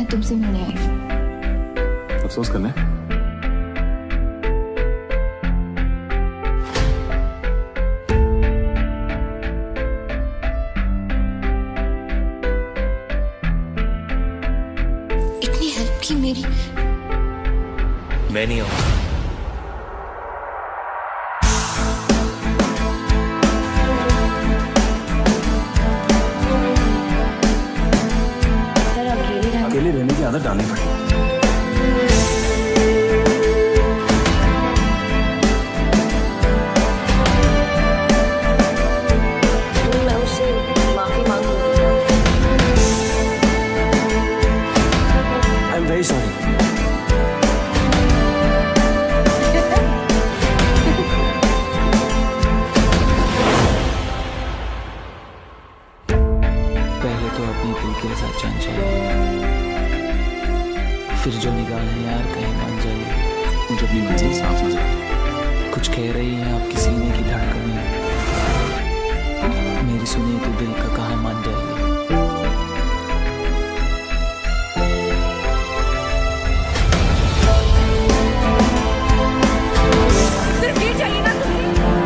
तुमसे मिलने आई। अफसोस करना है? इतनी हेल्प की मेरी। मैं नहीं आऊंगा। अकेले रहने की आदत डालनी पड़ेगी। मैं उससे माफी मांगूंगी। I am very sorry. पहले तो अपनी दिल के साथ जान चाहिए, फिर जो निगाहें यार कहीं मान जाइए। मुझे अपनी मंजिल साफ नजर आती। कुछ कह रही हैं आपकी सीने की धड़कनें, मेरी सुनिए तो दिल का कहाँ मान जाइए। सिर्फ ये चाहिए ना तुम्हें?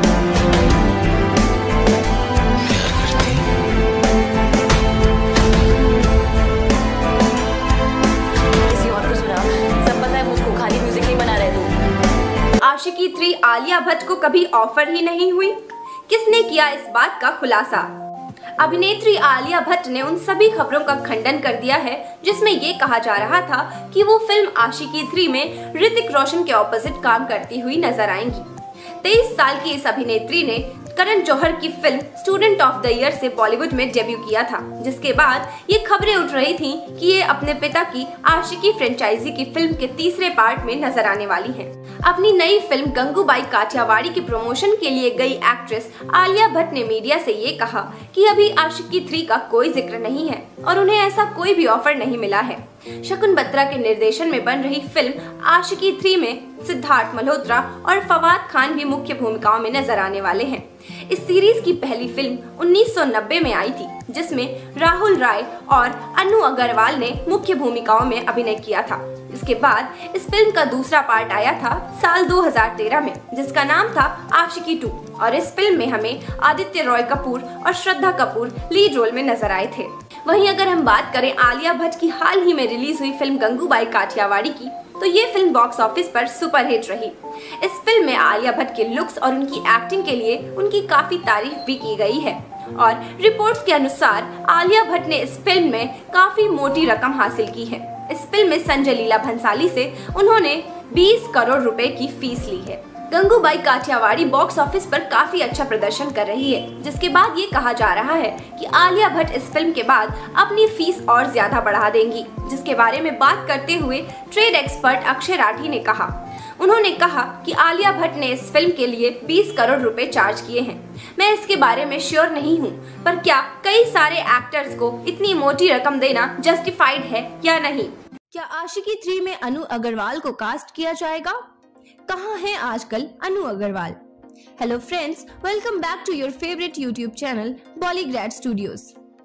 किसी और को सुना, सब पता है मुझको, खाली म्यूजिक नहीं बना रहे तुम। आशिकी 3 आलिया भट्ट को कभी ऑफर ही नहीं हुई? किसने किया इस बात का खुलासा? अभिनेत्री आलिया भट्ट ने उन सभी खबरों का खंडन कर दिया है जिसमें ये कहा जा रहा था कि वो फिल्म आशिकी 3 में ऋतिक रोशन के ऑपोजिट काम करती हुई नजर आएंगी। 23 साल की इस अभिनेत्री ने करण जौहर की film student of the year से बॉलीवुड में डेब्यू किया था, जिसके बाद ये खबरें उठ रही थीं कि ये अपने पिता की आशिकी फ्रेंचाइजी की फिल्म के तीसरे पार्ट में नजर आने वाली हैं। अपनी नई फिल्म गंगूबाई काठियावाड़ी की प्रमोशन के लिए गई एक्ट्रेस आलिया भट्ट ने मीडिया से ये कहा कि अभी आशिकी 3 का कोई जिक्र नहीं है और उन्हें ऐसा कोई भी ऑफर नहीं मिला है। शकुन बत्रा के निर्देशन में बन रही फिल्म आशिकी 3 में सिद्धार्थ मल्होत्रा और फवाद खान भी मुख्य भूमिकाओं में नजर आने वाले हैं। इस सीरीज की पहली फिल्म 1990 में आई थी, जिसमें राहुल राय और अनु अग्रवाल ने मुख्य भूमिकाओं में अभिनय किया था। इसके बाद इस फिल्म का दूसरा पार्ट आया था साल 2013 में, जिसका नाम था आशिकी 2, और इस फिल्म में हमें आदित्य रॉय कपूर और श्रद्धा कपूर लीड रोल में नजर आए थे। वहीं अगर हम बात करें आलिया भट्ट की हाल ही में रिलीज हुई फिल्म गंगूबाई काठियावाड़ी की, तो ये फिल्म बॉक्स ऑफिस पर सुपरहिट रही। इस फिल्म में आलिया भट्ट के लुक्स और उनकी एक्टिंग के लिए उनकी काफी तारीफ भी की गई है और रिपोर्ट्स के अनुसार आलिया भट्ट ने इस फिल्म में काफी मोटी रकम हासिल की है। इस फिल्म में संजय लीला भंसाली से उन्होंने 20 करोड़ रुपए की फीस ली है। गंगूबाई काठियावाड़ी बॉक्स ऑफिस पर काफी अच्छा प्रदर्शन कर रही है, जिसके बाद ये कहा जा रहा है कि आलिया भट्ट इस फिल्म के बाद अपनी फीस और ज्यादा बढ़ा देंगी, जिसके बारे में बात करते हुए ट्रेड एक्सपर्ट अक्षय राठी ने कहा। उन्होंने कहा कि आलिया भट्ट ने इस फिल्म के लिए 20 करोड़ रुपए चार्ज किए हैं। मैं इसके बारे में श्योर नहीं हूँ, पर क्या कई सारे एक्टर्स को इतनी मोटी रकम देना जस्टिफाइड है या नहीं? क्या आशिकी 3 में अनु अग्रवाल को कास्ट किया जाएगा? कहाँ है आजकल Anu Agarwal? Hello friends, welcome back to your favourite YouTube channel Bollygrad studios.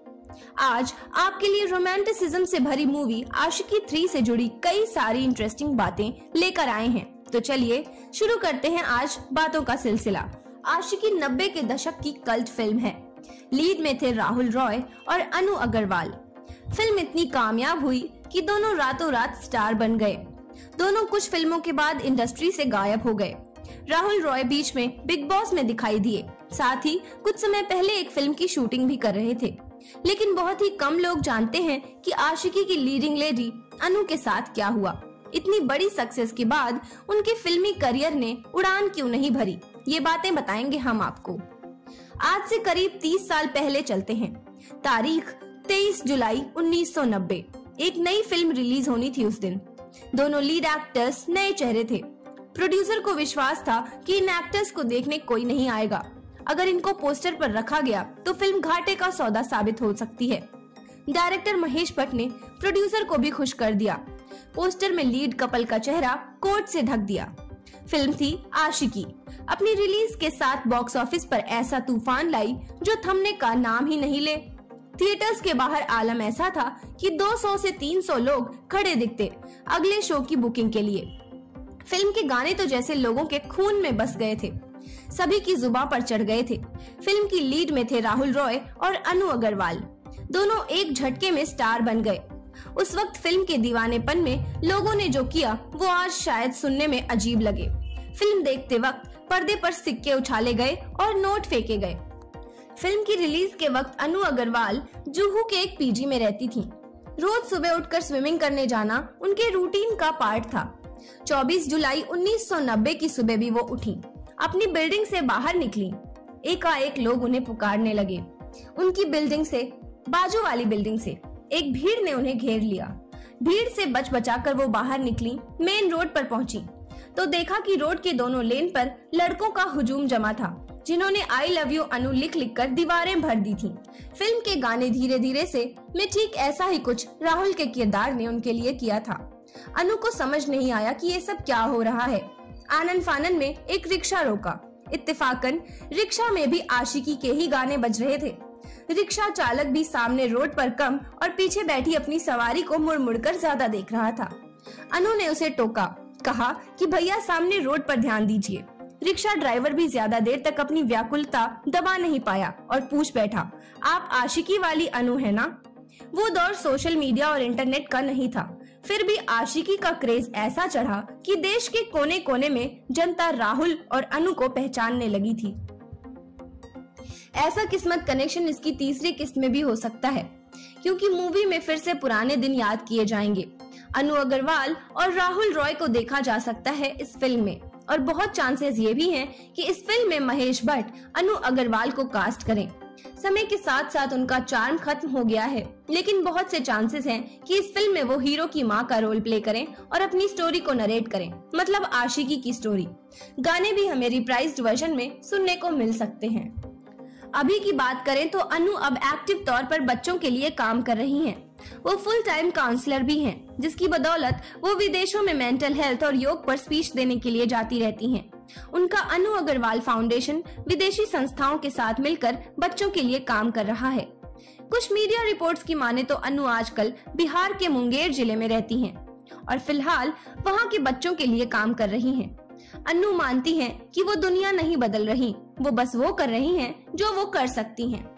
आज आपके लिए रोमांटिसिज्म से भरी मूवी आशिकी 3 से जुड़ी कई सारी इंटरेस्टिंग बातें लेकर आए हैं। तो चलिए शुरू करते हैं आज बातों का सिलसिला। आशिकी 90 के दशक की कल्ट फिल्म है। लीड में थे राहुल रॉय और अनु अग्रवाल। फिल्म इतनी कामयाब हुई कि दोनों रातों रात स्टार बन गए। दोनों कुछ फिल्मों के बाद इंडस्ट्री से गायब हो गए। राहुल रॉय बीच में बिग बॉस में दिखाई दिए, साथ ही कुछ समय पहले एक फिल्म की शूटिंग भी कर रहे थे। लेकिन बहुत ही कम लोग जानते हैं कि आशिकी की लीडिंग लेडी अनु के साथ क्या हुआ। इतनी बड़ी सक्सेस के बाद उनके फिल्मी करियर ने उड़ान क्यों नहीं भरी, ये बातें बताएंगे हम आपको। आज से करीब 30 साल पहले चलते हैं। तारीख 23 जुलाई 1990। एक नई फिल्म रिलीज होनी थी उस दिन। दोनों लीड एक्टर्स नए चेहरे थे। प्रोड्यूसर को विश्वास था कि इन एक्टर्स को देखने कोई नहीं आएगा। अगर इनको पोस्टर पर रखा गया तो फिल्म घाटे का सौदा साबित हो सकती है। डायरेक्टर महेश भट्ट ने प्रोड्यूसर को भी खुश कर दिया। पोस्टर में लीड कपल का चेहरा कोट से ढक दिया। फिल्म थी आशिकी। अपनी रिलीज के साथ बॉक्स ऑफिस पर ऐसा तूफान लाई जो थमने का नाम ही नहीं ले। थिएटर्स के बाहर आलम ऐसा था कि 200 से 300 लोग खड़े दिखते अगले शो की बुकिंग के लिए। फिल्म के गाने तो जैसे लोगों के खून में बस गए थे, सभी की जुबां पर चढ़ गए थे। फिल्म की लीड में थे राहुल रॉय और अनु अग्रवाल, दोनों एक झटके में स्टार बन गए। उस वक्त फिल्म के दीवानेपन में लोगों ने जो किया वो आज शायद सुनने में अजीब लगे। फिल्म देखते वक्त पर्दे पर सिक्के उछाले गए और नोट फेंके गए। फिल्म की रिलीज के वक्त अनु अग्रवाल जुहू के एक पीजी में रहती थीं। रोज सुबह उठकर स्विमिंग करने जाना उनके रूटीन का पार्ट था। 24 जुलाई 1990 की सुबह भी वो उठी, अपनी बिल्डिंग से बाहर निकली। एकाएक लोग उन्हें पुकारने लगे। उनकी बिल्डिंग से, बाजू वाली बिल्डिंग से एक भीड़ ने उन्हें घेर लिया। भीड़ से बच बचाकर वो बाहर निकली, मेन रोड पर पहुंची तो देखा कि रोड के दोनों लेन पर लड़कों का हुजूम जमा था, जिन्होंने आई लव यू अनु लिख लिख कर दीवारें भर दी थीं। फिल्म के गाने धीरे धीरे से मैं ठीक ऐसा ही कुछ राहुल के किरदार ने उनके लिए किया था। अनु को समझ नहीं आया कि ये सब क्या हो रहा है। आनन फानन में एक रिक्शा रोका। इत्तेफाकन रिक्शा में भी आशिकी के ही गाने बज रहे थे। रिक्शा चालक भी सामने रोड पर कम और पीछे बैठी अपनी सवारी को मुड़ मुड़ कर ज्यादा देख रहा था। अनु ने उसे टोका, कहा कि भैया सामने रोड पर ध्यान दीजिए। रिक्शा ड्राइवर भी ज्यादा देर तक अपनी व्याकुलता दबा नहीं पाया और पूछ बैठा, आप आशिकी वाली अनु है ना? वो दौर सोशल मीडिया और इंटरनेट का नहीं था, फिर भी आशिकी का क्रेज ऐसा चढ़ा कि देश के कोने कोने में जनता राहुल और अनु को पहचानने लगी थी। ऐसा किस्मत कनेक्शन इसकी तीसरी किस्त में भी हो सकता है, क्योंकि मूवी में फिर से पुराने दिन याद किए जाएंगे। अनु अग्रवाल और राहुल रॉय को देखा जा सकता है इस फिल्म में, और बहुत चांसेस ये भी हैं कि इस फिल्म में महेश भट्ट अनु अग्रवाल को कास्ट करें। समय के साथ साथ उनका चार्म खत्म हो गया है, लेकिन बहुत से चांसेस हैं कि इस फिल्म में वो हीरो की माँ का रोल प्ले करें और अपनी स्टोरी को नरेट करें, मतलब आशिकी की स्टोरी। गाने भी हमें रिप्राइज्ड वर्जन में सुनने को मिल सकते हैं। अभी की बात करें तो अनु अब एक्टिव तौर पर बच्चों के लिए काम कर रही हैं। वो फुल टाइम काउंसलर भी हैं, जिसकी बदौलत वो विदेशों में मेंटल हेल्थ और योग पर स्पीच देने के लिए जाती रहती हैं। उनका अनु अग्रवाल फाउंडेशन विदेशी संस्थाओं के साथ मिलकर बच्चों के लिए काम कर रहा है। कुछ मीडिया रिपोर्ट्स की माने तो अनु आजकल बिहार के मुंगेर जिले में रहती हैं और फिलहाल वहाँ के बच्चों के लिए काम कर रही हैं। अनु मानती हैं कि वो दुनिया नहीं बदल रही, वो बस वो कर रही हैं जो वो कर सकती हैं।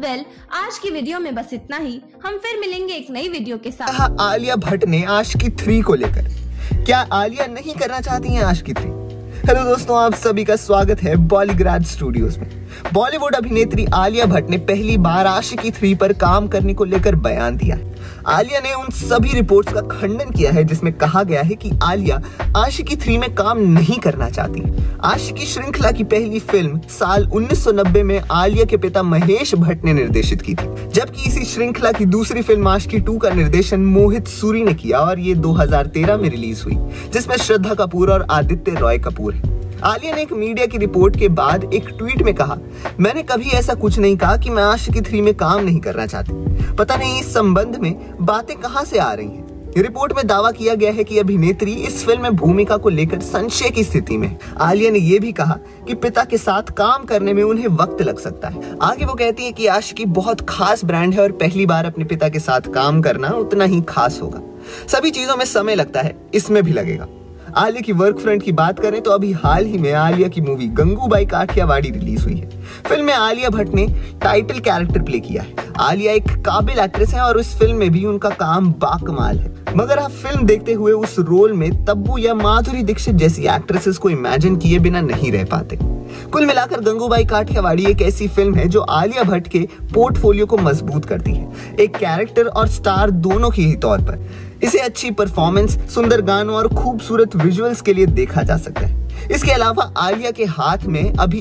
आज की वीडियो में बस इतना ही। हम फिर मिलेंगे एक नई वीडियो के साथ। आलिया भट्ट ने आशिकी 3 को लेकर, क्या आलिया नहीं करना चाहती हैं आशिकी 3? हेलो दोस्तों, आप सभी का स्वागत है बॉलीग्राड स्टूडियोज में। बॉलीवुड अभिनेत्री आलिया भट्ट ने पहली बार आशिकी 3 पर काम करने को लेकर बयान दिया है। आलिया ने उन सभी रिपोर्ट्स का खंडन किया है जिसमें कहा गया है कि आलिया आशिकी 3 में काम नहीं करना चाहती। आशिकी श्रृंखला की पहली फिल्म साल 1990 में आलिया के पिता महेश भट्ट ने निर्देशित की थी, जबकि इसी श्रृंखला की दूसरी फिल्म आशिकी 2 का निर्देशन मोहित सूरी ने किया और ये 2013 में रिलीज हुई, जिसमें श्रद्धा कपूर और आदित्य रॉय कपूर है। आलिया ने एक मीडिया की रिपोर्ट के बाद एक ट्वीट में कहा, मैंने कभी ऐसा कुछ नहीं कहा कि मैं आशिकी 3 में काम नहीं करना चाहती। पता नहीं इस संबंध में बातें कहां से आ रही हैं। रिपोर्ट में दावा किया गया है कि अभिनेत्री इस फिल्म में भूमिका को लेकर संशय की स्थिति में। आलिया ने यह भी कहा कि पिता के साथ काम करने में उन्हें वक्त लग सकता है। आगे वो कहती है कि आशिकी बहुत खास ब्रांड है और पहली बार अपने पिता के साथ काम करना उतना ही खास होगा। सभी चीजों में समय लगता है, इसमें भी लगेगा। आलिया की वर्क फ्रंट की बात करें तो अभी हाल ही में आलिया की मूवी गंगूबाई काठियावाड़ी रिलीज हुई है। फिल्म में आलिया भट्ट ने टाइटल कैरेक्टर प्ले किया है। आलिया एक काबिल एक्ट्रेस है और इस फिल्म में भी उनका काम बाकमाल है, मगर आप फिल्म देखते हुए उस रोल में तब्बू या माधुरी दीक्षित जैसी एक्ट्रेसेस को इमेजिन किए बिना नहीं रह पाते। कुल मिलाकर गंगूबाई काठियावाड़ी एक ऐसी फिल्म है जो आलिया भट्ट के पोर्टफोलियो को मजबूत करती है, एक कैरेक्टर और स्टार दोनों के ही तौर पर। इसे अच्छी परफॉर्मेंस, सुंदर गानों और खूबसूरत विजुअल्स के लिए देखा जा सकता है। इसके अलावा आलिया के हाथ में अभी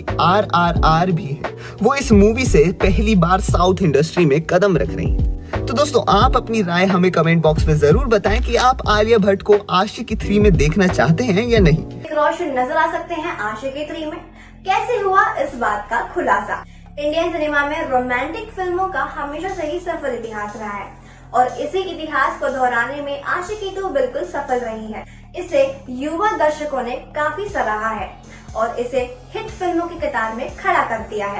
RRR भी है। वो इस मूवी से पहली बार साउथ इंडस्ट्री में कदम रख रही हैं। तो दोस्तों, आप अपनी राय हमें कमेंट बॉक्स में जरूर बताएं कि आप आलिया भट्ट को आशिकी 3 में देखना चाहते हैं या नहीं। रोशन नजर आ सकते हैं आशिकी 3 में। कैसे हुआ इस बात का खुलासा? इंडियन सिनेमा में रोमांटिक फिल्मों का हमेशा से ही सफल इतिहास रहा है और इसी इतिहास को दोहराने में आशिकी 2 बिल्कुल सफल रही है। इसे युवा दर्शकों ने काफी सराहा है और इसे हिट फिल्मों की कतार में खड़ा कर दिया है।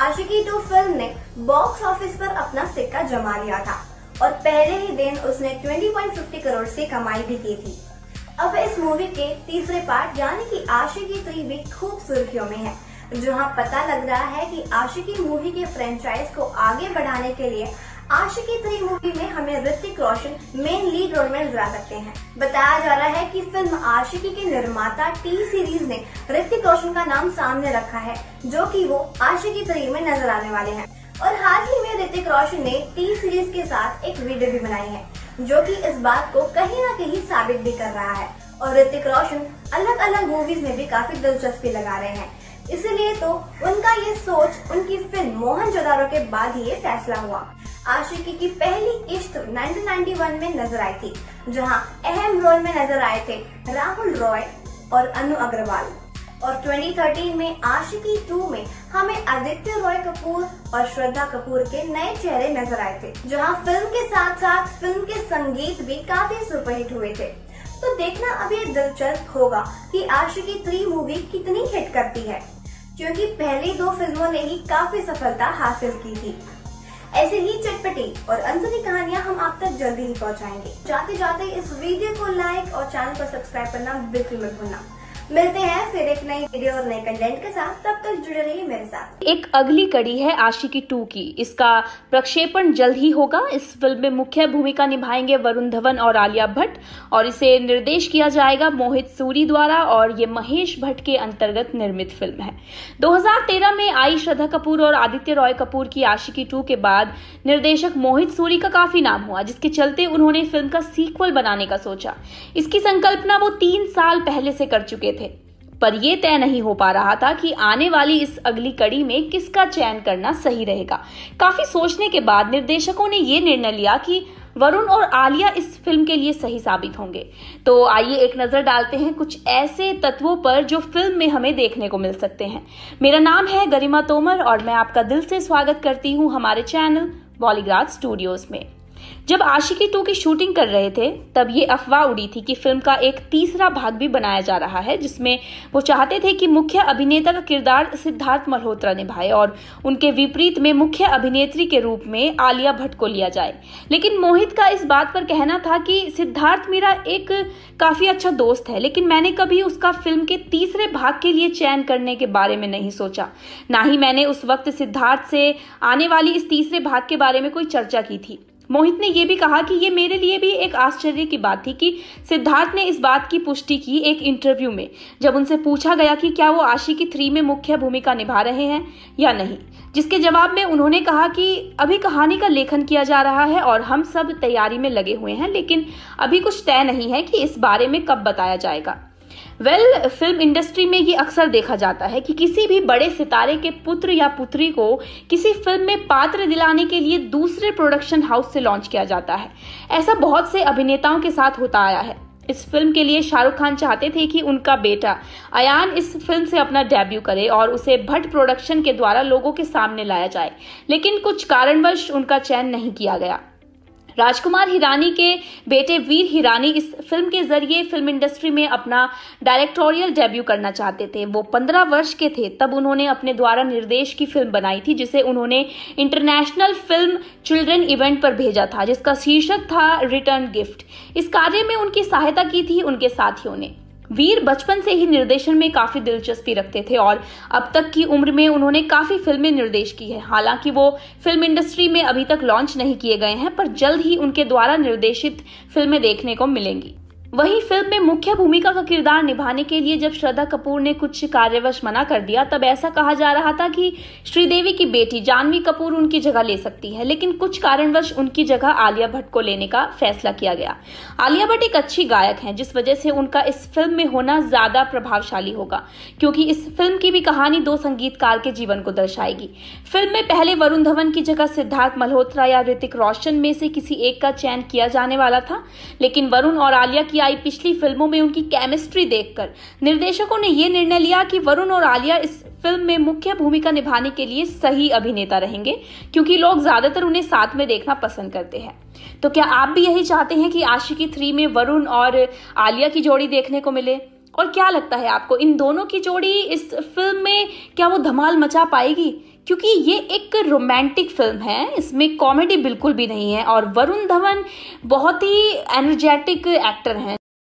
आशिकी 2 फिल्म ने बॉक्स ऑफिस पर अपना सिक्का जमा लिया था और पहले ही दिन उसने 20.50 करोड़ से कमाई भी की थी। अब इस मूवी के तीसरे पार्ट यानी कि आशिकी 3 भी खूब सुर्खियों में है, जहां पता लग रहा है कि आशिकी मूवी के फ्रेंचाइज को आगे बढ़ाने के लिए आशिकी 3 मूवी में हमें Hrithik Roshan main lead role में नजर आ सकते हैं। बताया जा रहा है कि फिल्म आशिकी के निर्माता टी सीरीज ने ऋतिक रोशन का नाम सामने रखा है, जो कि वो आशिकी 3 में नजर आने वाले हैं। और हाल ही में ऋतिक रोशन ने टी सीरीज के साथ एक वीडियो भी बनाई है, जो कि इस बात को कहीं न कहीं साबित भी कर रहा है। और ऋतिक रोशन अलग अलग मूवीज में भी काफी दिलचस्पी लगा रहे हैं, इसलिए तो उनका ये सोच उनकी फिल्म मोहनजोदारो के बाद ही ये फैसला हुआ। आशिकी की पहली इश्क 1991 में नजर आई थी, जहां अहम रोल में नजर आए थे राहुल रॉय और अनु अग्रवाल। और 2013 में आशिकी 2 में हमें आदित्य रॉय कपूर और श्रद्धा कपूर के नए चेहरे नजर आए थे, जहां फिल्म के साथ साथ फिल्म के संगीत भी काफी सुपरहिट हुए थे। तो देखना अब ये दिलचस्प होगा कि आशिकी 3 मूवी कितनी हिट करती है, क्योंकि पहली 2 फिल्मों ने ही काफी सफलता हासिल की थी। ऐसे ही चटपटी और अनसुनी कहानियां हम आप तक जल्दी ही पहुंचाएंगे। जाते जाते इस वीडियो को लाइक और चैनल को सब्सक्राइब करना बिल्कुल मत भूलना। मिलते हैं फिर एक नई वीडियो और नए कंटेंट के साथ, तब तक जुड़े रहिए मेरे साथ। एक अगली कड़ी है आशिकी 2 की। इसका प्रक्षेपण जल्द ही होगा। इस फिल्म में मुख्य भूमिका निभाएंगे वरुण धवन और आलिया भट्ट और इसे निर्देश किया जाएगा मोहित सूरी द्वारा और ये महेश भट्ट के अंतर्गत निर्मित फिल्म है। 2013 में आई श्रद्धा कपूर और आदित्य रॉय कपूर की आशिकी 2 के बाद निर्देशक मोहित सूरी का काफी नाम हुआ, जिसके चलते उन्होंने फिल्म का सीक्वल बनाने का सोचा। इसकी संकल्पना वो 3 साल पहले से कर चुके थे, पर यह तय नहीं हो पा रहा था कि आने वाली इस अगली कड़ी में किसका चयन करना सही रहेगा। काफी सोचने के बाद निर्देशकों ने यह निर्णय लिया कि वरुण और आलिया इस फिल्म के लिए सही साबित होंगे। तो आइए एक नजर डालते हैं कुछ ऐसे तत्वों पर जो फिल्म में हमें देखने को मिल सकते हैं। मेरा नाम है गरिमा तोमर और मैं आपका दिल से स्वागत करती हूँ हमारे चैनल बॉलीग्राड स्टूडियोज में। जब आशिकी 2 की शूटिंग कर रहे थे तब ये अफवाह उड़ी थी कि फिल्म का एक तीसरा भाग भी बनाया जा रहा है, जिसमें वो चाहते थे कि मुख्य अभिनेता का किरदार सिद्धार्थ मल्होत्रा निभाए और उनके विपरीत में मुख्य अभिनेत्री के रूप में आलिया भट्ट को लिया जाए। लेकिन मोहित का इस बात पर कहना था कि सिद्धार्थ मेरा एक काफी अच्छा दोस्त है, लेकिन मैंने कभी उसका फिल्म के तीसरे भाग के लिए चयन करने के बारे में नहीं सोचा, ना ही मैंने उस वक्त सिद्धार्थ से आने वाली इस तीसरे भाग के बारे में कोई चर्चा की थी। मोहित ने यह भी कहा कि ये मेरे लिए भी एक आश्चर्य की बात थी कि सिद्धार्थ ने इस बात की पुष्टि की एक इंटरव्यू में, जब उनसे पूछा गया कि क्या वो आशिकी 3 में मुख्य भूमिका निभा रहे हैं या नहीं, जिसके जवाब में उन्होंने कहा कि अभी कहानी का लेखन किया जा रहा है और हम सब तैयारी में लगे हुए हैं, लेकिन अभी कुछ तय नहीं है कि इस बारे में कब बताया जाएगा। फिल्म इंडस्ट्री में ये अक्सर देखा जाता है कि किसी भी बड़े सितारे के पुत्र या पुत्री को किसी फिल्म में पात्र दिलाने के लिए दूसरे प्रोडक्शन हाउस से लॉन्च किया जाता है। ऐसा बहुत से अभिनेताओं के साथ होता आया है। इस फिल्म के लिए शाहरुख खान चाहते थे कि उनका बेटा अयान इस फिल्म से अपना डेब्यू करे और उसे भट्ट प्रोडक्शन के द्वारा लोगों के सामने लाया जाए, लेकिन कुछ कारणवश उनका चयन नहीं किया गया। राजकुमार हिरानी के बेटे वीर हिरानी इस फिल्म के जरिए फिल्म इंडस्ट्री में अपना डायरेक्टोरियल डेब्यू करना चाहते थे। वो 15 वर्ष के थे तब उन्होंने अपने द्वारा निर्देश की फिल्म बनाई थी, जिसे उन्होंने इंटरनेशनल फिल्म चिल्ड्रन इवेंट पर भेजा था, जिसका शीर्षक था रिटर्न गिफ्ट। इस कार्य में उनकी सहायता की थी उनके साथियों ने। वीर बचपन से ही निर्देशन में काफी दिलचस्पी रखते थे और अब तक की उम्र में उन्होंने काफी फिल्में निर्देश की है। हालांकि वो फिल्म इंडस्ट्री में अभी तक लॉन्च नहीं किए गए हैं, पर जल्द ही उनके द्वारा निर्देशित फिल्में देखने को मिलेंगी। वहीं फिल्म में मुख्य भूमिका का किरदार निभाने के लिए जब श्रद्धा कपूर ने कुछ कार्यवश मना कर दिया, तब ऐसा कहा जा रहा था कि श्रीदेवी की बेटी जानवी कपूर उनकी जगह ले सकती है, लेकिन कुछ कारणवश उनकी जगह आलिया भट्ट को लेने का फैसला किया गया। आलिया भट्ट एक अच्छी गायक हैं, जिस वजह से उनका इस फिल्म में होना ज्यादा प्रभावशाली होगा, क्योंकि इस फिल्म की भी कहानी 2 संगीतकार के जीवन को दर्शाएगी। फिल्म में पहले वरुण धवन की जगह सिद्धार्थ मल्होत्रा या ऋतिक रोशन में से किसी एक का चयन किया जाने वाला था, लेकिन वरुण और आलिया की आई पिछली फिल्मों में उनकी केमिस्ट्री देखकर निर्देशकों ने यह निर्णय लिया कि वरुण और आलिया इस फिल्म में मुख्य भूमिका निभाने के लिए सही अभिनेता रहेंगे, क्योंकि लोग ज्यादातर उन्हें साथ में देखना पसंद करते हैं। तो क्या आप भी यही चाहते हैं कि आशिकी 3 में वरुण और आलिया की जोड़ी देखने को मिले? और क्या लगता है आपको, इन दोनों की जोड़ी इस फिल्म में क्या वो धमाल मचा पाएगी? क्योंकि ये एक रोमांटिक फिल्म है, इसमें कॉमेडी बिल्कुल भी नहीं है और वरुण धवन बहुत ही एनर्जेटिक एक्टर हैं।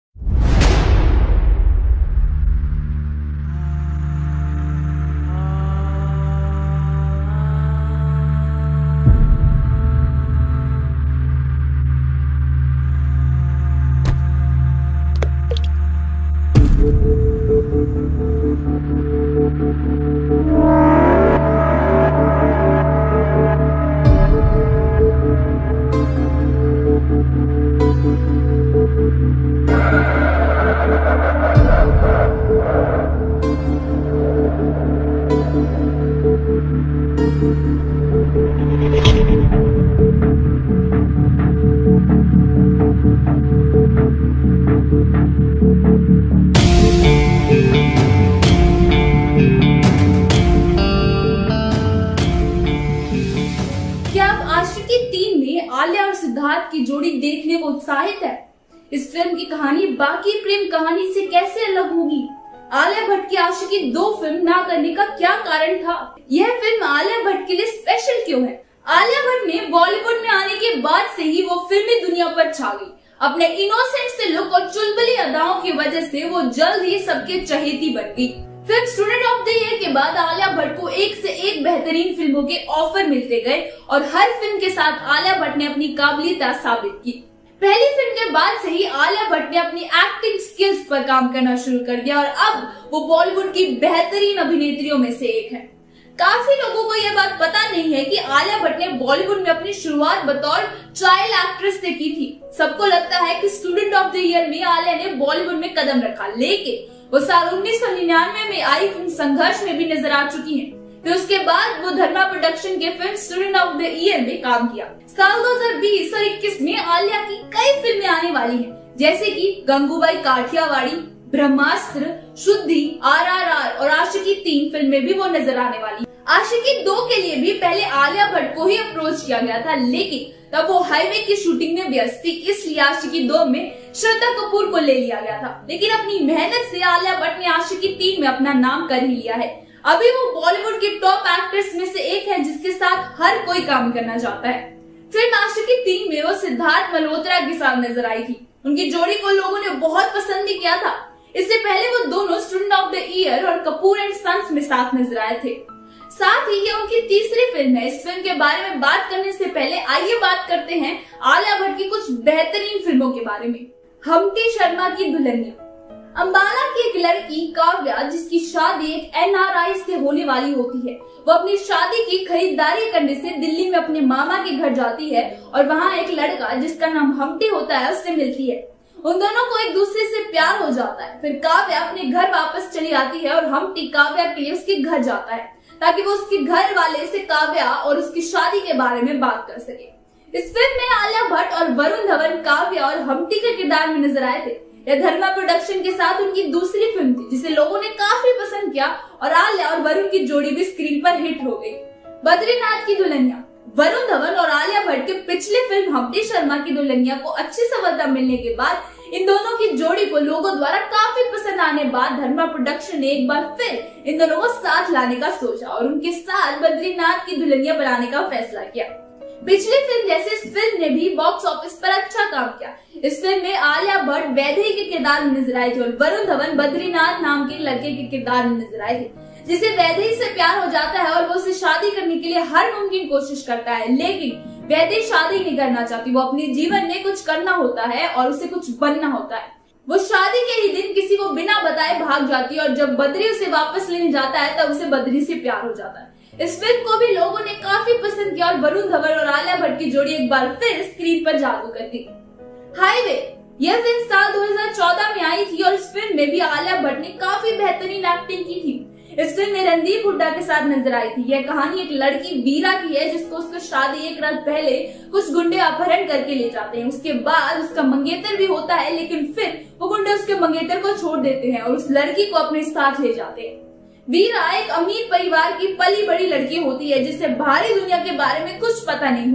आशिकी 3 में आलिया और सिद्धार्थ की जोड़ी देखने को उत्साहित है। इस फिल्म की कहानी बाकी प्रेम कहानी से कैसे अलग होगी? आलिया भट्ट की आशिकी 2 फिल्म ना करने का क्या कारण था? यह फिल्म आलिया भट्ट के लिए स्पेशल क्यों है? आलिया भट्ट ने बॉलीवुड में आने के बाद से ही वो फिल्मी दुनिया पर छा गई। अपने इनोसेंट से लुक और चुलबुली अदाओं की वजह से वो जल्द ही सबके चहेती बन गई। Film student of the year के बाद आलिया भट्ट को एक से एक बेहतरीन फिल्मों के ऑफर मिलते गए और हर फिल्म के साथ आलिया भट्ट ने अपनी काबिलियत साबित की। पहली फिल्म के बाद से ही आलिया भट्ट ने अपनी एक्टिंग स्किल्स पर काम करना शुरू कर दिया और अब वो बॉलीवुड की बेहतरीन अभिनेत्रियों में से एक है। काफी लोगों को यह बात पता नहीं है कि आलिया भट्ट ने बॉलीवुड में अपनी शुरुआत बतौर चाइल्ड एक्ट्रेस से की थी। सबको लगता है कि स्टूडेंट ऑफ द ईयर में आलिया ने बॉलीवुड में कदम रखा, लेकिन वो साल 1999 में आई फिल्म संघर्ष में भी नजर आ चुकी हैं। फिर उसके बाद वो धर्मा प्रोडक्शन के film student of the year में काम किया। साल 2020 और 21 में आलिया की कई फिल्में आने वाली हैं, जैसे कि गंगूबाई काठियावाड़ी, ब्रह्मास्त्र, शुद्धि, RRR और आशिकी 3 फिल्में भी वो नजर आने वाली। आशिकी 2 के लिए भी पहले आलिया भट्ट को ही अप्रोच किया गया था, लेकिन तब वो हाईवे की शूटिंग में व्यस्त थी, इसलिए आशिकी 2 में श्रद्धा कपूर को ले लिया गया था। लेकिन अपनी मेहनत से आलिया भट्ट ने आशिकी 3 में अपना नाम कर ही लिया है। अभी वो बॉलीवुड की टॉप एक्ट्रेस में से एक है जिसके साथ हर कोई काम करना चाहता है। फिल्म आशिकी 3 में वो सिद्धार्थ मल्होत्रा के साथ नजर आई थी। उनकी जोड़ी को लोगों ने बहुत पसंद भी किया था। इससे पहले वो दोनों स्टूडेंट ऑफ द ईयर और कपूर एंड सन्स में साथ नजर आए थे। साथ ही ये उनकी तीसरी फिल्म है। इस फिल्म के बारे में बात करने से पहले आइए बात करते हैं आलिया भट्ट की कुछ बेहतरीन फिल्मों के बारे में। हम्टी शर्मा की दुल्हनिया। अंबाला की एक लड़की काव्या, जिसकी शादी एक NRI से होने वाली होती है, वो अपनी शादी की खरीदारी करने से दिल्ली में अपने मामा के घर जाती है और वहाँ एक लड़का जिसका नाम हम्टी होता है उससे मिलती है। उन दोनों को एक दूसरे से प्यार हो जाता है। फिर काव्या अपने घर वापस चली आती है और हम्टी काव्या के लिए उसके घर जाता है ताकि वो उसके घर वाले से काव्या और उसकी शादी के बारे में बात कर सके। इस फिल्म में आलिया भट्ट और वरुण धवन काव्या और हम्टी के किरदार में नजर आए थे। यह धर्मा प्रोडक्शन के साथ उनकी दूसरी फिल्म थी जिसे लोगों ने काफी पसंद किया और आलिया और वरुण की जोड़ी भी स्क्रीन पर हिट हो गई। बद्रीनाथ की दुल्हनिया। वरुण धवन और आलिया भट्ट के पिछले फिल्म हम्टी शर्मा की दुल्हनिया को अच्छी सफलता मिलने के बाद इन दोनों की जोड़ी को लोगों द्वारा काफी पसंद आने बाद धर्मा प्रोडक्शन ने एक बार फिर इन दोनों को साथ लाने का सोचा और उनके साथ बद्रीनाथ की दुल्हनिया बनाने का फैसला किया। पिछली फिल्म जैसे इस फिल्म ने भी बॉक्स ऑफिस पर अच्छा काम किया। इस फिल्म में आलिया भट्ट वैदेही के किरदार में नजर आई थी और वरुण धवन बद्रीनाथ नाम के लड़के के किरदार में नजर आए थे, जिसे वैदेही से प्यार हो जाता है और वो उसे शादी करने के लिए हर मुमकिन कोशिश करता है। लेकिन वैदेही शादी नहीं करना चाहती, वो अपने जीवन में कुछ करना होता है और उसे कुछ बनना होता है। वो शादी के ही दिन किसी को बिना बताए भाग जाती है और जब बद्री उसे वापस लेने जाता है तब उसे बद्री से प्यार हो जाता है। इस फिल्म को भी लोगों ने काफी पसंद किया और वरुण धवन और आलिया भट्ट की जोड़ी एक बार फिर स्क्रीन पर जादू कर दी। हाईवे। यह फिल्म साल 2014 में आई थी और इस फिल्म में भी आलिया भट्ट ने काफी बेहतरीन एक्टिंग की थी। इस फिल्म में रणदीप हुड्डा के साथ नजर आई थी। यह कहानी एक लड़की वीरा की है जिसको उसकी शादी एक रात पहले कुछ गुंडे अपहरण करके ले जाते हैं। उसके बाद उसका मंगेतर भी होता है, लेकिन फिर वो गुंडे उसके मंगेतर को छोड़ देते हैं और उस लड़की को अपने साथ ले जाते हैं। वीरा एक अमीर परिवार की पली बड़ी लड़की होती है जिसे बाहरी दुनिया के बारे में कुछ पता नहीं होता,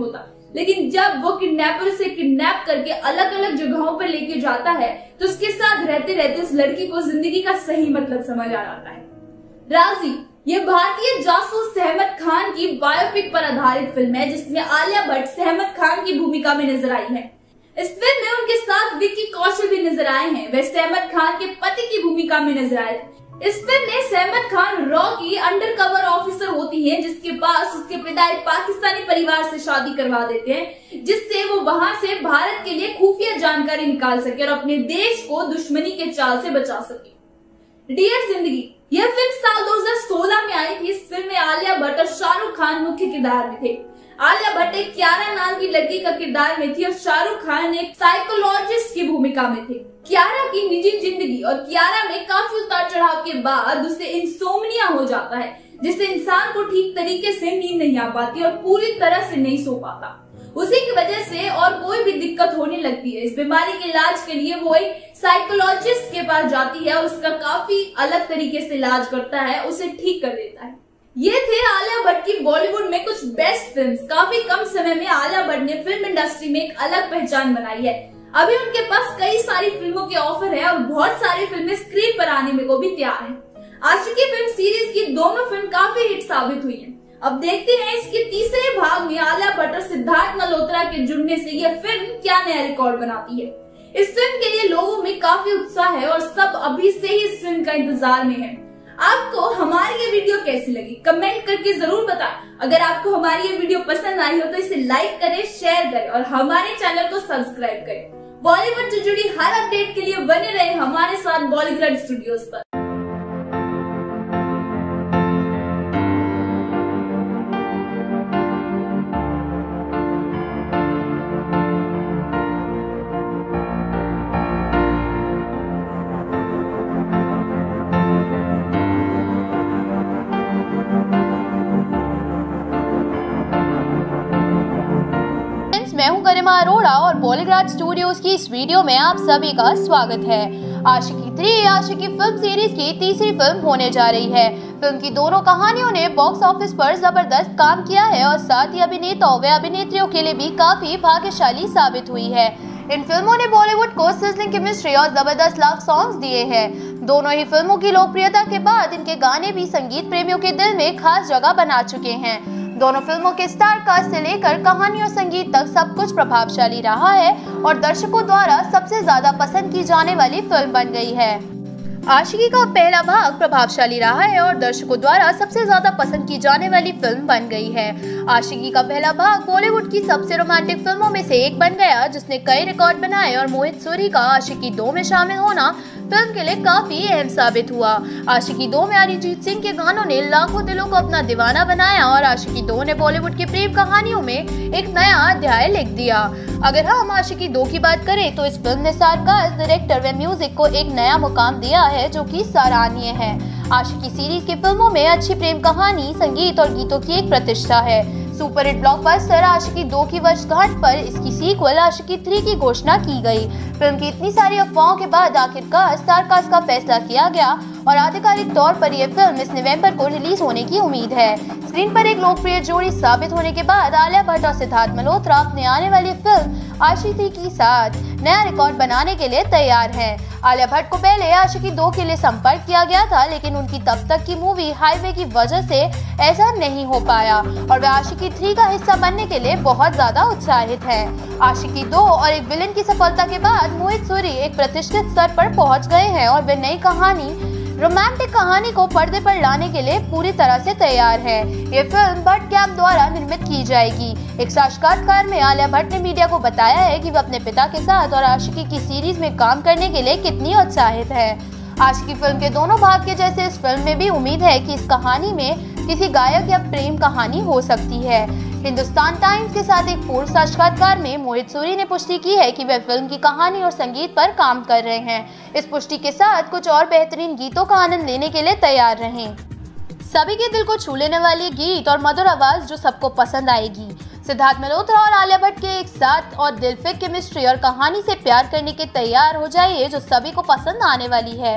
लेकिन जब वो किडनैपर उसे किडनैप करके अलग अलग जगहों पर लेके जाता है तो उसके साथ रहते रहते उस लड़की को जिंदगी का सही मतलब समझ आ जाता है। राजी ये भारतीय जासूस सहमत खान की बायोपिक पर आधारित फिल्म है जिसमें आलिया भट्ट सहमत खान की भूमिका में नजर आई है। इस फिल्म में उनके साथ विक्की कौशल भी नजर आए हैं। वे सहमत खान के पति की भूमिका में नजर आए। इस फिल्म में सहमत खान रॉ की अंडरकवर ऑफिसर होती हैं जिसके पास उसके पिता एक पाकिस्तानी परिवार से शादी करवा देते हैं जिससे वो वहां से भारत के लिए खुफिया जानकारी निकाल सके और अपने देश को दुश्मनी के चाल से बचा सके। डियर जिंदगी यह फिल्म साल 2016 में आई थी। इस फिल्म में आलिया भट्ट और शाहरुख खान मुख्य किरदार में थे। आलिया भट्ट एक कियारा नाम की लड़की का किरदार में थी और शाहरुख खान एक साइकोलॉजिस्ट की भूमिका में थे। कियारा की निजी जिंदगी और कियारा में काफी उतार चढ़ाव के बाद उसे इंसोम्निया हो जाता है जिससे इंसान को ठीक तरीके से नींद नहीं आ पाती और पूरी तरह से नहीं सो पाता। उसी की वजह से और कोई भी दिक्कत होने लगती है। इस बीमारी के इलाज के लिए वो एक साइकोलॉजिस्ट के पास जाती है और उसका काफी अलग तरीके से इलाज करता है, उसे ठीक कर देता है। ये थे आलिया भट्ट की बॉलीवुड में कुछ बेस्ट फिल्म्स। काफी कम समय में आलिया भट्ट ने फिल्म इंडस्ट्री में एक अलग पहचान बनाई है। अभी उनके पास कई सारी फिल्मों के ऑफर है और बहुत सारी फिल्में स्क्रीन पर आने में को भी तैयार है। आशिकी फिल्म सीरीज की दोनों फिल्म काफी हिट साबित हुई है। अब देखते हैं इसके तीसरे भाग में आलिया भट्ट और सिद्धार्थ मल्होत्रा के जुड़ने से यह फिल्म क्या नया रिकॉर्ड बनाती है। इस फिल्म के लिए लोगों में काफी उत्साह है और सब अभी से ही इस फिल्म का इंतजार में है। आपको हमारी ये वीडियो कैसी लगी कमेंट करके जरूर बताएं। अगर आपको हमारी ये वीडियो पसंद आई हो तो इसे लाइक करें, शेयर करें और हमारे चैनल को सब्सक्राइब करें। बॉलीवुड से जुड़ी हर अपडेट के लिए बने रहे हमारे साथ बॉलीग्राड स्टूडियोज पर। मैं हूं गरिमा अरोड़ा और बॉलीग्राड स्टूडियोज की इस वीडियो में आप सभी का स्वागत है। आशिकी 3 आशिकी फिल्म सीरीज की तीसरी फिल्म होने जा रही है। फिल्म की दोनों कहानियों ने बॉक्स ऑफिस पर जबरदस्त काम किया है और साथ ही अभिनेताओं व अभिनेत्रियों के लिए भी काफी भाग्यशाली साबित हुई है। इन फिल्मों ने बॉलीवुड को सिजलिंग केमिस्ट्री और जबरदस्त लव सॉन्ग्स दिए हैं। दोनों ही फिल्मों की लोकप्रियता के बाद इनके गाने भी संगीत प्रेमियों के दिल में खास जगह बना चुके हैं। दोनों फिल्मों के स्टार कास्ट से लेकर कहानी और संगीत तक सब कुछ प्रभावशाली रहा है और दर्शकों द्वारा सबसे ज्यादा पसंद की जाने वाली फिल्म बन गई है। आशिकी का पहला भाग प्रभावशाली रहा है और दर्शकों द्वारा सबसे ज्यादा पसंद की जाने वाली फिल्म बन गई है। आशिकी का पहला भाग बॉलीवुड की सबसे रोमांटिक फिल्मों में से एक बन गया जिसने कई रिकॉर्ड बनाए और मोहित सूरी का आशिकी 2 में शामिल होना फिल्म के लिए काफी अहम साबित हुआ। आशिकी 2 में अरिजीत सिंह के गानों ने लाखों दिलों को अपना दीवाना बनाया और आशिकी 2 ने बॉलीवुड की प्रेम कहानियों में एक नया अध्याय लिख दिया। अगर हम आशिकी 2 की बात करें तो इस फिल्म ने स्टारकास्ट, डायरेक्टर व म्यूजिक को एक नया मुकाम दिया है जो कि सराहनीय है। आशिकी सीरीज की फिल्मों में अच्छी प्रेम कहानी, संगीत और गीतों की एक प्रतिष्ठा है। सुपरहिट ब्लॉकबस्टर आशिकी 2 की वर्षगांठ पर इसकी सीक्वल आशिकी 3 की घोषणा की गई। फिल्म की इतनी सारी अफवाहों के बाद आखिरकार स्टारकास्ट का फैसला किया गया और आधिकारिक तौर पर यह फिल्म इस नवंबर को रिलीज होने की उम्मीद है। स्क्रीन पर एक लोकप्रिय जोड़ी साबित होने के बाद आलिया भट्ट और सिद्धार्थ मल्होत्रा अपने आने वाली फिल्म आशिकी 3 के साथ नया रिकॉर्ड बनाने के लिए तैयार है। आलिया भट्ट को पहले आशिकी 2 के लिए संपर्क किया गया था लेकिन उनकी तब तक की मूवी हाईवे की वजह से ऐसा नहीं हो पाया और वे आशिकी 3 का हिस्सा बनने के लिए बहुत ज्यादा उत्साहित है। आशिकी 2 और एक विलेन की सफलता के बाद मोहित सूरी एक प्रतिष्ठित स्तर पर पहुंच गए हैं और वे नई कहानी, रोमांटिक कहानी को पर्दे पर लाने के लिए पूरी तरह से तैयार है। ये फिल्म भट्ट कैंप द्वारा निर्मित की जाएगी। एक साक्षात्कार में आलिया भट्ट ने मीडिया को बताया है कि वह अपने पिता के साथ और आशिकी की सीरीज में काम करने के लिए कितनी उत्साहित है। आशिकी फिल्म के दोनों भाग के जैसे इस फिल्म में भी उम्मीद है कि इस कहानी में किसी गायक या प्रेम कहानी हो सकती है। हिंदुस्तान टाइम्स के साथ एक पूर्व साक्षात्कार में मोहित सूरी ने पुष्टि की है कि वे फिल्म की कहानी और संगीत पर काम कर रहे हैं। इस पुष्टि के साथ कुछ और बेहतरीन गीतों का आनंद लेने के लिए तैयार रहें। सभी के दिल को छू लेने वाली गीत और मधुर आवाज जो सबको पसंद आएगी। सिद्धार्थ मल्होत्रा और आलिया भट्ट के एक साथ और दिलफिक केमिस्ट्री और कहानी से प्यार करने के तैयार हो जाइए जो सभी को पसंद आने वाली है।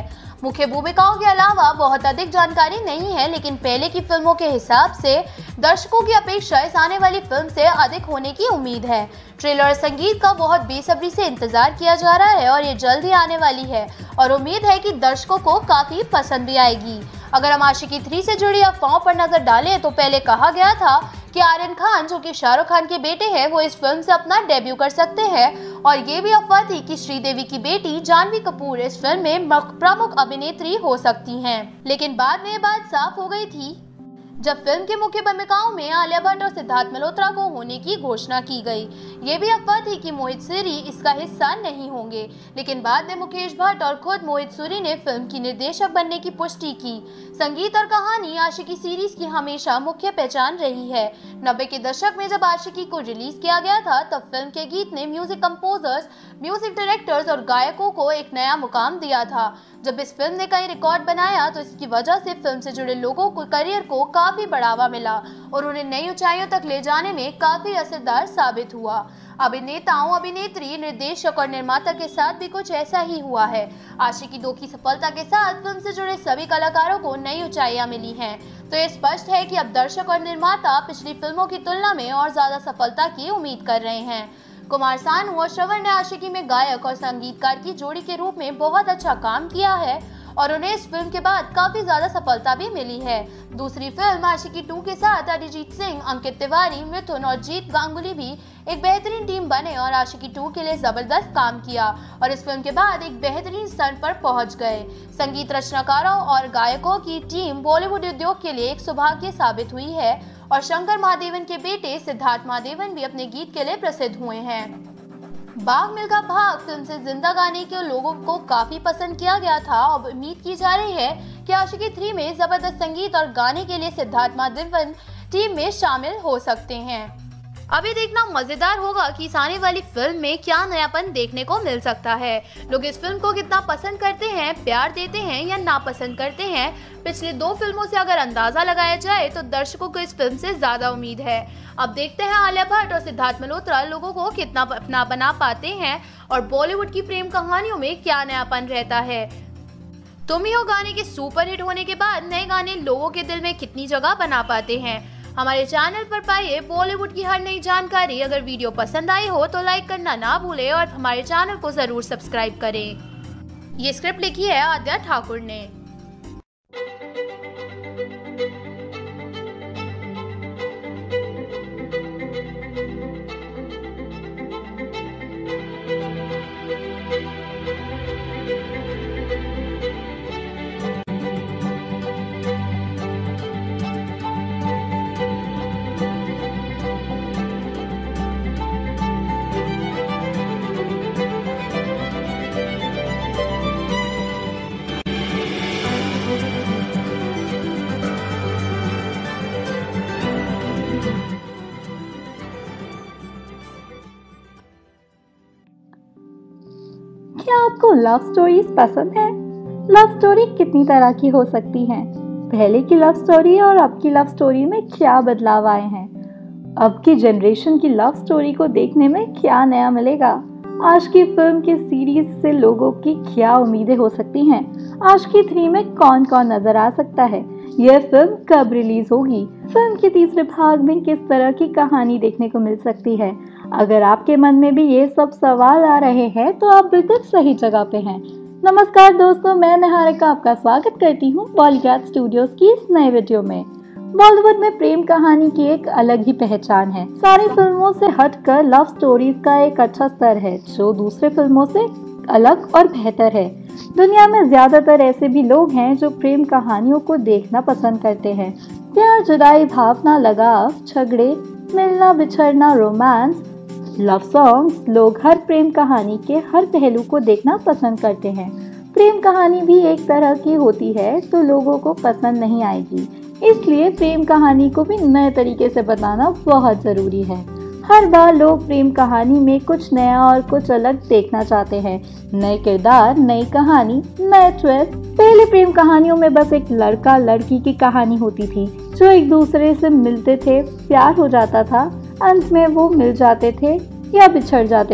मुख्य भूमिकाओं के अलावा बहुत अधिक जानकारी नहीं है, लेकिन पहले की फिल्मों के हिसाब से दर्शकों की अपेक्षा इस आने वाली फिल्म से अधिक होने की उम्मीद है। ट्रेलर और संगीत का बहुत बेसब्री से इंतजार किया जा रहा है और ये जल्द ही आने वाली है और उम्मीद है कि दर्शकों को काफी पसंद भी आएगी। अगर हम आशिकी 3 से जुड़ी अफवाहों पर नजर डालें तो पहले कहा गया था कि आर्यन खान, जो कि शाहरुख खान के बेटे हैं, वो इस फिल्म से अपना डेब्यू कर सकते हैं और ये भी अफवाह थी कि श्रीदेवी की बेटी जानवी कपूर इस फिल्म में प्रमुख अभिनेत्री हो सकती हैं। लेकिन बाद में ये बात साफ हो गई थी जब फिल्म के मुख्य भूमिकाओं में आलिया भट्ट और सिद्धार्थ मल्होत्रा को होने की घोषणा की गई। ये भी अफवाह थी कि मोहित सूरी इसका हिस्सा नहीं होंगे, लेकिन बाद में मुकेश भट्ट और खुद मोहित सूरी ने फिल्म की निर्देशक बनने की पुष्टि की। संगीत और कहानी आशिकी सीरीज की हमेशा मुख्य पहचान रही है। 90 के दशक में जब आशिकी को रिलीज किया गया था तब फिल्म के गीत ने म्यूजिक कंपोजर्स, म्यूजिक डायरेक्टर्स और गायकों को एक नया मुकाम दिया था। जब इस फिल्म ने कई रिकॉर्ड बनाया तो इसकी वजह से फिल्म से जुड़े लोगों को करियर को काफी बढ़ावा मिला और उन्हें नई ऊंचाइयों तक ले जाने में काफी असरदार साबित हुआ। अभिनेताओं, अभिनेत्री, निर्देशक और निर्माता के साथ भी कुछ ऐसा ही हुआ है। आशिकी 2 की सफलता के साथ फिल्म से जुड़े सभी कलाकारों को नई ऊंचाइयां मिली हैं, तो ये स्पष्ट है कि अब दर्शक और निर्माता पिछली फिल्मों की तुलना में और ज्यादा सफलता की उम्मीद कर रहे हैं। कुमार सानू और श्रवण ने आशिकी में गायक और संगीतकार की जोड़ी के रूप में बहुत अच्छा काम किया है और उन्हें इस फिल्म के बाद काफी ज्यादा सफलता भी मिली है। दूसरी फिल्म आशिकी 2 के साथ अरिजीत सिंह, अंकित तिवारी, मिथुन और जीत गांगुली भी एक बेहतरीन टीम बने और आशिकी 2 के लिए जबरदस्त काम किया और इस फिल्म के बाद एक बेहतरीन स्तर पर पहुंच गए। संगीत रचनाकारों और गायकों की टीम बॉलीवुड उद्योग के लिए एक सौभाग्य साबित हुई है और शंकर महादेवन के बेटे सिद्धार्थ महादेवन भी अपने गीत के लिए प्रसिद्ध हुए हैं। बाघ मिल्खा भाग फिल्म से जिंदा गाने के लोगों को काफी पसंद किया गया था। अब उम्मीद की जा रही है कि आशिकी 3 में जबरदस्त संगीत और गाने के लिए सिद्धार्थ महादेवन टीम में शामिल हो सकते हैं। अभी देखना मजेदार होगा कि इस आने वाली फिल्म में क्या नयापन देखने को मिल सकता है। लोग इस फिल्म को कितना पसंद करते हैं, प्यार देते हैं या नापसंद करते हैं। पिछले 2 फिल्मों से अगर अंदाजा लगाया जाए तो दर्शकों को इस फिल्म से ज्यादा उम्मीद है। अब देखते हैं आलिया भट्ट और सिद्धार्थ मल्होत्रा लोगों को कितना अपना बना पाते हैं और बॉलीवुड की प्रेम कहानियों में क्या नयापन रहता है। तुम ही हो गाने के सुपर हिट होने के बाद नए गाने लोगों के दिल में कितनी जगह बना पाते हैं। हमारे चैनल पर पाइए बॉलीवुड की हर नई जानकारी। अगर वीडियो पसंद आई हो तो लाइक करना ना भूलें और हमारे चैनल को जरूर सब्सक्राइब करें। ये स्क्रिप्ट लिखी है आद्या ठाकुर ने। क्या आपको लव स्टोरीज पसंद है? लव स्टोरी कितनी तरह की हो सकती हैं? पहले की लव स्टोरी और अब की लव स्टोरी में क्या बदलाव आए हैं? अब की जनरेशन की लव स्टोरी को देखने में क्या नया मिलेगा? आज की फिल्म के सीरीज से लोगों की क्या उम्मीदें हो सकती हैं? आशिकी 3 में कौन कौन नजर आ सकता है? यह फिल्म कब रिलीज होगी? फिल्म के तीसरे भाग में किस तरह की कहानी देखने को मिल सकती है? अगर आपके मन में भी ये सब सवाल आ रहे हैं तो आप बिल्कुल सही जगह पे हैं। नमस्कार दोस्तों, मैं निहारिका आपका स्वागत करती हूँ बॉलीग्राड स्टूडियोज की इस नए वीडियो में। बॉलीवुड में प्रेम कहानी की एक अलग ही पहचान है। सारी फिल्मों से हटकर लव स्टोरीज का एक अच्छा स्तर है जो दूसरे फिल्मों से अलग और बेहतर है। दुनिया में ज्यादातर ऐसे भी लोग हैं जो प्रेम कहानियों को देखना पसंद करते हैं। प्यार, जुदाई, भावना, लगाव, झगड़े, मिलना, बिछड़ना, रोमांस, लव सॉन्ग्स, लोग हर प्रेम कहानी के हर पहलू को देखना पसंद करते हैं। प्रेम कहानी भी एक तरह की होती है तो लोगों को पसंद नहीं आएगी, इसलिए प्रेम कहानी को भी नए तरीके से बताना बहुत जरूरी है। हर बार लोग प्रेम कहानी में कुछ नया और कुछ अलग देखना चाहते हैं। नए किरदार, नई कहानी, नए ट्विस्ट। पहले प्रेम कहानियों में बस एक लड़का लड़की की कहानी होती थी जो एक दूसरे से मिलते थे, प्यार हो जाता था, अंत में वो मिल जाते थे या बिछड़ जाते थे।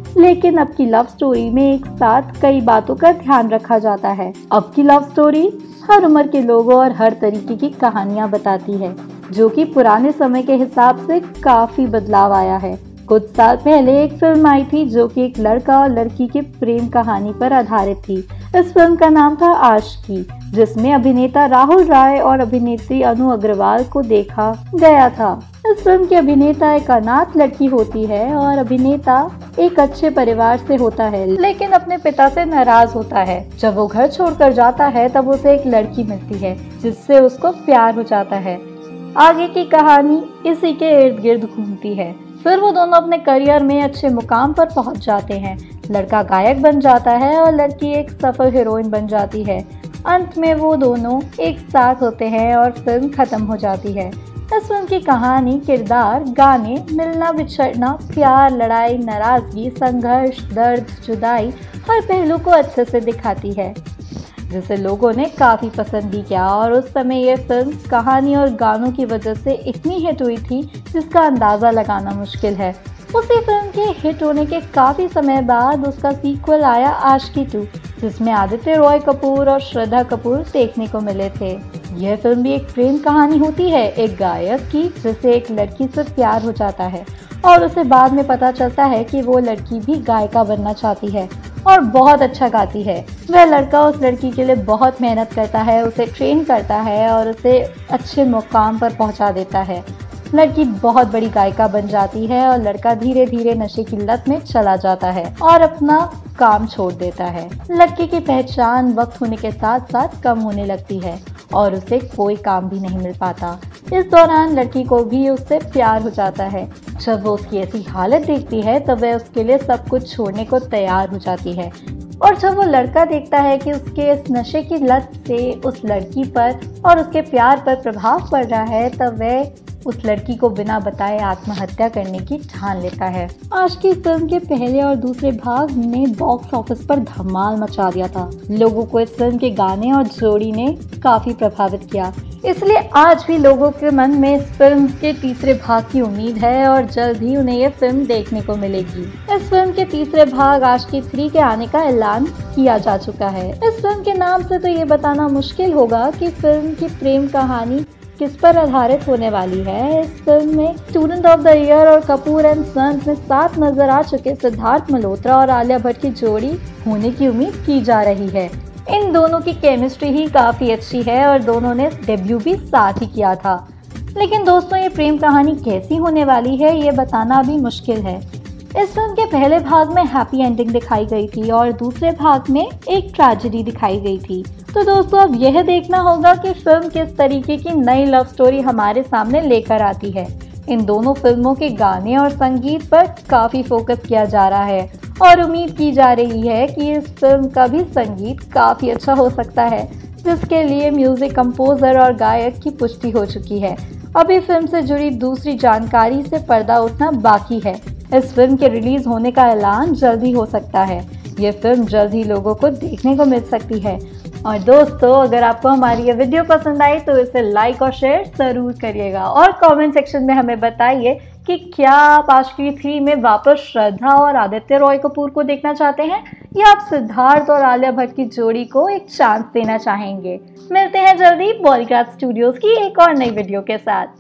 लेकिन अब की लव स्टोरी में एक साथ कई बातों का ध्यान रखा जाता है। अब की लव स्टोरी हर उम्र के लोगों और हर तरीके की कहानियां बताती है, जो कि पुराने समय के हिसाब से काफी बदलाव आया है। कुछ साल पहले एक फिल्म आई थी जो कि एक लड़का और लड़की के प्रेम कहानी पर आधारित थी। इस फिल्म का नाम था आशिकी, जिसमें अभिनेता राहुल राय और अभिनेत्री अनु अग्रवाल को देखा गया था। इस फिल्म की अभिनेता एक अनाथ लड़की होती है और अभिनेता एक अच्छे परिवार से होता है, लेकिन अपने पिता से नाराज होता है। जब वो घर छोड़कर जाता है तब उसे एक लड़की मिलती है जिससे उसको प्यार हो जाता है। आगे की कहानी इसी के इर्द गिर्द घूमती है। फिर वो दोनों अपने करियर में अच्छे मुकाम पर पहुंच जाते हैं। लड़का गायक बन जाता है और लड़की एक सफल हीरोइन बन जाती है। अंत में वो दोनों एक साथ होते हैं और फिल्म खत्म हो जाती है। इस फिल्म की कहानी, किरदार, गाने, मिलना बिछड़ना, प्यार, लड़ाई, नाराजगी, संघर्ष, दर्द, जुदाई हर पहलू को अच्छे से दिखाती है, जिसे लोगों ने काफ़ी पसंद भी किया। और उस समय ये फिल्म कहानी और गानों की वजह से इतनी हिट हुई थी जिसका अंदाज़ा लगाना मुश्किल है। उसी फिल्म के हिट होने के काफ़ी समय बाद उसका सीक्वल आया आशिकी 2, जिसमें आदित्य रॉय कपूर और श्रद्धा कपूर देखने को मिले थे। यह फिल्म भी एक प्रेम कहानी होती है, एक गायक की जिसे एक लड़की से प्यार हो जाता है और उसे बाद में पता चलता है कि वो लड़की भी गायिका बनना चाहती है और बहुत अच्छा गाती है। वह लड़का उस लड़की के लिए बहुत मेहनत करता है, उसे ट्रेन करता है और उसे अच्छे मुकाम पर पहुंचा देता है। लड़की बहुत बड़ी गायिका बन जाती है और लड़का धीरे धीरे नशे की लत में चला जाता है और अपना काम छोड़ देता है। लड़की की पहचान वक्त होने के साथ साथ कम होने लगती है और उसे कोई काम भी नहीं मिल पाता। इस दौरान लड़की को भी उससे प्यार हो जाता है। जब वो उसकी ऐसी हालत देखती है तब वह उसके लिए सब कुछ छोड़ने को तैयार हो जाती है। और जब वो लड़का देखता है कि उसके इस नशे की लत से उस लड़की पर और उसके प्यार पर प्रभाव पड़ रहा है, तब वह उस लड़की को बिना बताए आत्महत्या करने की ठान लेता है। आशिकी फिल्म के पहले और दूसरे भाग ने बॉक्स ऑफिस पर धमाल मचा दिया था। लोगों को इस फिल्म के गाने और जोड़ी ने काफी प्रभावित किया, इसलिए आज भी लोगों के मन में इस फिल्म के तीसरे भाग की उम्मीद है और जल्द ही उन्हें ये फिल्म देखने को मिलेगी। इस फिल्म के तीसरे भाग आशिकी 3 के आने का ऐलान किया जा चुका है। इस फिल्म के नाम से तो ये बताना मुश्किल होगा कि फिल्म की प्रेम कहानी किस पर आधारित होने वाली है। इस फिल्म में स्टूडेंट ऑफ द ईयर और कपूर एंड सन्स में साथ नजर आ चुके सिद्धार्थ मल्होत्रा और आलिया भट्ट की जोड़ी होने की उम्मीद की जा रही है। इन दोनों की केमिस्ट्री ही काफी अच्छी है और दोनों ने डेब्यू भी साथ ही किया था। लेकिन दोस्तों, ये प्रेम कहानी कैसी होने वाली है ये बताना भी मुश्किल है। इस फिल्म के पहले भाग में हैप्पी एंडिंग दिखाई गई थी और दूसरे भाग में एक ट्रेजेडी दिखाई गई थी। तो दोस्तों, अब यह देखना होगा कि फिल्म किस तरीके की नई लव स्टोरी हमारे सामने लेकर आती है। इन दोनों फिल्मों के गाने और संगीत पर काफी फोकस किया जा रहा है और उम्मीद की जा रही है कि इस फिल्म का भी संगीत काफी अच्छा हो सकता है, जिसके लिए म्यूजिक कंपोजर और गायक की पुष्टि हो चुकी है। अभी फिल्म से जुड़ी दूसरी जानकारी से पर्दा उठना बाकी है। इस फिल्म के रिलीज होने का ऐलान जल्द ही हो सकता है। ये फिल्म जल्द ही लोगों को देखने को मिल सकती है। और दोस्तों, अगर आपको हमारी ये वीडियो पसंद आई तो इसे लाइक और शेयर जरूर करिएगा और कमेंट सेक्शन में हमें बताइए कि क्या आप आशिकी 3 में वापस श्रद्धा और आदित्य रॉय कपूर को देखना चाहते हैं या आप सिद्धार्थ और आलिया भट्ट की जोड़ी को एक चांस देना चाहेंगे। मिलते हैं जल्दी बॉलीग्राड स्टूडियोज की एक और नई वीडियो के साथ।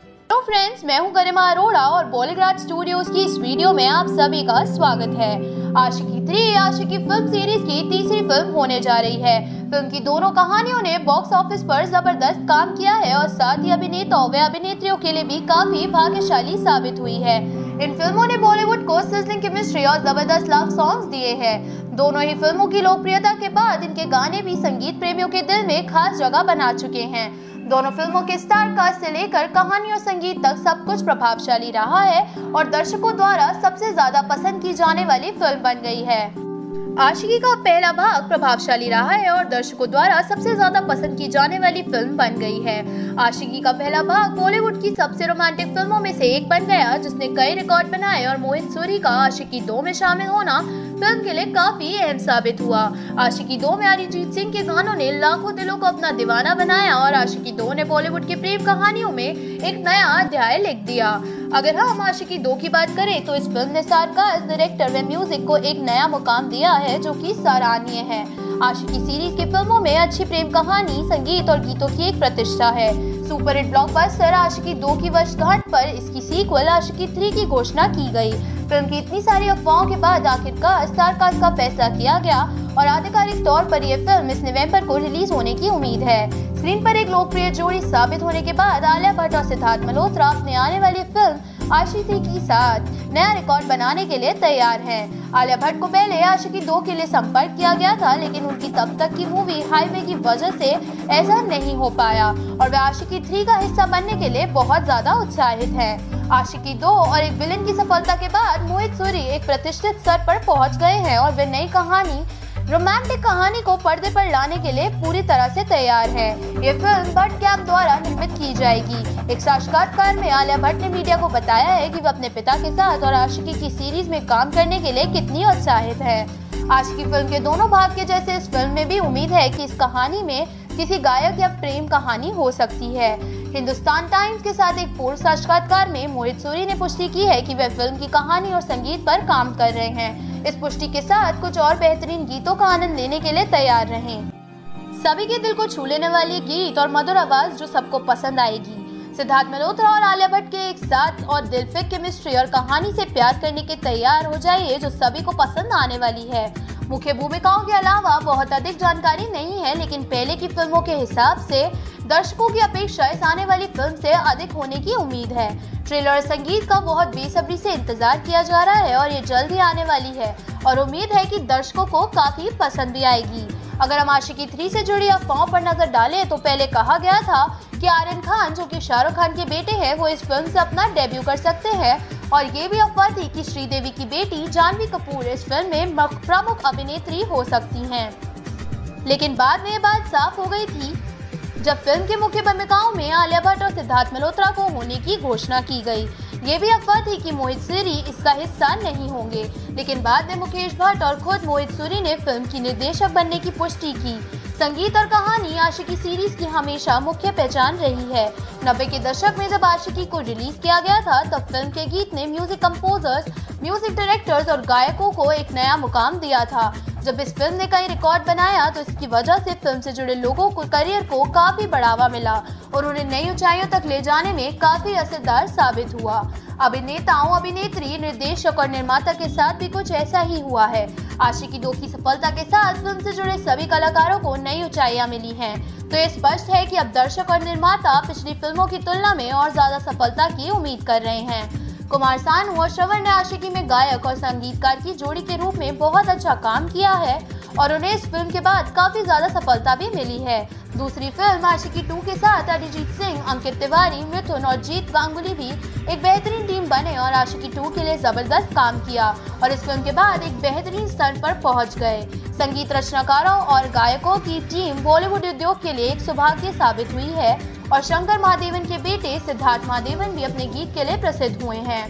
फ्रेंड्स, मैं हूं गरिमा अरोड़ा और बॉलीग्राड स्टूडियोज की इस वीडियो में आप सभी का स्वागत है। आशिकी 3 आशिकी फिल्म सीरीज की तीसरी फिल्म होने जा रही है। फिल्म की दोनों कहानियों ने बॉक्स ऑफिस पर जबरदस्त काम किया है और साथ ही अभिनेताओं व अभिनेत्रियों के लिए भी काफी भाग्यशाली साबित हुई है। इन फिल्मों ने बॉलीवुड को सिजलिंग केमिस्ट्री और जबरदस्त लव सॉन्ग्स दिए हैं। दोनों ही फिल्मों की लोकप्रियता के बाद इनके गाने भी संगीत प्रेमियों के दिल में खास जगह बना चुके हैं। दोनों फिल्मों के स्टार कास्ट से लेकर कहानी और संगीत तक सब कुछ प्रभावशाली रहा है और दर्शकों द्वारा सबसे ज्यादा पसंद की जाने वाली फिल्म बन गई है। आशिकी का पहला भाग प्रभावशाली रहा है और दर्शकों द्वारा सबसे ज्यादा पसंद की जाने वाली फिल्म बन गई है। आशिकी का पहला भाग बॉलीवुड की सबसे रोमांटिक फिल्मों में से एक बन गया, जिसने कई रिकॉर्ड बनाए और मोहित सूरी का आशिकी 2 में शामिल होना फिल्म के लिए काफी अहम साबित हुआ। आशिकी 2 में अरिजीत सिंह के गानों ने लाखों दिलों को अपना दीवाना बनाया और आशिकी 2 ने बॉलीवुड के प्रेम कहानियों में एक नया अध्याय लिख दिया। अगर हम आशिकी 2 की बात करें तो इस फिल्म ने स्टारकास्ट, डायरेक्टर व म्यूजिक को एक नया मुकाम दिया है जो कि सराहनीय है। आशिकी सीरीज की फिल्मों में अच्छी प्रेम कहानी, संगीत और गीतों की एक प्रतिष्ठा है। सुपरहिट ब्लॉकबस्टर आशिकी 2 की वर्षगांठ पर इसकी सीक्वल आशिकी 3 की घोषणा की गई। फिल्म की इतनी सारी अफवाहों के बाद आखिरकार स्टारकास्ट का फैसला किया गया और आधिकारिक तौर पर यह फिल्म इस नवंबर को रिलीज होने की उम्मीद है। स्क्रीन पर एक लोकप्रिय जोड़ी साबित होने के बाद आलिया भट्ट और सिद्धार्थ मल्होत्रा अपने आने वाली फिल्म आशिकी के साथ नया रिकॉर्ड बनाने के लिए तैयार हैं। आलिया भट्ट को पहले आशिकी 2 के लिए संपर्क किया गया था, लेकिन उनकी तब तक की मूवी हाईवे की वजह से ऐसा नहीं हो पाया और वे आशिकी 3 का हिस्सा बनने के लिए बहुत ज्यादा उत्साहित हैं। आशिकी 2 और एक विलन की सफलता के बाद मोहित सूरी एक प्रतिष्ठित स्तर पर पहुंच गए हैं और वे नई कहानी, रोमांटिक कहानी को पर्दे पर लाने के लिए पूरी तरह से तैयार है। ये फिल्म भट्ट कैंप द्वारा निर्मित की जाएगी। एक साक्षात्कार में आलिया भट्ट ने मीडिया को बताया है कि वह अपने पिता के साथ और आशिकी की सीरीज में काम करने के लिए कितनी उत्साहित है। आशिकी फिल्म के दोनों भाग के जैसे इस फिल्म में भी उम्मीद है कि इस कहानी में किसी गायक या प्रेम कहानी हो सकती है। हिंदुस्तान टाइम्स के साथ एक पूर्ण साक्षात्कार में मोहित सूरी ने पुष्टि की है कि वह फिल्म की कहानी और संगीत पर काम कर रहे हैं। इस पुष्टि के साथ कुछ और बेहतरीन गीतों का आनंद लेने के लिए तैयार रहें। सभी के दिल को छू लेने वाली गीत और मधुर आवाज जो सबको पसंद आएगी। सिद्धार्थ मल्होत्रा और आलिया भट्ट के एक साथ और दिलफिक केमिस्ट्री और कहानी से प्यार करने के तैयार हो जाइए जो सभी को पसंद आने वाली है। मुख्य भूमिकाओं के अलावा बहुत अधिक जानकारी नहीं है, लेकिन पहले की फिल्मों के हिसाब से दर्शकों की अपेक्षा इस आने वाली फिल्म से अधिक होने की उम्मीद है। ट्रेलर और संगीत का बहुत बेसब्री से इंतजार किया जा रहा है और ये जल्द ही आने वाली है और उम्मीद है कि दर्शकों को काफी पसंद भी आएगी। अगर हम आशिकी 3 से जुड़ी अफवाहों पर नजर डालें तो पहले कहा गया था कि आर्यन खान, जो कि शाहरुख खान के बेटे हैं, वो इस फिल्म से अपना डेब्यू कर सकते हैं और ये भी अफवाह थी कि श्रीदेवी की बेटी जानवी कपूर इस फिल्म में प्रमुख अभिनेत्री हो सकती हैं। लेकिन बाद में ये बात साफ हो गई थी जब फिल्म के मुख्य भूमिकाओं में आलिया भट्ट और सिद्धार्थ मल्होत्रा को होने की घोषणा की गई। ये भी अफवाह थी कि मोहित सूरी इसका हिस्सा नहीं होंगे, लेकिन बाद में मुकेश भट्ट और खुद मोहित सूरी ने फिल्म की निर्देशक बनने की पुष्टि की। संगीत और कहानी आशिकी सीरीज की हमेशा मुख्य पहचान रही है। 90 के दशक में जब आशिकी को रिलीज किया गया था तब फिल्म के गीत ने म्यूजिक कंपोजर्स, म्यूजिक डायरेक्टर्स और गायकों को एक नया मुकाम दिया था। जब इस फिल्म ने कई रिकॉर्ड बनाया तो इसकी वजह से फिल्म से जुड़े लोगों को करियर को काफी बढ़ावा मिला और उन्हें नई ऊंचाइयों तक ले जाने में काफी असरदार साबित हुआ। अभिनेताओं, अभिनेत्री, निर्देशक और निर्माता के साथ भी कुछ ऐसा ही हुआ है। आशिकी 2 की सफलता के साथ फिल्म से जुड़े सभी कलाकारों को नई ऊंचाइयां मिली हैं, तो ये स्पष्ट है कि अब दर्शक और निर्माता पिछली फिल्मों की तुलना में और ज्यादा सफलता की उम्मीद कर रहे हैं। कुमार सानू और श्रवण ने आशिकी में गायक और संगीतकार की जोड़ी के रूप में बहुत अच्छा काम किया है और उन्हें इस फिल्म के बाद काफी ज्यादा सफलता भी मिली है। दूसरी फिल्म आशिकी 2 के साथ अरिजीत सिंह, अंकित तिवारी, मिथुन और जीत गांगुली भी एक बेहतरीन टीम बने और आशिकी 2 के लिए जबरदस्त काम किया और इस फिल्म के बाद एक बेहतरीन स्तर पर पहुंच गए। संगीत रचनाकारों और गायकों की टीम बॉलीवुड उद्योग के लिए एक सौभाग्य साबित हुई है और शंकर महादेवन के बेटे सिद्धार्थ महादेवन भी अपने गीत के लिए प्रसिद्ध हुए हैं।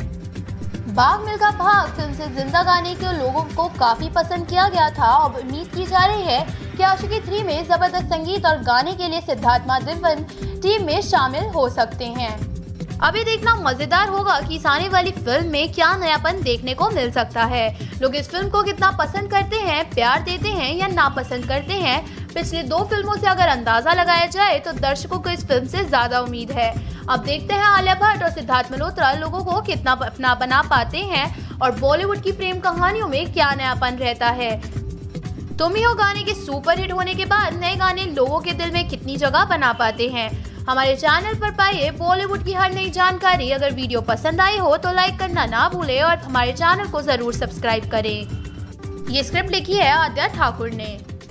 बाग मिल्खा भाग फिल्म से जिंदा गाने के लोगों को काफी पसंद किया गया था और उम्मीद की जा रही है कि आशिकी 3 में जबरदस्त संगीत और गाने के लिए सिद्धार्थ महादेवन टीम में शामिल हो सकते हैं। अभी देखना मजेदार होगा कि इस आने वाली फिल्म में क्या नयापन देखने को मिल सकता है। लोग इस फिल्म को कितना पसंद करते हैं, प्यार देते हैं या नापसंद करते हैं, पिछली 2 फिल्मों से अगर अंदाजा लगाया जाए तो दर्शकों को इस फिल्म से ज्यादा उम्मीद है। अब देखते हैं आलिया भट्ट और सिद्धार्थ मल्होत्रा लोगों को कितना अपना बना पाते हैं और बॉलीवुड की प्रेम कहानियों में क्या नयापन रहता है। तुम ही हो गाने के सुपरहिट होने के बाद नए गाने लोगों के दिल में कितनी जगह बना पाते हैं। हमारे चैनल पर पाइए बॉलीवुड की हर नई जानकारी। अगर वीडियो पसंद आई हो तो लाइक करना ना भूलें और हमारे चैनल को जरूर सब्सक्राइब करें। ये स्क्रिप्ट लिखी है आद्या ठाकुर ने।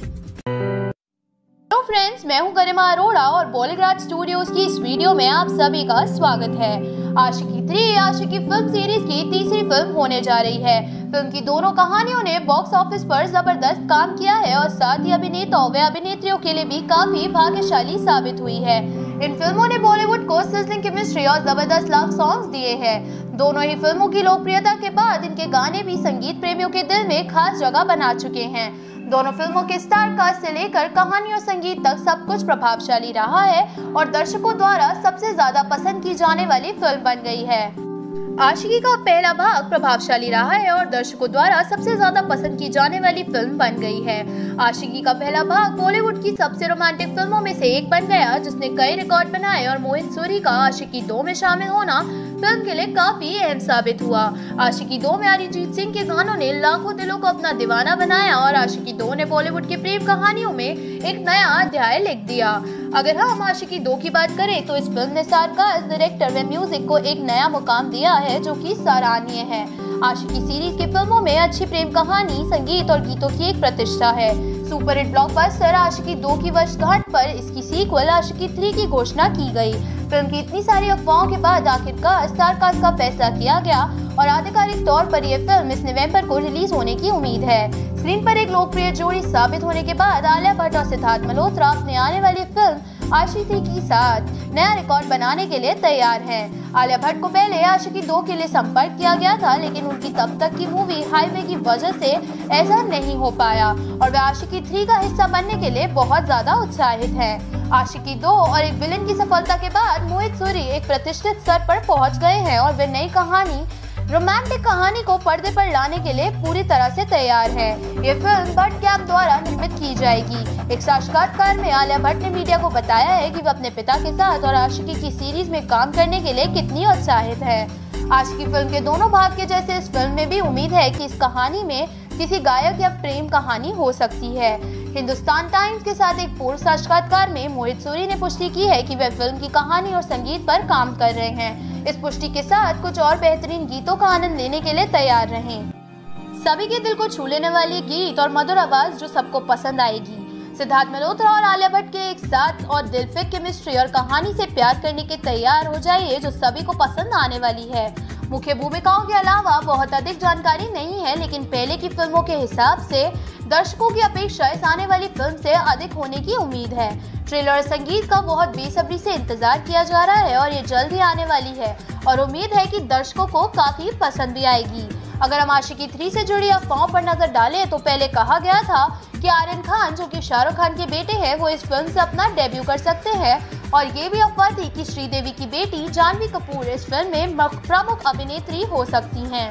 हेलो फ्रेंड्स, मैं हूं गरिमा अरोड़ा और बॉलीग्राड स्टूडियोज की इस वीडियो में आप सभी का स्वागत है। आशिकी 3 आशिकी फिल्म सीरीज की तीसरी फिल्म होने जा रही है। फिल्म की दोनों कहानियों ने बॉक्स ऑफिस पर जबरदस्त काम किया है और साथ ही अभिनेताओं व अभिनेत्रियों के लिए भी काफी भाग्यशाली साबित हुई है। इन फिल्मों ने बॉलीवुड को सिजलिंग केमिस्ट्री और जबरदस्त लव सॉन्ग्स दिए हैं। दोनों ही फिल्मों की लोकप्रियता के बाद इनके गाने भी संगीत प्रेमियों के दिल में खास जगह बना चुके हैं। दोनों फिल्मों के स्टार कास्ट से लेकर कहानी और संगीत तक सब कुछ प्रभावशाली रहा है और दर्शकों द्वारा सबसे ज्यादा पसंद की जाने वाली फिल्म बन गई है। आशिकी का पहला भाग प्रभावशाली रहा है और दर्शकों द्वारा सबसे ज्यादा पसंद की जाने वाली फिल्म बन गई है। आशिकी का पहला भाग बॉलीवुड की सबसे रोमांटिक फिल्मों में से एक बन गया, जिसने कई रिकॉर्ड बनाए और मोहित सूरी का आशिकी 2 में शामिल होना फिल्म के लिए काफी अहम साबित हुआ। आशिकी 2 में अरिजीत सिंह के गानों ने लाखों दिलों को अपना दीवाना बनाया और आशिकी 2 ने बॉलीवुड की प्रेम कहानियों में एक नया अध्याय लिख दिया। अगर हम आशिकी 2 की बात करें तो इस फिल्म ने स्टारकास्ट, डायरेक्टर व म्यूजिक को एक नया मुकाम दिया है जो कि सराहनीय है। आशिकी सीरीज की फिल्मों में अच्छी प्रेम कहानी, संगीत और गीतों की एक प्रतिष्ठा है। सुपरहिट ब्लॉकबस्टर आशिकी 2 की वर्षगांठ पर इसकी सीक्वल आशिकी 3 की घोषणा की गई। फिल्म की इतनी सारी अफवाहों के बाद आखिरकार स्टारकास्ट का फैसला किया गया और आधिकारिक तौर पर यह फिल्म इस नवंबर को रिलीज होने की उम्मीद है। स्क्रीन पर एक लोकप्रिय जोड़ी साबित होने के बाद आलिया भट्ट और सिद्धार्थ मल्होत्रा अपने आने वाली फिल्म आशिकी के साथ नया रिकॉर्ड बनाने के लिए तैयार हैं। आलिया भट्ट को पहले आशिकी 2 के लिए संपर्क किया गया था, लेकिन उनकी तब तक की मूवी हाईवे की वजह से ऐसा नहीं हो पाया और वे आशिकी 3 का हिस्सा बनने के लिए बहुत ज्यादा उत्साहित हैं। आशिकी 2 और एक विलेन की सफलता के बाद मोहित सूरी एक प्रतिष्ठित स्तर पर पहुंच गए हैं और वे नई कहानी, रोमांटिक कहानी को पर्दे पर लाने के लिए पूरी तरह से तैयार है। ये फिल्म भट्ट कैंप द्वारा निर्मित की जाएगी। एक साक्षात्कार में आलिया भट्ट ने मीडिया को बताया है कि वह अपने पिता के साथ और आशिकी की सीरीज में काम करने के लिए कितनी उत्साहित है। आशिकी फिल्म के दोनों भाग के जैसे इस फिल्म में भी उम्मीद है कि इस कहानी में किसी गायक या प्रेम कहानी हो सकती है। हिंदुस्तान टाइम्स के साथ एक पूर्ण साक्षात्कार में मोहित सूरी ने पुष्टि की है कि वे फिल्म की कहानी और संगीत पर काम कर रहे हैं। इस पुष्टि के साथ कुछ और बेहतरीन गीतों का आनंद लेने के लिए तैयार रहें। सभी के दिल को छू लेने वाली गीत और मधुर आवाज जो सबको पसंद आएगी। सिद्धार्थ मल्होत्रा और आलिया भट्ट के एक साथ और दिलफिक केमिस्ट्री और कहानी से प्यार करने के तैयार हो जाइए जो सभी को पसंद आने वाली है। मुख्य भूमिकाओं के अलावा बहुत अधिक जानकारी नहीं है, लेकिन पहले की फिल्मों के हिसाब से दर्शकों की अपेक्षा इस आने वाली फिल्म से अधिक होने की उम्मीद है। ट्रेलर संगीत का बहुत बेसब्री से इंतजार किया जा रहा है और ये जल्द ही आने वाली है और उम्मीद है कि दर्शकों को काफी पसंद भी आएगी। अगर हम आशिकी 3 से जुड़ी अफवाहों पर नजर डालें तो पहले कहा गया था कि आर्यन खान, जो कि शाहरुख खान के बेटे हैं, वो इस फिल्म से अपना डेब्यू कर सकते हैं और ये भी अफवाह थी कि श्रीदेवी की बेटी जानवी कपूर इस फिल्म में प्रमुख अभिनेत्री हो सकती हैं।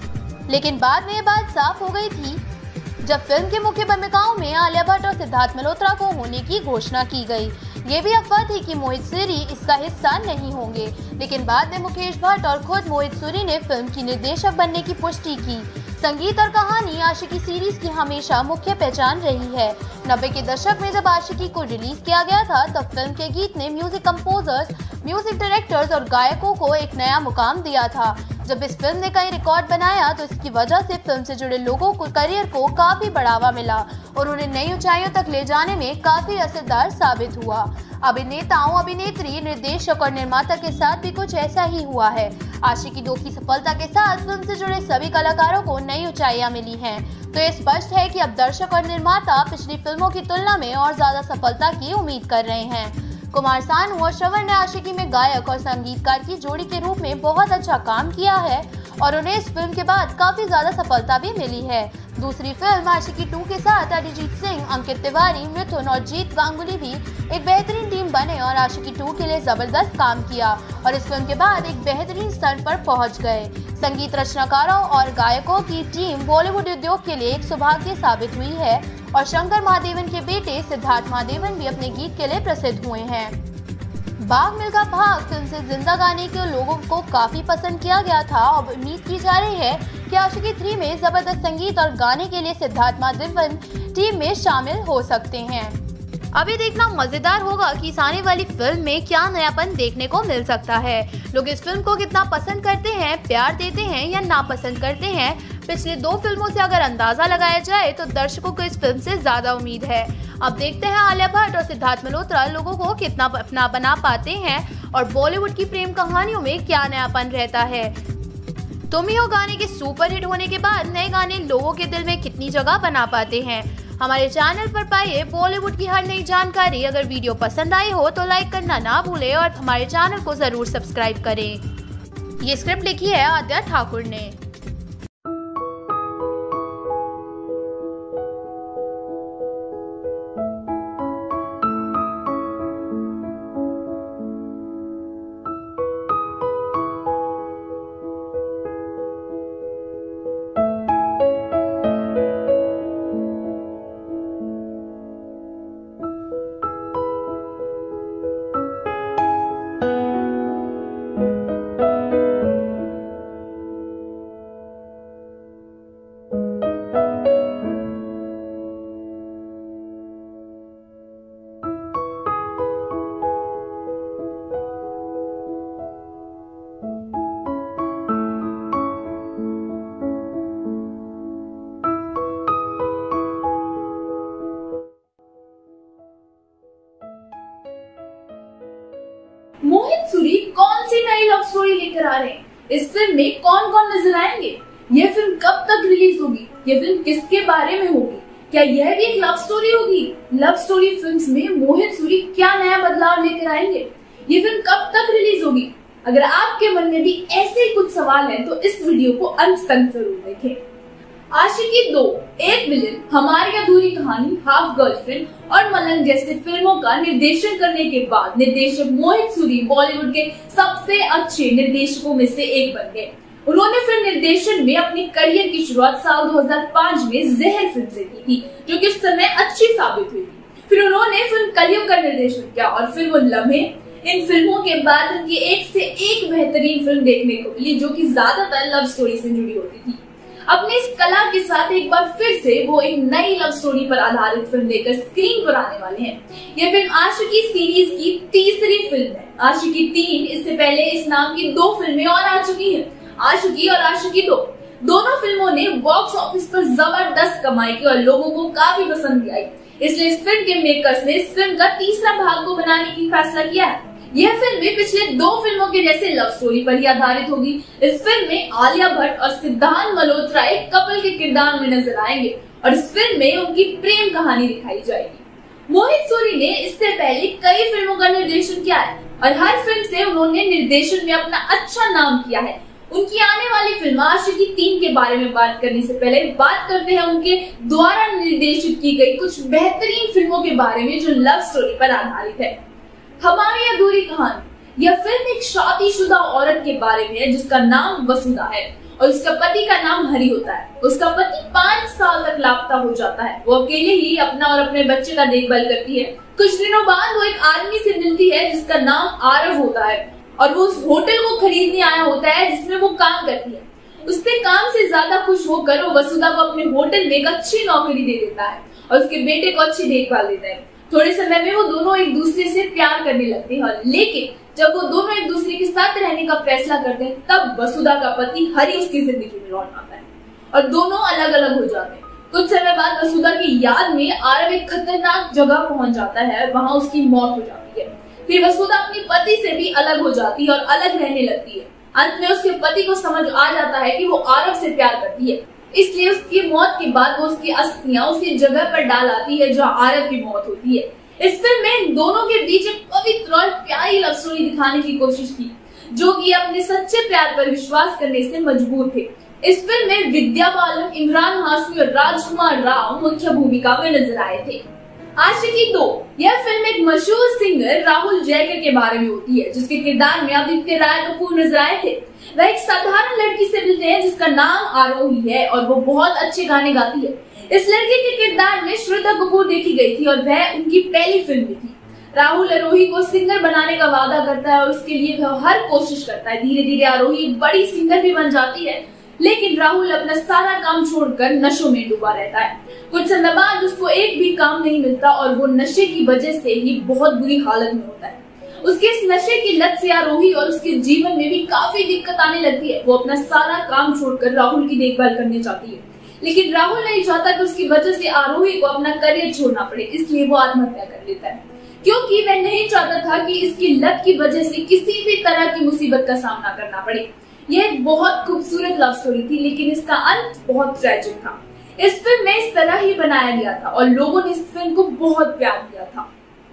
लेकिन बाद में ये बात साफ हो गई थी जब फिल्म की मुख्य भूमिकाओं में आलिया भट्ट और सिद्धार्थ मल्होत्रा को होने की घोषणा की गई। ये भी अफवाह थी कि मोहित सूरी इसका हिस्सा नहीं होंगे, लेकिन बाद में मुकेश भट्ट और खुद मोहित सूरी ने फिल्म की निर्देशक बनने की पुष्टि की। संगीत और कहानी आशिकी सीरीज की हमेशा मुख्य पहचान रही है। 90 के दशक में जब आशिकी को रिलीज किया गया था तब फिल्म के गीत ने म्यूजिक कंपोजर्स, म्यूजिक डायरेक्टर्स और गायकों को एक नया मुकाम दिया था। जब इस फिल्म ने कई रिकॉर्ड बनाया तो इसकी वजह से फिल्म से जुड़े लोगों को करियर को काफी बढ़ावा मिला और उन्हें नई ऊंचाइयों तक ले जाने में काफी असरदार साबित हुआ। अभिनेताओं, अभिनेत्री, निर्देशक और निर्माता के साथ भी कुछ ऐसा ही हुआ है। आशिकी 2 की सफलता के साथ फिल्म से जुड़े सभी कलाकारों को नई ऊंचाइयां मिली हैं, तो ये स्पष्ट है कि अब दर्शक और निर्माता पिछली फिल्मों की तुलना में और ज्यादा सफलता की उम्मीद कर रहे हैं। कुमार सानू और श्रवण ने आशिकी में गायक और संगीतकार की जोड़ी के रूप में बहुत अच्छा काम किया है और उन्हें इस फिल्म के बाद काफी ज्यादा सफलता भी मिली है। दूसरी फिल्म आशिकी 2 के साथ अरिजीत सिंह, अंकित तिवारी, मिथुन और जीत गांगुली भी एक बेहतरीन टीम बने और आशिकी 2 के लिए जबरदस्त काम किया और इस फिल्म के बाद एक बेहतरीन स्तर पर पहुंच गए। संगीत रचनाकारों और गायकों की टीम बॉलीवुड उद्योग के लिए एक सौभाग्य साबित हुई है और शंकर महादेवन के बेटे सिद्धार्थ महादेवन भी अपने गीत के लिए प्रसिद्ध हुए हैं। भाग मिल्खा भाग फिल्म से जिंदा गाने के लोगों को काफी पसंद किया गया था। अब उम्मीद की जा रही है कि आशिकी 3 में जबरदस्त संगीत और गाने के लिए सिद्धार्थ महादेवन टीम में शामिल हो सकते हैं। अभी देखना मजेदार होगा कि इस आने वाली फिल्म में क्या नयापन देखने को मिल सकता है। लोग इस फिल्म को कितना पसंद करते हैं, प्यार देते हैं या नापसंद करते हैं। पिछले 2 फिल्मों से अगर अंदाजा लगाया जाए तो दर्शकों को इस फिल्म से ज्यादा उम्मीद है। अब देखते हैं आलिया भट्ट और सिद्धार्थ मल्होत्रा लोगों को कितना अपना बना पाते हैं और बॉलीवुड की प्रेम कहानियों में क्या नयापन रहता है। तुम ही हो गाने के सुपर हिट होने के बाद नए गाने लोगों के दिल में कितनी जगह बना पाते हैं। हमारे चैनल पर पाइए बॉलीवुड की हर नई जानकारी। अगर वीडियो पसंद आई हो तो लाइक करना ना भूलें और हमारे चैनल को जरूर सब्सक्राइब करें। ये स्क्रिप्ट लिखी है आद्या ठाकुर ने। मोहित सूरी कौन सी नई लव स्टोरी लेकर आ रहे हैं? इस फिल्म में कौन कौन नजर आएंगे? ये फिल्म कब तक रिलीज होगी? ये फिल्म किसके बारे में होगी? क्या यह भी एक लव स्टोरी होगी? लव स्टोरी फिल्म्स में मोहित सूरी क्या नया बदलाव लेकर आएंगे? ये फिल्म कब तक रिलीज होगी? अगर आपके मन में भी ऐसे ही कुछ सवाल हैं तो इस वीडियो को अंत तक जरूर देखें। आशिकी 2, एक विलन, हमारी अधूरी कहानी, हाफ गर्लफ्रेंड और मलंग जैसे फिल्मों का निर्देशन करने के बाद निर्देशक मोहित सूरी बॉलीवुड के सबसे अच्छे निर्देशकों में से एक बन गए। उन्होंने फिल्म निर्देशन में अपनी करियर की शुरुआत साल 2005 में जहर फिल्म से की थी, जो कि उस समय अच्छी साबित हुई थी। फिर उन्होंने फिल्म कलियुग का निर्देशन किया और फिर वो लम्हे। इन फिल्मों के बाद उनकी एक से एक बेहतरीन फिल्म देखने को मिली, जो कि ज्यादातर लव स्टोरी से जुड़ी होती थी। अपने इस कला के साथ एक बार फिर से वो एक नई लव स्टोरी पर आधारित फिल्म लेकर स्क्रीन पर आने वाले हैं। यह फिल्म आशिकी सीरीज की तीसरी फिल्म है। आशिकी 3, इससे पहले इस नाम की 2 फिल्में और आ चुकी हैं, आशिकी और आशिकी 2। दोनों फिल्मों ने बॉक्स ऑफिस पर जबरदस्त कमाई की और लोगों को काफी पसंद भी आई। इसलिए इस फिल्म के मेकर्स ने इस फिल्म का तीसरा भाग को बनाने की फैसला किया है। यह फिल्म भी पिछले 2 फिल्मों के जैसे लव स्टोरी पर ही आधारित होगी। इस फिल्म में आलिया भट्ट और सिद्धार्थ मल्होत्रा एक कपल के किरदार में नजर आएंगे और इस फिल्म में उनकी प्रेम कहानी दिखाई जाएगी। मोहित सूरी ने इससे पहले कई फिल्मों का निर्देशन किया है और हर फिल्म से उन्होंने निर्देशन में अपना अच्छा नाम किया है। उनकी आने वाली फिल्म आशिकी 3 के बारे में बात करने से पहले बात करते हैं उनके द्वारा निर्देशित की गई कुछ बेहतरीन फिल्मों के बारे में जो लव स्टोरी पर आधारित है। हमारी अधूरी कहानी, यह फिल्म एक शादीशुदा औरत के बारे में है जिसका नाम वसुधा है और उसका पति का नाम हरि होता है। उसका पति 5 साल तक लापता हो जाता है। वो अकेले ही अपना और अपने बच्चे का देखभाल करती है। कुछ दिनों बाद वो एक आदमी से मिलती है जिसका नाम आरव होता है और वो उस होटल को खरीदने आया होता है जिसमें वो काम करती है। उसके काम से ज्यादा खुश होकर वो वसुधा को अपने होटल में एक अच्छी नौकरी दे देता है और उसके बेटे को अच्छी देखभाल देता है। थोड़े समय में वो दोनों एक दूसरे से प्यार करने लगते हैं, लेकिन जब वो दोनों एक दूसरे के साथ रहने का फैसला करते हैं तब वसुधा का पति हरि उसकी जिंदगी में लौट आता है और दोनों अलग अलग हो जाते हैं। कुछ समय बाद वसुधा की याद में आरव एक खतरनाक जगह पहुंच जाता है और वहां उसकी मौत हो जाती है। फिर वसुधा अपने पति से भी अलग हो जाती है और अलग रहने लगती है। अंत में उसके पति को समझ आ जाता है कि वो आरव से प्यार करती है, इसलिए उसकी मौत के बाद वो उसकी अस्थियां उसी जगह पर डाल आती है जहाँ आरव की मौत होती है। इस फिल्म में दोनों के बीच एक पवित्र और प्यारी लव स्टोरी दिखाने की कोशिश की, जो कि अपने सच्चे प्यार पर विश्वास करने से मजबूर थे। इस फिल्म में विद्या बालन, इमरान हाशमी और राजकुमार राव मुख्य भूमिका में नजर आए थे। आशिकी 2 यह फिल्म एक मशहूर सिंगर राहुल जयकर के बारे में होती है, जिसके किरदार में आदित्य राय कपूर नजर आए थे। वह एक साधारण लड़की से मिलते हैं जिसका नाम आरोही है और वो बहुत अच्छे गाने गाती है। इस लड़की के किरदार में श्रद्धा कपूर देखी गई थी और वह उनकी पहली फिल्म भी थी। राहुल आरोही को सिंगर बनाने का वादा करता है और उसके लिए वह हर कोशिश करता है। धीरे धीरे आरोही एक बड़ी सिंगर भी बन जाती है, लेकिन राहुल अपना सारा काम छोड़कर नशों में डूबा रहता है। कुछ समय बाद उसको एक भी काम नहीं मिलता और वो नशे की वजह से ही बहुत बुरी हालत में होता है। उसके इस नशे की लत से आरोही और उसके जीवन में भी काफी दिक्कत आने लगती है। वो अपना सारा काम छोड़कर राहुल की देखभाल करनी चाहती है, लेकिन राहुल नहीं चाहता कि उसकी वजह से आरोही को अपना करियर छोड़ना पड़े, इसलिए वो आत्महत्या कर लेता है, क्योंकि वह नहीं चाहता था कि इसकी लत की वजह से किसी भी तरह की मुसीबत का सामना करना पड़े। यह एक बहुत खूबसूरत लव स्टोरी थी, लेकिन इसका अंत बहुत ट्रेजिक था। इस फिल्म में इस तरह ही बनाया गया था और लोगों ने इस फिल्म को बहुत प्यार दिया था।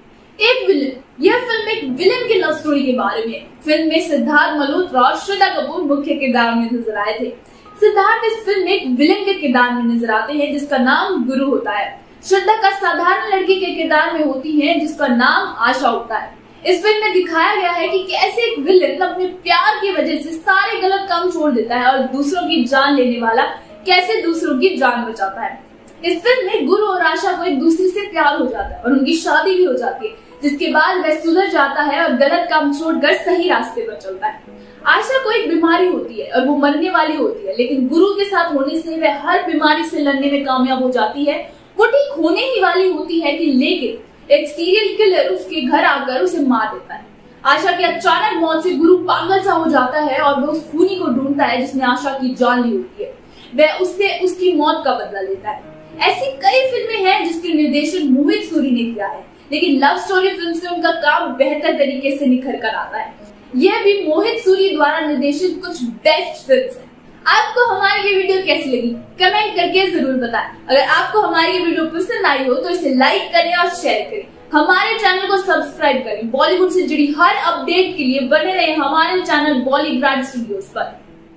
एक विलन, यह फिल्म एक विलन की लव स्टोरी के बारे में। फिल्म में सिद्धार्थ मल्होत्रा और श्रद्धा कपूर मुख्य किरदार में नजर आए थे। सिद्धार्थ इस फिल्म में एक विलन के किरदार में नजर आते हैं जिसका नाम गुरु होता है। श्रद्धा का साधारण लड़की के किरदार में होती है जिसका नाम आशा होता है। इस फिल्म में दिखाया गया है कि कैसे एक विलन अपने प्यार की वजह से सारे गलत काम छोड़ देता है और दूसरों की जान लेने वाला कैसे दूसरों की जान बचाता है। इस फिल्म में गुरु और आशा को एक दूसरे से प्यार हो जाता है और उनकी शादी भी हो जाती है, जिसके बाद वह सुधर जाता है और गलत काम छोड़कर सही रास्ते पर चलता है। आशा को एक बीमारी होती है और वो मरने वाली होती है, लेकिन गुरु के साथ होने से वह हर बीमारी से लड़ने में कामयाब हो जाती है। वो ठीक होने ही वाली होती है कि लेकिन एक सीरियल किलर उसके घर आकर उसे मार देता है। आशा की अचानक मौत से गुरु पागल सा हो जाता है और वह उस खूनी को ढूंढता है जिसने आशा की जान ली होती है। वह उससे उसकी मौत का बदला लेता है। ऐसी कई फिल्में हैं जिसके निर्देशन मोहित सूरी ने किया है, लेकिन लव स्टोरी फिल्म से उनका काम बेहतर तरीके से निखर कर आता है। यह भी मोहित सूरी द्वारा निर्देशित कुछ बेस्ट फिल्म्स हैं। आपको हमारी ये वीडियो कैसी लगी कमेंट करके जरूर बताएं। अगर आपको हमारी ये वीडियो पसंद आई हो तो इसे लाइक करें और शेयर करें। हमारे चैनल को सब्सक्राइब करें। बॉलीवुड से जुड़ी हर अपडेट के लिए बने रहे हमारे चैनल बॉलीग्राड स्टूडियोज पर।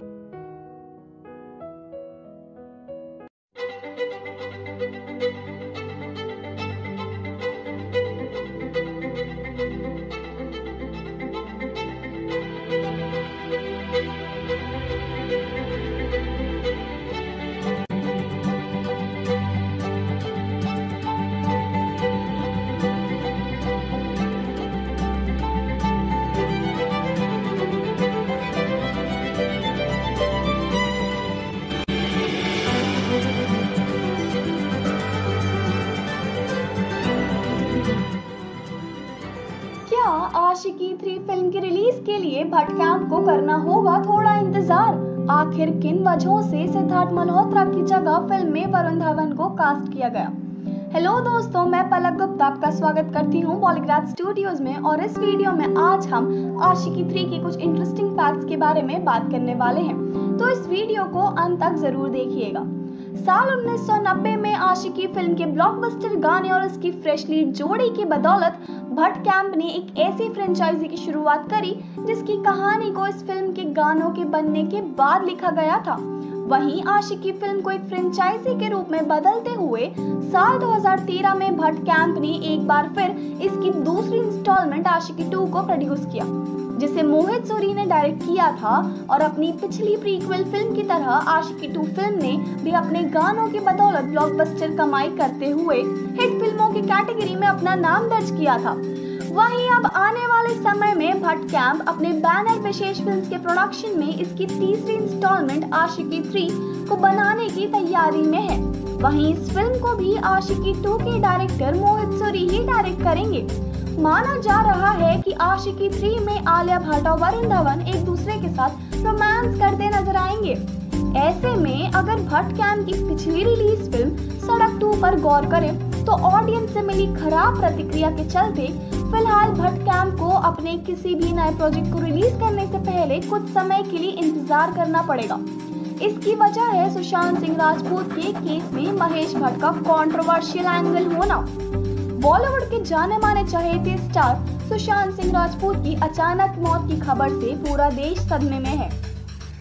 आशिकी 3 फिल्म की रिलीज के लिए भट्ट कैंप को करना होगा थोड़ा इंतजार। आखिर किन वजहों से सिद्धार्थ मल्होत्रा की जगह फिल्म में वरुण धवन को कास्ट किया गया। हेलो दोस्तों, मैं पलक गुप्ता आपका स्वागत करती हूँ बॉलीग्राड स्टूडियोज में और इस वीडियो में आज हम आशिकी 3 की कुछ इंटरेस्टिंग फैक्ट्स के बारे में बात करने वाले हैं, तो इस वीडियो को अंत तक जरूर देखिएगा। साल 1990 में आशिकी फिल्म के ब्लॉकबस्टर गाने और उसकी फ्रेशली जोड़ी की बदौलत भट्ट कैंप ने एक ऐसी फ्रेंचाइजी की शुरुआत करी जिसकी कहानी को इस फिल्म के गानों के बनने के बाद लिखा गया था। वहीं आशिकी फिल्म को एक फ्रेंचाइजी के रूप में बदलते हुए साल 2013 में भट्ट कैंप ने एक बार फिर इसकी दूसरी इंस्टॉलमेंट आशिकी 2 को प्रोड्यूस किया, जिसे मोहित सूरी ने डायरेक्ट किया था। और अपनी पिछली प्रीक्वल फिल्म की तरह आशिकी 2 फिल्म ने भी अपने गानों की बदौलत ब्लॉकबस्टर कमाई करते हुए हिट फिल्मों की कैटेगरी में अपना नाम दर्ज किया था। वहीं अब आने वाले समय में भट्ट कैंप अपने बैनर विशेष फिल्म्स के प्रोडक्शन में इसकी तीसरी इंस्टॉलमेंट आशिकी 3 को बनाने की तैयारी में है। वहीं इस फिल्म को भी आशिकी 2 के डायरेक्टर मोहित सूरी ही डायरेक्ट करेंगे। माना जा रहा है कि आशिकी 3 में आलिया भट्ट और वरुण धवन एक दूसरे के साथ रोमांस करते नजर आएंगे। ऐसे में अगर भट्ट कैंप की पिछली रिलीज फिल्म सड़क 2 पर गौर करें तो ऑडियंस से मिली खराब प्रतिक्रिया के चलते फिलहाल भट्ट कैंप को अपने किसी भी नए प्रोजेक्ट को रिलीज करने से पहले कुछ समय के लिए इंतजार करना पड़ेगा। इसकी वजह है सुशांत सिंह राजपूत के केस में महेश भट्ट का कंट्रोवर्शियल एंगल होना। बॉलीवुड के जाने माने चहेते स्टार सुशांत सिंह राजपूत की अचानक मौत की खबर से पूरा देश सदमे में है।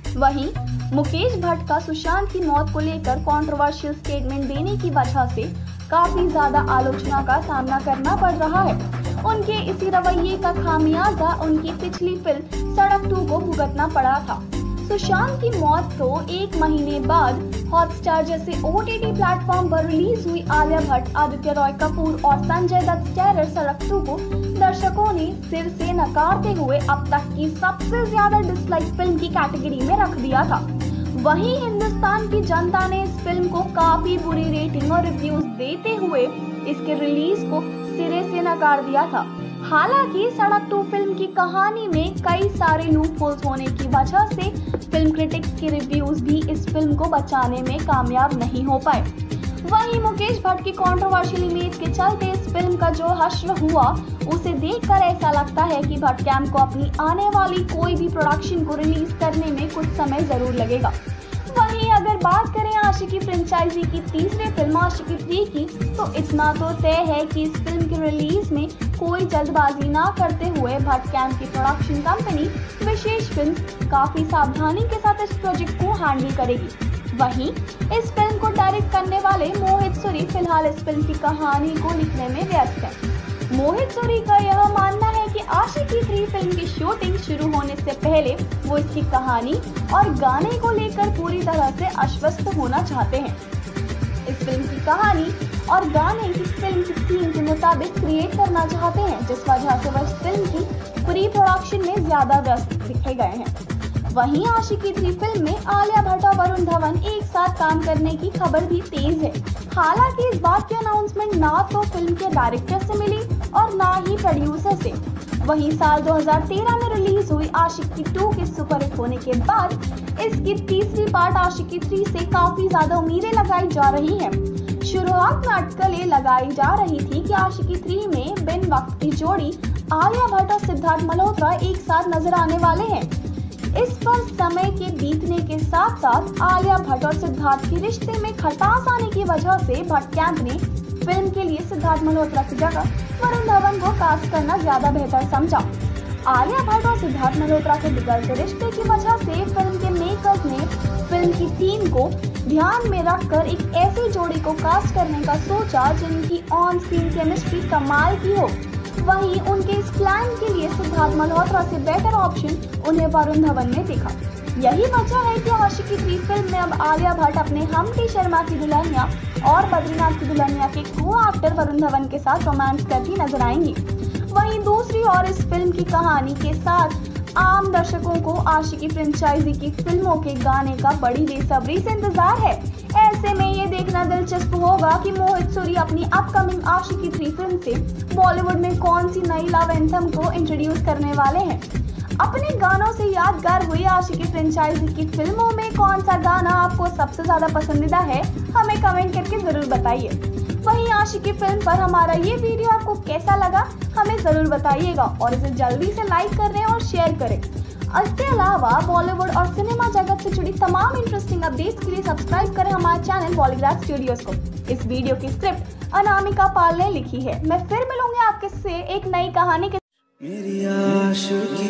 वहीं मुकेश भट्ट का सुशांत की मौत को लेकर कंट्रोवर्शियल स्टेटमेंट देने की वजह से काफी ज्यादा आलोचना का सामना करना पड़ रहा है। उनके इसी रवैये का खामियाजा उनकी पिछली फिल्म सड़क 2 को भुगतना पड़ा था। सुशांत की मौत को 1 महीने बाद हॉटस्टार जैसे OTT प्लेटफॉर्म पर रिलीज हुई आलिया भट्ट, आदित्य रॉय कपूर और संजय दत्त टेरर सड़क 2 को दर्शकों ने सिर से नकारते हुए अब तक की सबसे ज्यादा डिसलाइक फिल्म की कैटेगरी में रख दिया था। वहीं हिंदुस्तान की जनता ने इस फिल्म को काफी बुरी रेटिंग और रिव्यूज देते हुए इसके रिलीज को सिरे से नकार दिया था। हालांकि सड़क 2 फिल्म की कहानी में कई सारे लूपहोल्स होने की वजह से फिल्म क्रिटिक्स के रिव्यूज भी इस फिल्म को बचाने में कामयाब नहीं हो पाए। वहीं मुकेश भट्ट की कंट्रोवर्शियल इमेज के चलते इस फिल्म का जो हश्र हुआ उसे देखकर ऐसा लगता है कि भट्ट कैंप को अपनी आने वाली कोई भी प्रोडक्शन को रिलीज करने में कुछ समय जरूर लगेगा। वहीं अगर बात करें आशिकी फ्रेंचाइजी की तीसरी फिल्म आशिकी 3 की, तो इतना तो तय है कि इस फिल्म की रिलीज में कोई जल्दबाजी ना करते हुए भट्ट कैंप की प्रोडक्शन कंपनी विशेष फिल्म काफी सावधानी के साथ इस प्रोजेक्ट को हैंडल करेगी। वहीं इस फिल्म को डायरेक्ट करने वाले मोहित सूरी फिलहाल इस फिल्म की कहानी को लिखने में व्यस्त है। मोहित सूरी का यह मानना है कि आशिकी 3 फिल्म की शूटिंग शुरू होने से पहले वो इसकी कहानी और गाने को लेकर पूरी तरह से आश्वस्त होना चाहते हैं। इस फिल्म की कहानी और गाने की फिल्म की थीम के मुताबिक क्रिएट करना चाहते हैं, जिस वजह से वह इस फिल्म की प्री प्रोडक्शन में ज्यादा व्यस्त दिखे गए हैं। वहीं आशिकी 3 फिल्म में आलिया भट्ट और वरुण धवन एक साथ काम करने की खबर भी तेज है। हालांकि इस बात की अनाउंसमेंट ना तो फिल्म के डायरेक्टर से मिली और ना ही प्रोड्यूसर से। वहीं साल 2013 में रिलीज हुई आशिकी 2 के सुपरहिट होने के बाद इसकी तीसरी पार्ट आशिकी 3 से काफी ज्यादा उम्मीदें लगाई जा रही हैं। शुरुआत में अटकलें लगाई जा रही थी कि आशिकी 3 में बिन वक्त की जोड़ी आलिया भट्ट और सिद्धार्थ मल्होत्रा एक साथ नजर आने वाले हैं। इस पर समय के बीतने के साथ साथ आलिया भट्ट और सिद्धार्थ के रिश्ते में खटास आने की वजह से भट्ट कैंप ने फिल्म के लिए सिद्धार्थ मल्होत्रा की जगह वरुण धवन को कास्ट करना ज्यादा बेहतर समझा। आलिया भट्ट और सिद्धार्थ मल्होत्रा के बिगड़ते रिश्ते की वजह से फिल्म के मेकर्स ने फिल्म की थीम को ध्यान में रखकर एक ऐसी जोड़ी को कास्ट करने का सोचा जिनकी ऑन स्क्रीन केमिस्ट्री कमाल की हो। वहीं उनके इस प्लान के लिए सिद्धार्थ मल्होत्रा से बेटर ऑप्शन उन्हें वरुण धवन ने देखा। यही वजह है कि आशिकी 3 फिल्म में अब आलिया भट्ट अपने हम्टी शर्मा की दुल्हनिया और बद्रीनाथ की दुल्हनिया के को एक्टर वरुण धवन के साथ रोमांस करती नजर आएंगी। वहीं दूसरी ओर इस फिल्म की कहानी के साथ आम दर्शकों को आशिकी फ्रेंचाइजी की फिल्मों के गाने का बड़ी बेसब्री से इंतजार है। ऐसे में ये देखना दिलचस्प होगा कि मोहित सूरी अपनी अपकमिंग आशिकी 3 फिल्म से बॉलीवुड में कौन सी नई लव एंथम को इंट्रोड्यूस करने वाले हैं। अपने गानों से यादगार हुई आशिकी फ्रेंचाइजी की फिल्मों में कौन सा गाना आपको सबसे ज्यादा पसंदीदा है, हमें कमेंट करके जरूर बताइए। वहीं आशिकी फिल्म पर हमारा ये वीडियो आपको कैसा लगा हमें जरूर बताइएगा और इसे जल्दी से लाइक करें और शेयर करें। इसके अलावा बॉलीवुड और सिनेमा जगत से जुड़ी तमाम इंटरेस्टिंग अपडेट्स के लिए सब्सक्राइब करें हमारे चैनल बॉलीग्राड स्टूडियोज को। इस वीडियो की स्क्रिप्ट अनामिका पाल ने लिखी है। मैं फिर मिलूंगी आपके से एक नई कहानी के। मेरी आशिकी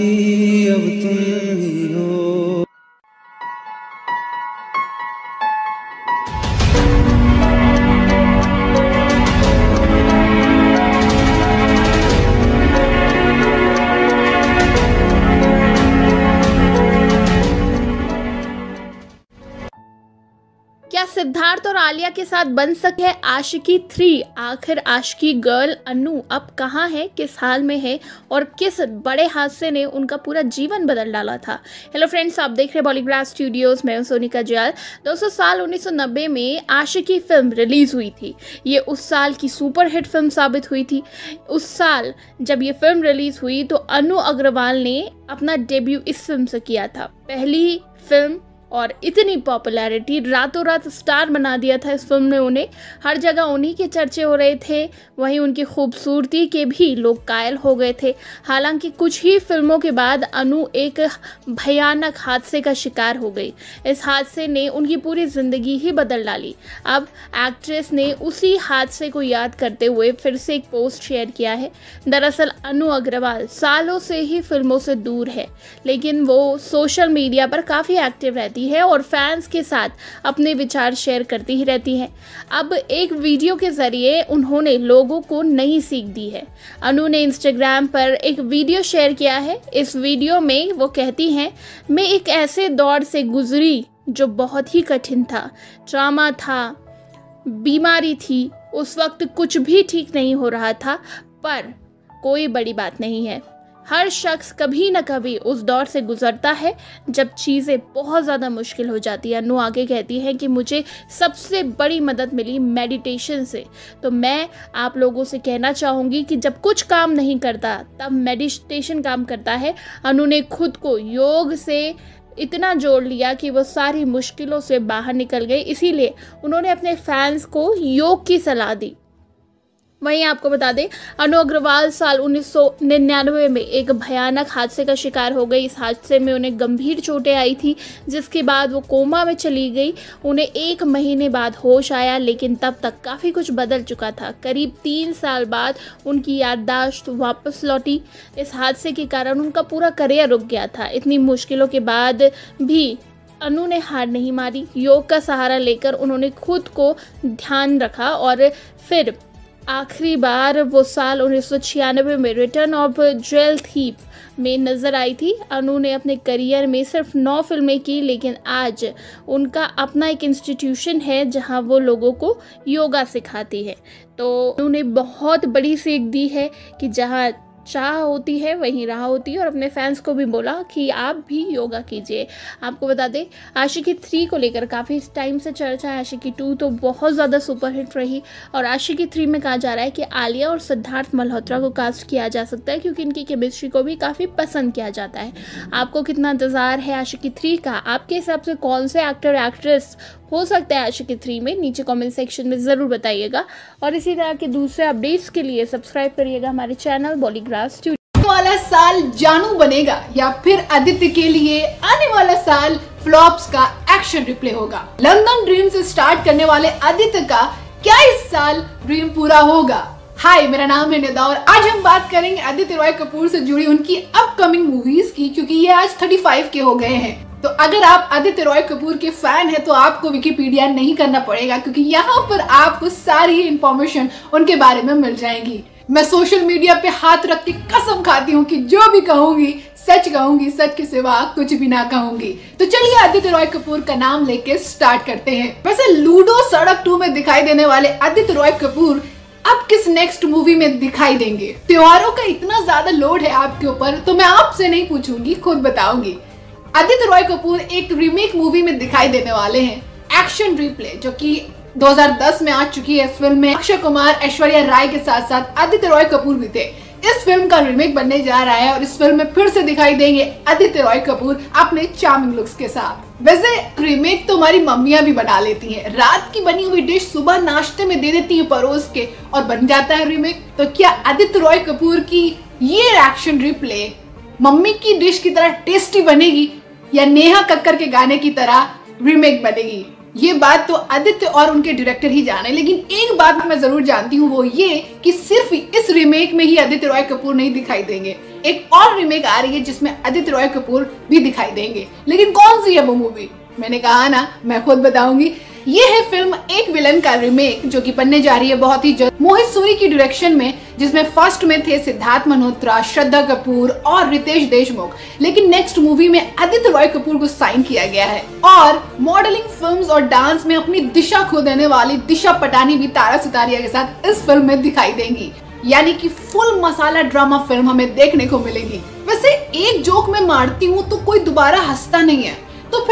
अब तुम ही हो। क्या सिद्धार्थ और आलिया के साथ बन सके है आशिकी 3? आखिर आशिकी गर्ल अनु अब कहाँ है, किस हाल में है और किस बड़े हादसे ने उनका पूरा जीवन बदल डाला था? हेलो फ्रेंड्स, आप देख रहे हैं बॉलीग्राड स्टूडियोज में सोनिका जयाल। दोस्तों, साल 1990 में आशिकी फिल्म रिलीज हुई थी। ये उस साल की सुपरहिट फिल्म साबित हुई थी। उस साल जब ये फिल्म रिलीज हुई तो अनु अग्रवाल ने अपना डेब्यू इस फिल्म से किया था। पहली फिल्म और इतनी पॉपुलैरिटी, रातों रात स्टार बना दिया था इस फिल्म ने उन्हें। हर जगह उन्हीं के चर्चे हो रहे थे। वहीं उनकी खूबसूरती के भी लोग कायल हो गए थे। हालांकि कुछ ही फिल्मों के बाद अनु एक भयानक हादसे का शिकार हो गई। इस हादसे ने उनकी पूरी ज़िंदगी ही बदल डाली। अब एक्ट्रेस ने उसी हादसे को याद करते हुए फिर से एक पोस्ट शेयर किया है। दरअसल अनु अग्रवाल सालों से ही फिल्मों से दूर है, लेकिन वो सोशल मीडिया पर काफ़ी एक्टिव रहती है और फैंस के साथ अपने विचार शेयर करती ही रहती है। अब एक वीडियो के जरिए उन्होंने लोगों को नई सीख दी है। अनु ने इंस्टाग्राम पर एक वीडियो शेयर किया है। इस वीडियो में वो कहती हैं, मैं एक ऐसे दौर से गुजरी जो बहुत ही कठिन था। ट्रॉमा था, बीमारी थी, उस वक्त कुछ भी ठीक नहीं हो रहा था, पर कोई बड़ी बात नहीं है। हर शख्स कभी न कभी उस दौर से गुजरता है जब चीज़ें बहुत ज़्यादा मुश्किल हो जाती है। अनु आगे कहती हैं कि मुझे सबसे बड़ी मदद मिली मेडिटेशन से। तो मैं आप लोगों से कहना चाहूँगी कि जब कुछ काम नहीं करता तब मेडिटेशन काम करता है। अनु ने खुद को योग से इतना जोड़ लिया कि वो सारी मुश्किलों से बाहर निकल गई। इसीलिए उन्होंने अपने फैंस को योग की सलाह दी। वहीं आपको बता दें, अनु अग्रवाल साल 1999 में एक भयानक हादसे का शिकार हो गई। इस हादसे में उन्हें गंभीर चोटें आई थी, जिसके बाद वो कोमा में चली गई। उन्हें 1 महीने बाद होश आया, लेकिन तब तक काफ़ी कुछ बदल चुका था। करीब 3 साल बाद उनकी याददाश्त वापस लौटी। इस हादसे के कारण उनका पूरा करियर रुक गया था। इतनी मुश्किलों के बाद भी अनु ने हार नहीं मारी। योग का सहारा लेकर उन्होंने खुद को ध्यान रखा और फिर आखिरी बार वो साल 1996 में रिटर्न ऑफ ज्वेल थीफ में नज़र आई थी। अनु ने अपने करियर में सिर्फ 9 फिल्में की, लेकिन आज उनका अपना एक इंस्टीट्यूशन है जहां वो लोगों को योगा सिखाती है। तो अनु ने बहुत बड़ी सीख दी है कि जहां चाह होती है वहीं राह होती है, और अपने फैंस को भी बोला कि आप भी योगा कीजिए। आपको बता दें, आशिकी 3 को लेकर काफ़ी टाइम से चर्चा है। आशिकी 2 तो बहुत ज़्यादा सुपरहिट रही, और आशिकी 3 में कहा जा रहा है कि आलिया और सिद्धार्थ मल्होत्रा को कास्ट किया जा सकता है, क्योंकि इनकी केमिस्ट्री को भी काफ़ी पसंद किया जाता है। आपको कितना इंतज़ार है आशिकी 3 का? आपके हिसाब से कौन से एक्टर एक्ट्रेस हो सकता है आशिकी 3 में? नीचे कमेंट सेक्शन में ज़रूर बताइएगा। और इसी तरह के दूसरे अपडेट्स के लिए सब्सक्राइब करिएगा हमारे चैनल बॉलीग्राड स्टूडियो। वाला साल जानू बनेगा या फिर आदित्य के लिए आने वाला साल फ्लॉप्स का एक्शन रिप्ले होगा? लंदन ड्रीम से स्टार्ट करने वाले आदित्य का क्या इस साल ड्रीम पूरा होगा? हाय, मेरा नाम है निदा और आज हम बात करेंगे आदित्य रॉय कपूर से जुड़ी उनकी अपकमिंग मूवीज की, क्योंकि ये आज 35 के हो गए हैं। तो अगर आप आदित्य रॉय कपूर के फैन हैं तो आपको विकिपीडिया नहीं करना पड़ेगा, क्योंकि यहाँ पर आपको सारी इंफॉर्मेशन उनके बारे में मिल जाएगी। मैं सोशल मीडिया पे हाथ रख के कसम खाती हूँ कि जो भी कहूंगी सच कहूंगी, सच के सिवा कुछ भी ना कहूंगी। तो चलिए आदित्य रॉय कपूर का नाम लेके स्टार्ट करते हैं। वैसे लूडो सड़क 2 में दिखाई देने वाले आदित्य रॉय कपूर अब किस नेक्स्ट मूवी में दिखाई देंगे? त्योहारों का इतना ज्यादा लोड है आपके ऊपर, तो मैं आपसे नहीं पूछूंगी, खुद बताऊंगी। आदित्य रॉय कपूर एक रीमेक मूवी में दिखाई देने वाले हैं, एक्शन रिप्ले, जो कि 2010 में आ चुकी है। इस फिल्म में अक्षय कुमार, ऐश्वर्या राय के साथ साथ आदित्य रॉय कपूर भी थे। इस फिल्म का रीमेक बनने जा रहा है और इस फिल्म में फिर से दिखाई देंगे आदित्य रॉय कपूर अपने चार्मिंग लुक्स के साथ। वैसे रीमेक तो हमारी मम्मियां भी बना लेती हैं। रात की बनी हुई डिश सुबह नाश्ते में दे देती हैं परोस के और बन जाता है रीमेक। तो क्या आदित्य रॉय कपूर की ये एक्शन रिप्ले मम्मी की डिश की तरह टेस्टी बनेगी या नेहा कक्कर के गाने की तरह रीमेक बनेगी? ये बात तो आदित्य और उनके डायरेक्टर ही जाने, लेकिन एक बात मैं जरूर जानती हूँ, वो ये कि सिर्फ इस रीमेक में ही आदित्य रॉय कपूर नहीं दिखाई देंगे। एक और रीमेक आ रही है जिसमें आदित्य रॉय कपूर भी दिखाई देंगे, लेकिन कौन सी है वो मूवी? मैंने कहा ना, मैं खुद बताऊंगी। ये है फिल्म एक विलन का रीमेक, जो कि बनने जा रही है बहुत ही जल्द मोहित सूरी की डायरेक्शन में, जिसमें फर्स्ट में थे सिद्धार्थ मल्होत्रा, श्रद्धा कपूर और रितेश देशमुख। लेकिन नेक्स्ट मूवी में आदित्य रॉय कपूर को साइन किया गया है और मॉडलिंग, फिल्म्स और डांस में अपनी दिशा खो देने वाली दिशा पटानी भी तारा सितारिया के साथ इस फिल्म में दिखाई देंगी। यानी कि फुल मसाला ड्रामा फिल्म हमें देखने को मिलेगी। वैसे एक जोक मैं मारती हूँ तो कोई दोबारा हंसता नहीं है, तो फिर यार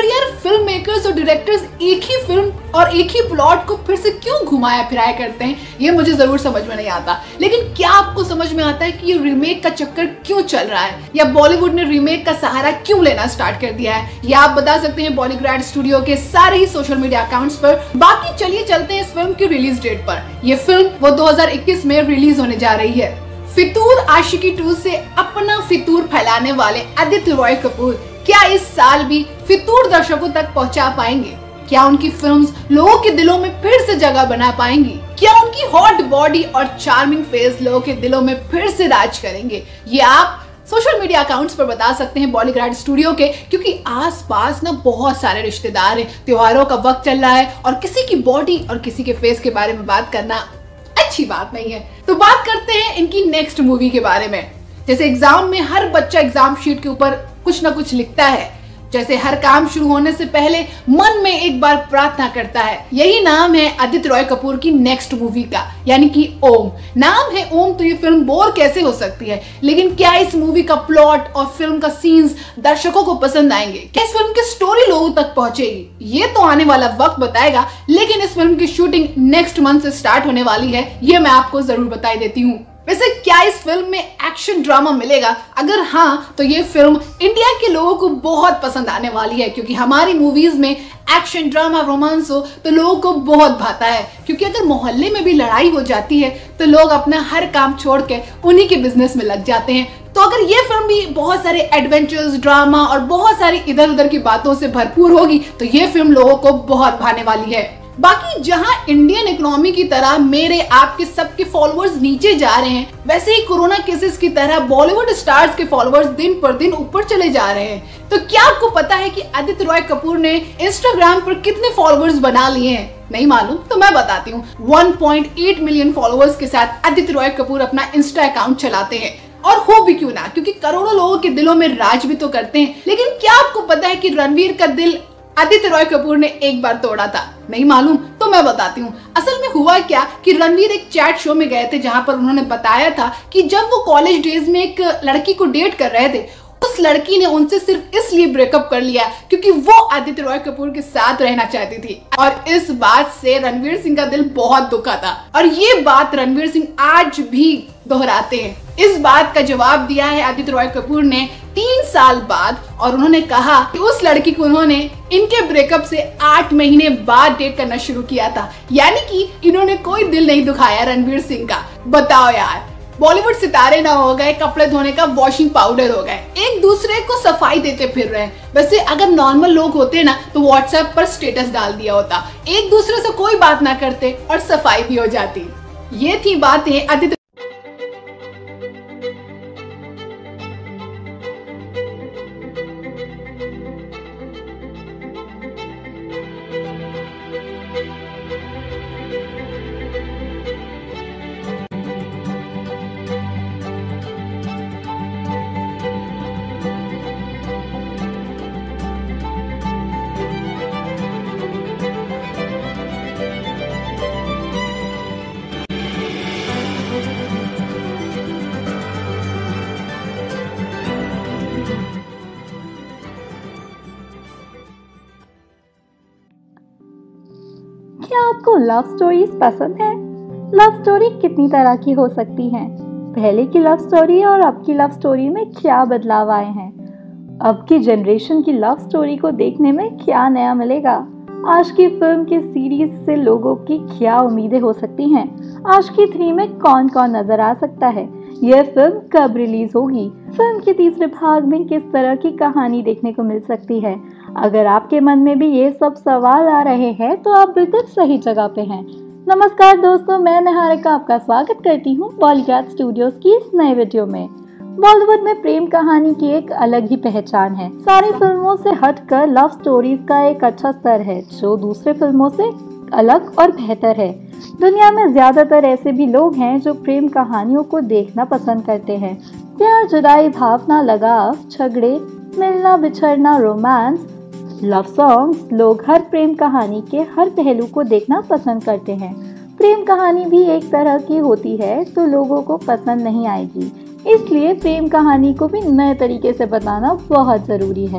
फिल्म मेकर्स और डायरेक्टर्स एक ही फिल्म और एक ही प्लॉट को फिर से क्यों घुमाया फिराया करते हैं, ये मुझे जरूर समझ में नहीं आता। लेकिन क्या आपको समझ में आता है कि ये रीमेक का चक्कर क्यों चल रहा है, या बॉलीवुड ने रीमेक का सहारा क्यों लेना स्टार्ट कर दिया है? ये आप बता सकते हैं बॉलीग्राड स्टूडियो के सारे ही सोशल मीडिया अकाउंट्स पर। बाकी चलिए चलते हैं इस फिल्म की रिलीज डेट पर। ये फिल्म वो 2021 में रिलीज होने जा रही है। फितूर आशिकी 2 से अपना फितूर फैलाने वाले आदित्य रॉय कपूर क्या इस साल भी फितूर दर्शकों तक पहुंचा पाएंगे? क्या उनकी फिल्म्स लोगों के दिलों में फिर से जगह बना पाएंगी? क्या उनकी हॉट बॉडी और चार्मिंग फेस लोगों के दिलों में फिर से राज करेंगे? ये आप सोशल मीडिया अकाउंट्स पर बता सकते हैं बॉलीग्राड स्टूडियो के, क्योंकि आसपास ना बहुत सारे रिश्तेदार हैं, त्योहारों का वक्त चल रहा है और किसी की बॉडी और किसी के फेस के बारे में बात करना अच्छी बात नहीं है। तो बात करते हैं इनकी नेक्स्ट मूवी के बारे में। जैसे एग्जाम में हर बच्चा एग्जाम शीट के ऊपर कुछ ना कुछ लिखता है, जैसे हर काम शुरू होने से पहले मन में एक बार प्रार्थना करता है, यही नाम है आदित्य रॉय कपूर की नेक्स्ट मूवी का, यानी कि ओम। नाम है ओम तो ये फिल्म बोर कैसे हो सकती है? लेकिन क्या इस मूवी का प्लॉट और फिल्म का सीन्स दर्शकों को पसंद आएंगे? क्या इस फिल्म की स्टोरी लोगों तक पहुंचेगी? ये तो आने वाला वक्त बताएगा, लेकिन इस फिल्म की शूटिंग नेक्स्ट मंथ से स्टार्ट होने वाली है, ये मैं आपको जरूर बता देती हूँ। वैसे क्या इस फिल्म में एक्शन ड्रामा मिलेगा? अगर हाँ, तो ये फिल्म इंडिया के लोगों को बहुत पसंद आने वाली है, क्योंकि हमारी मूवीज में एक्शन ड्रामा रोमांस हो तो लोगों को बहुत भाता है। क्योंकि अगर मोहल्ले में भी लड़ाई हो जाती है तो लोग अपना हर काम छोड़ के उन्हीं के बिजनेस में लग जाते हैं। तो अगर ये फिल्म भी बहुत सारे एडवेंचर्स, ड्रामा और बहुत सारी इधर उधर की बातों से भरपूर होगी तो ये फिल्म लोगों को बहुत भाने वाली है। बाकी जहां इंडियन इकोनॉमी की तरह मेरे आपके सबके फॉलोअर्स नीचे जा रहे हैं, वैसे ही कोरोना केसेस की तरह बॉलीवुड स्टार्स के फॉलोअर्स दिन पर दिन ऊपर चले जा रहे हैं। तो क्या आपको पता है कि आदित्य रॉय कपूर ने इंस्टाग्राम पर कितने फॉलोअर्स बना लिए हैं? नहीं मालूम? तो मैं बताती हूँ। 1.8 मिलियन फॉलोअर्स के साथ आदित्य रॉय कपूर अपना इंस्टा अकाउंट चलाते हैं। और हो भी क्यों ना, क्योंकि करोड़ों लोगों के दिलों में राज भी तो करते हैं। लेकिन क्या आपको पता है कि रणवीर का दिल आदित्य रॉय कपूर ने एक बार तोड़ा था? नहीं मालूम? तो मैं बताती हूँ। असल में हुआ क्या कि रणवीर एक चैट शो में गए थे, जहां पर उन्होंने बताया था कि जब वो कॉलेज डेज में एक लड़की को डेट कर रहे थे, उस लड़की ने उनसे सिर्फ इसलिए ब्रेकअप कर लिया क्योंकि वो आदित्य रॉय कपूर के साथ रहना चाहती थी। और इस बात से रणवीर सिंह का दिल बहुत दुखा था, और ये बात रणवीर सिंह आज भी दोहराते हैं। इस बात का जवाब दिया है आदित्य रॉय कपूर ने 3 साल बाद, और उन्होंने कहा कि उस लड़की को उन्होंने इनके ब्रेकअप से 8 महीने बाद डेट करना शुरू किया था। यानी कि इन्होंने कोई दिल नहीं दुखाया रणवीर सिंह का। बताओ यार, बॉलीवुड सितारे ना हो गए, कपड़े धोने का वॉशिंग पाउडर हो गए, एक दूसरे को सफाई देते फिर रहे हैं। वैसे अगर नॉर्मल लोग होते ना तो व्हाट्सएप पर स्टेटस डाल दिया होता, एक दूसरे से कोई बात ना करते और सफाई भी हो जाती। ये थी बातें आदित्य। क्या आपको लव स्टोरीज पसंद है? लव स्टोरी कितनी तरह की हो सकती हैं? पहले की लव स्टोरी और अब की लव स्टोरी में क्या बदलाव आए हैं? अब की जनरेशन की लव स्टोरी को देखने में क्या नया मिलेगा? आज की फिल्म के सीरीज से लोगों की क्या उम्मीदें हो सकती हैं? आशिकी 3 में कौन कौन नजर आ सकता है? यह फिल्म कब रिलीज होगी? फिल्म के तीसरे भाग में किस तरह की कहानी देखने को मिल सकती है? अगर आपके मन में भी ये सब सवाल आ रहे हैं तो आप बिल्कुल सही जगह पे हैं। नमस्कार दोस्तों, मैं निहारिका आपका स्वागत करती हूँ बॉलीग्राड स्टूडियोज की इस नए वीडियो में। बॉलीवुड में प्रेम कहानी की एक अलग ही पहचान है। सारी फिल्मों से हटकर लव स्टोरीज का एक अच्छा स्तर है जो दूसरे फिल्मों से अलग और बेहतर है। दुनिया में ज्यादातर ऐसे भी लोग हैं जो प्रेम कहानियों को देखना पसंद करते हैं। प्यार, जुदाई, भावना, लगाव, झगड़े, मिलना, बिछड़ना, रोमांस, लव सॉन्ग्स, लोग हर प्रेम कहानी के हर पहलू को देखना पसंद करते हैं। प्रेम कहानी भी एक तरह की होती है तो लोगों को पसंद नहीं आएगी, इसलिए प्रेम कहानी को भी नए तरीके से बताना बहुत जरूरी है।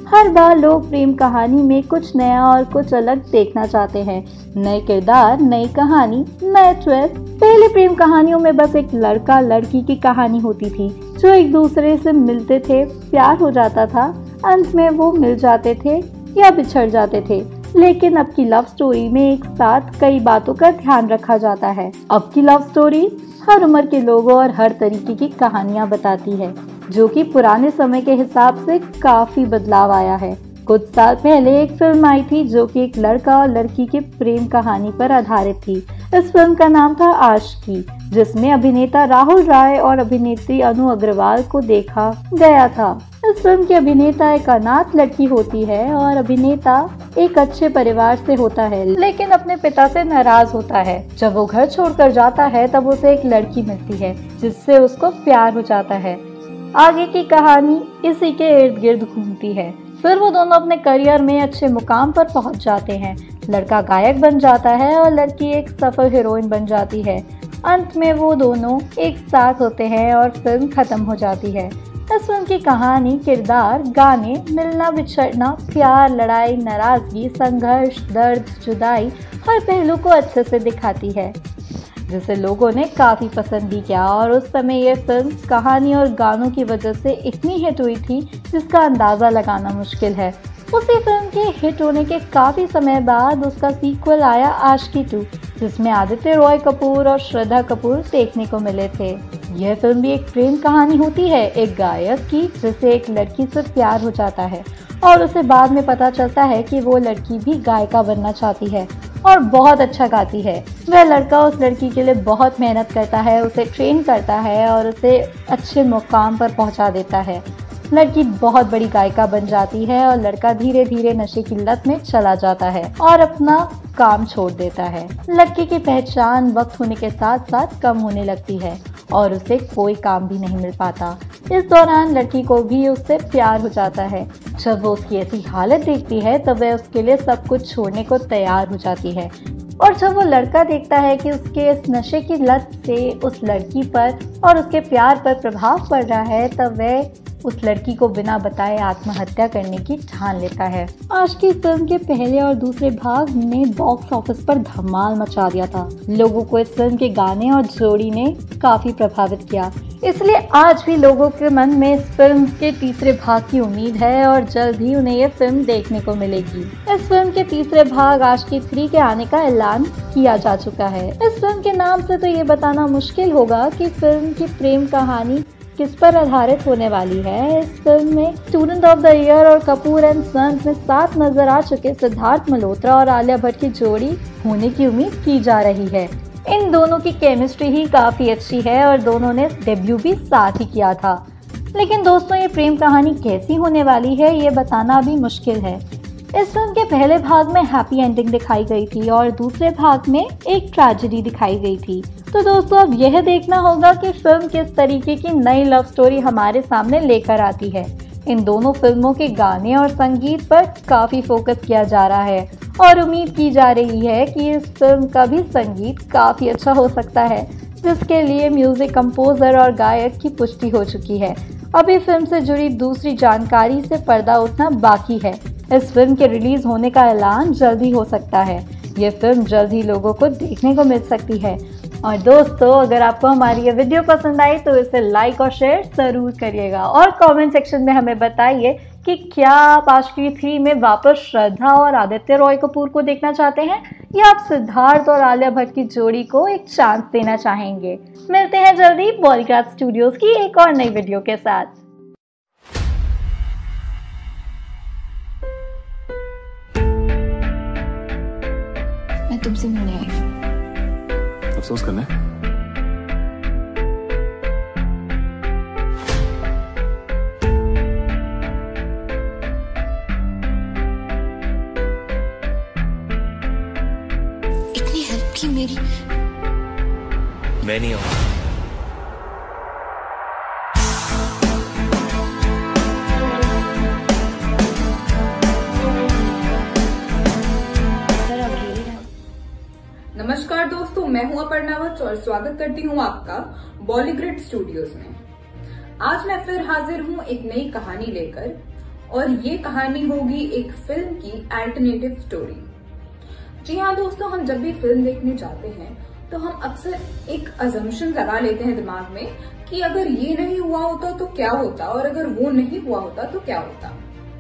हर बार लोग प्रेम कहानी में कुछ नया और कुछ अलग देखना चाहते हैं। नए किरदार, नई कहानी, नए ट्विस्ट। पहले प्रेम कहानियों में बस एक लड़का लड़की की कहानी होती थी जो एक दूसरे से मिलते थे, प्यार हो जाता था, अंत में वो मिल जाते थे या बिछड़ जाते थे। लेकिन अब की लव स्टोरी में एक साथ कई बातों का ध्यान रखा जाता है। अब की लव स्टोरी हर उम्र के लोगों और हर तरीके की कहानियां बताती है, जो कि पुराने समय के हिसाब से काफी बदलाव आया है। कुछ साल पहले एक फिल्म आई थी जो कि एक लड़का और लड़की के प्रेम कहानी पर आधारित थी। इस फिल्म का नाम था आशिकी, जिसमें अभिनेता राहुल राय और अभिनेत्री अनु अग्रवाल को देखा गया था। इस फिल्म की अभिनेता एक अनाथ लड़की होती है और अभिनेता एक अच्छे परिवार से होता है, लेकिन अपने पिता से नाराज होता है। जब वो घर छोड़कर जाता है तब उसे एक लड़की मिलती है जिससे उसको प्यार हो जाता है। आगे की कहानी इसी के इर्द गिर्द घूमती है। फिर वो दोनों अपने करियर में अच्छे मुकाम पर पहुंच जाते हैं। लड़का गायक बन जाता है और लड़की एक सफल हीरोइन बन जाती है। अंत में वो दोनों एक साथ होते हैं और फिल्म खत्म हो जाती है। इस फिल्म की कहानी, किरदार, गाने, मिलना बिछड़ना, प्यार, लड़ाई, नाराजगी, संघर्ष, दर्द, जुदाई हर पहलू को अच्छे से दिखाती है, जिसे लोगों ने काफ़ी पसंद भी किया। और उस समय ये फिल्म कहानी और गानों की वजह से इतनी हिट हुई थी जिसका अंदाज़ा लगाना मुश्किल है। उसी फिल्म के हिट होने के काफ़ी समय बाद उसका सीक्वल आया आशिकी 2, जिसमें आदित्य रॉय कपूर और श्रद्धा कपूर देखने को मिले थे। यह फिल्म भी एक प्रेम कहानी होती है, एक गायक की जिसे एक लड़की से प्यार हो जाता है और उसे बाद में पता चलता है कि वो लड़की भी गायिका बनना चाहती है और बहुत अच्छा गाती है। वह लड़का उस लड़की के लिए बहुत मेहनत करता है, उसे ट्रेन करता है और उसे अच्छे मुकाम पर पहुंचा देता है। लड़की बहुत बड़ी गायिका बन जाती है और लड़का धीरे धीरे नशे की लत में चला जाता है और अपना काम छोड़ देता है। लड़की की पहचान वक्त होने के साथ साथ कम होने लगती है और उसे कोई काम भी नहीं मिल पाता। इस दौरान लड़की को भी उससे प्यार हो जाता है। जब वो उसकी ऐसी हालत देखती है तब वह उसके लिए सब कुछ छोड़ने को तैयार हो जाती है। और जब वो लड़का देखता है कि उसके इस नशे की लत से उस लड़की पर और उसके प्यार पर प्रभाव पड़ रहा है, तब वह उस लड़की को बिना बताए आत्महत्या करने की ठान लेता है। आशिकी फिल्म के पहले और दूसरे भाग ने बॉक्स ऑफिस पर धमाल मचा दिया था। लोगों को इस फिल्म के गाने और जोड़ी ने काफी प्रभावित किया, इसलिए आज भी लोगों के मन में इस फिल्म के तीसरे भाग की उम्मीद है और जल्द ही उन्हें ये फिल्म देखने को मिलेगी। इस फिल्म के तीसरे भाग आशिकी 3 के आने का ऐलान किया जा चुका है। इस फिल्म के नाम से तो ये बताना मुश्किल होगा कि फिल्म की प्रेम कहानी किस पर आधारित होने वाली है। इस फिल्म में स्टूडेंट ऑफ द ईयर और कपूर एंड सन्स में साथ नजर आ चुके सिद्धार्थ मल्होत्रा और आलिया भट्ट की जोड़ी होने की उम्मीद की जा रही है। इन दोनों की केमिस्ट्री ही काफी अच्छी है और दोनों ने डेब्यू भी साथ ही किया था। लेकिन दोस्तों, ये प्रेम कहानी कैसी होने वाली है ये बताना अभी मुश्किल है। इस फिल्म के पहले भाग में हैप्पी एंडिंग दिखाई गई थी और दूसरे भाग में एक ट्रेजेडी दिखाई गई थी। तो दोस्तों, अब यह देखना होगा कि फिल्म किस तरीके की नई लव स्टोरी हमारे सामने लेकर आती है। इन दोनों फिल्मों के गाने और संगीत पर काफी फोकस किया जा रहा है और उम्मीद की जा रही है कि इस फिल्म का भी संगीत काफी अच्छा हो सकता है, जिसके लिए म्यूजिक कंपोजर और गायक की पुष्टि हो चुकी है। अभी फिल्म से जुड़ी दूसरी जानकारी से पर्दा उठना बाकी है। इस फिल्म के रिलीज होने का ऐलान जल्द ही हो सकता है। ये फिल्म जल्द ही लोगों को देखने को मिल सकती है। और दोस्तों, अगर आपको हमारी ये वीडियो पसंद आई तो इसे लाइक और शेयर जरूर करिएगा और कमेंट सेक्शन में हमें बताइए कि क्या आप आशिकी 3 में वापस श्रद्धा और आदित्य रॉय कपूर को देखना चाहते हैं या आप सिद्धार्थ और आलिया भट्ट की जोड़ी को एक चांस देना चाहेंगे। मिलते हैं जल्दी बॉलीग्राड स्टूडियोज की एक और नई वीडियो के साथ। मैं तुमसे मिलने आई हूँ। अफसोस करने? इतनी हेल्प की मेरी। मैं नहीं आऊंगा। नमस्कार दोस्तों, मैं हूं अपर्णा वत्स और स्वागत करती हूं आपका बॉलीग्राड स्टूडियोज में। आज मैं फिर हाजिर हूं एक नई कहानी लेकर और ये कहानी होगी एक फिल्म की अल्टरनेटिव स्टोरी। जी हाँ दोस्तों, हम जब भी फिल्म देखने जाते हैं तो हम अक्सर एक अजम्पशन लगा लेते हैं दिमाग में कि अगर ये नहीं हुआ होता तो क्या होता, और अगर वो नहीं हुआ होता तो क्या होता।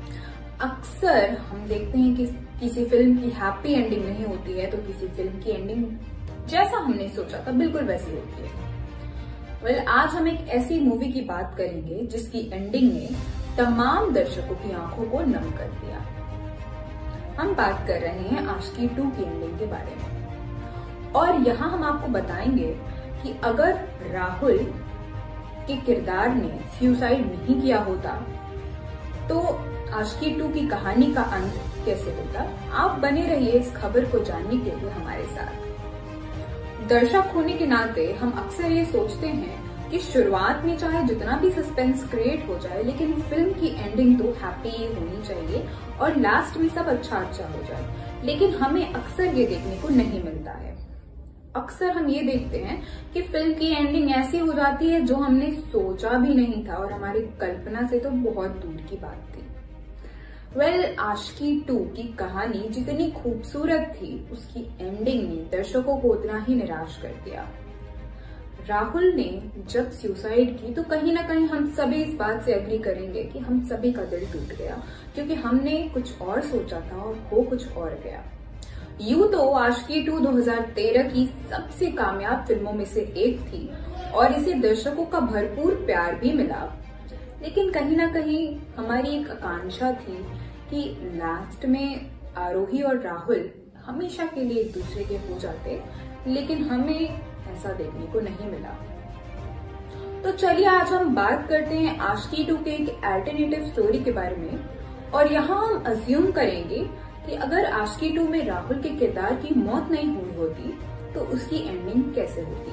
अक्सर हम देखते हैं कि किसी फिल्म की हैप्पी एंडिंग नहीं होती है तो किसी फिल्म की एंडिंग जैसा हमने सोचा था बिल्कुल वैसी होती है। आज हम एक ऐसी मूवी की बात करेंगे जिसकी एंडिंग ने तमाम दर्शकों की आंखों को नम कर दिया। हम बात कर रहे हैं आशिकी 2 की एंडिंग के बारे में, और यहाँ हम आपको बताएंगे कि अगर राहुल के किरदार ने सुसाइड नहीं किया होता तो आशिकी 2 की कहानी का अंत कैसे होता। आप बने रहिए इस खबर को जानने के लिए हमारे साथ। दर्शक होने के नाते हम अक्सर ये सोचते हैं कि शुरुआत में चाहे जितना भी सस्पेंस क्रिएट हो जाए, लेकिन फिल्म की एंडिंग तो हैप्पी होनी चाहिए और लास्ट में सब अच्छा हो जाए। लेकिन हमें अक्सर ये देखने को नहीं मिलता है। अक्सर हम ये देखते हैं कि फिल्म की एंडिंग ऐसी हो जाती है जो हमने सोचा भी नहीं था और हमारी कल्पना से तो बहुत दूर की बात थी। आशिकी 2 की कहानी जितनी खूबसूरत थी, उसकी एंडिंग ने दर्शकों को उतना ही निराश कर दिया। राहुल ने जब सुसाइड की तो कहीं ना कहीं हम सभी इस बात से एग्री करेंगे कि हम सभी का दिल टूट गया, क्योंकि हमने कुछ और सोचा था और हो कुछ और गया। यूं तो आशिकी 2 2013 की सबसे कामयाब फिल्मों में से एक थी और इसे दर्शकों का भरपूर प्यार भी मिला, लेकिन कहीं ना कहीं हमारी एक आकांक्षा थी कि लास्ट में आरोही और राहुल हमेशा के लिए एक दूसरे के हो जाते, लेकिन हमें ऐसा देखने को नहीं मिला। तो चलिए आज हम बात करते हैं आशिकी 2 के एक अल्टरनेटिव स्टोरी के बारे में, और यहाँ हम अज्यूम करेंगे कि अगर आशिकी 2 में राहुल के किरदार की मौत नहीं हुई होती तो उसकी एंडिंग कैसे होती।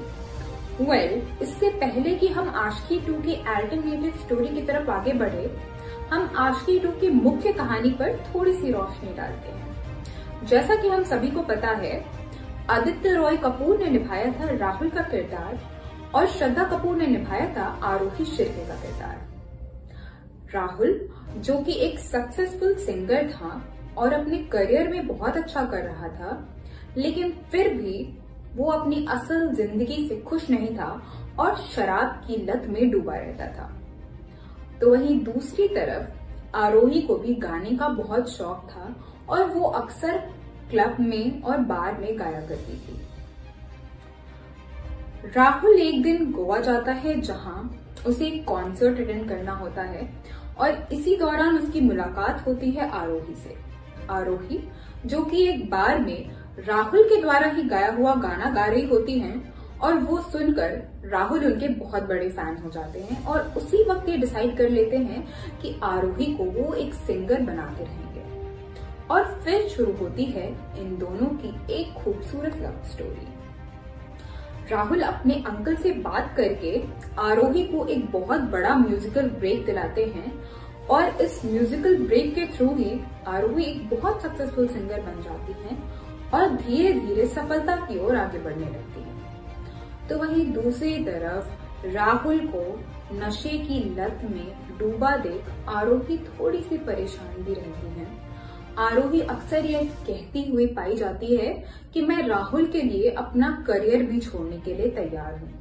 इससे पहले कि हम आशिकी 2 की अल्टरनेटिव स्टोरी की तरफ आगे बढ़े, हम आशिकी 2 की मुख्य कहानी पर थोड़ी सी रोशनी डालते हैं। जैसा कि हम सभी को पता है, आदित्य रॉय कपूर ने निभाया था राहुल का किरदार और श्रद्धा कपूर ने निभाया था आरोही शिर्के का किरदार। राहुल जो कि एक सक्सेसफुल सिंगर था और अपने करियर में बहुत अच्छा कर रहा था, लेकिन फिर भी वो अपनी असल जिंदगी से खुश नहीं था और शराब की लत में डूबा रहता था। तो वहीं दूसरी तरफ आरोही को भी गाने का बहुत शौक था और वो अक्सर क्लब में और बार में गाया करती थी। राहुल एक दिन गोवा जाता है जहां उसे एक कॉन्सर्ट अटेंड करना होता है और इसी दौरान उसकी मुलाकात होती है आरोही से। आरोही जो कि एक बार में राहुल के द्वारा ही गाया हुआ गाना गा रही होती हैं और वो सुनकर राहुल उनके बहुत बड़े फैन हो जाते हैं और उसी वक्त ये डिसाइड कर लेते हैं कि आरोही को वो एक सिंगर बना के रहेंगे। और फिर शुरू होती है इन दोनों की एक खूबसूरत लव स्टोरी। राहुल अपने अंकल से बात करके आरोही को एक बहुत बड़ा म्यूजिकल ब्रेक दिलाते हैं और इस म्यूजिकल ब्रेक के थ्रू ही आरोही एक बहुत सक्सेसफुल सिंगर बन जाती है और धीरे धीरे सफलता की ओर आगे बढ़ने लगती है। तो वहीं दूसरी तरफ राहुल को नशे की लत में डूबा देख आरोही थोड़ी सी परेशान भी रहती है। आरोही अक्सर ये कहती हुई पाई जाती है कि मैं राहुल के लिए अपना करियर भी छोड़ने के लिए तैयार हूँ।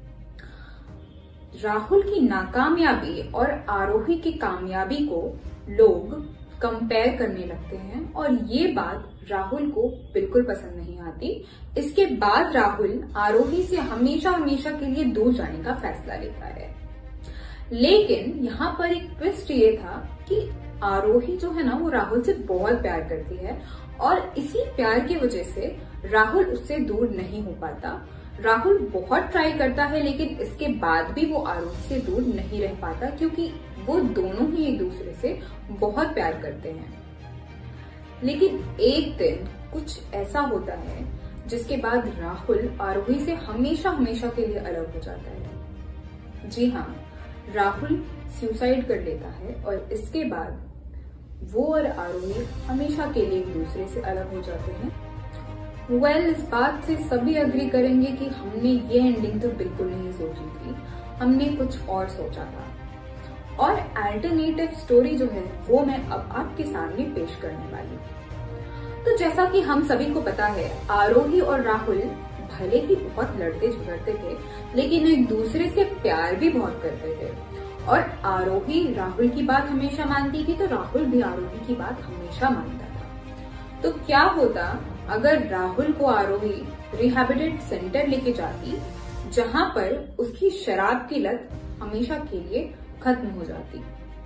राहुल की नाकामयाबी और आरोही की कामयाबी को लोग कंपेयर करने लगते हैं और ये बात राहुल को बिल्कुल पसंद नहीं आती। इसके बाद राहुल आरोही से हमेशा हमेशा के लिए दूर जाने का फैसला लेता है। लेकिन यहाँ पर एक ट्विस्ट ये था कि आरोही जो है ना वो राहुल से बहुत प्यार करती है और इसी प्यार की वजह से राहुल उससे दूर नहीं हो पाता। राहुल बहुत ट्राई करता है लेकिन इसके बाद भी वो आरोही से दूर नहीं रह पाता क्योंकि वो दोनों ही एक दूसरे से बहुत प्यार करते हैं। लेकिन एक दिन कुछ ऐसा होता है जिसके बाद राहुल आरोही से हमेशा हमेशा के लिए अलग हो जाता है। जी हाँ, राहुल सुसाइड कर लेता है और इसके बाद वो और आरोही हमेशा के लिए एक दूसरे से अलग हो जाते हैं। इस बात से सभी अग्री करेंगे कि हमने ये एंडिंग तो बिल्कुल नहीं सोची थी, हमने कुछ और सोचा था। और अल्टरनेटिव स्टोरी जो है वो मैं अब आपके सामने पेश करने वाली हूँ। तो जैसा कि हम सभी को पता है, आरोही और राहुल भले ही बहुत लड़ते झगड़ते थे, लेकिन एक दूसरे से प्यार भी बहुत करते थे। और आरोही राहुल की बात हमेशा मानती थी, तो राहुल भी आरोही की बात हमेशा मानता था। तो क्या होता अगर राहुल को आरोही रिहैबिलिटेट सेंटर लेके जाती, जहां पर उसकी शराब की लत हमेशा के लिए खत्म हो जाती।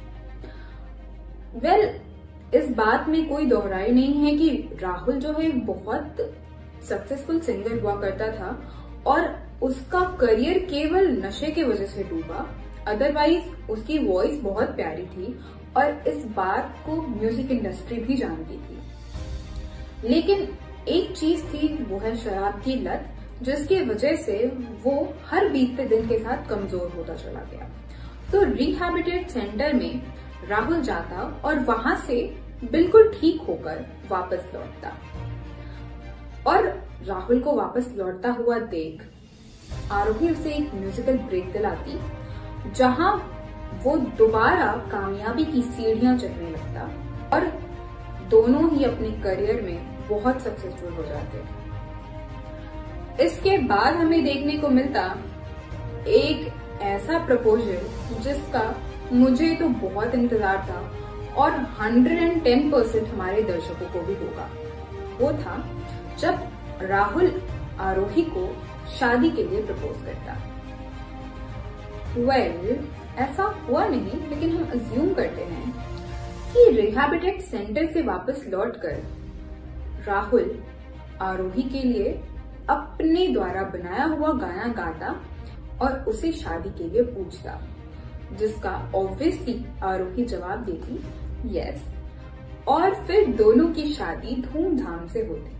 इस बात में कोई दोहराई नहीं है कि राहुल जो है बहुत सक्सेसफुल सिंगर हुआ करता था और उसका करियर केवल नशे के वजह से डूबा। अदरवाइज उसकी वॉइस बहुत प्यारी थी और इस बात को म्यूजिक इंडस्ट्री भी जानती थी। लेकिन एक चीज थी, वो है शराब की लत, जिसकी वजह से वो हर बीतते दिन के साथ कमजोर होता चला गया। तो रिहैबिलिटेट सेंटर में राहुल जाता और वहां से बिल्कुल ठीक होकर वापस लौटता। और राहुल को वापस लौटता हुआ देख आरोही उसे एक म्यूजिकल ब्रेक दिलाती, जहां वो दोबारा कामयाबी की सीढ़ियां चढ़ने लगता और दोनों ही अपने करियर में बहुत सक्सेसफुल हो जाते। इसके बाद हमें देखने को मिलता एक ऐसा प्रपोजल जिसका मुझे तो बहुत इंतजार था और 110% हमारे दर्शकों को भी होगा। वो था जब राहुल आरोही को शादी के लिए प्रपोज करता। ऐसा हुआ नहीं, लेकिन हम अज्यूम करते हैं कि रिहैबिलिटेट सेंटर से वापस लौटकर राहुल आरोही के लिए अपने द्वारा बनाया हुआ गाना गाता और उसे शादी के लिए पूछता, जिसका ऑब्वियसली आरोही जवाब देती यस, और फिर दोनों की शादी धूमधाम से होती।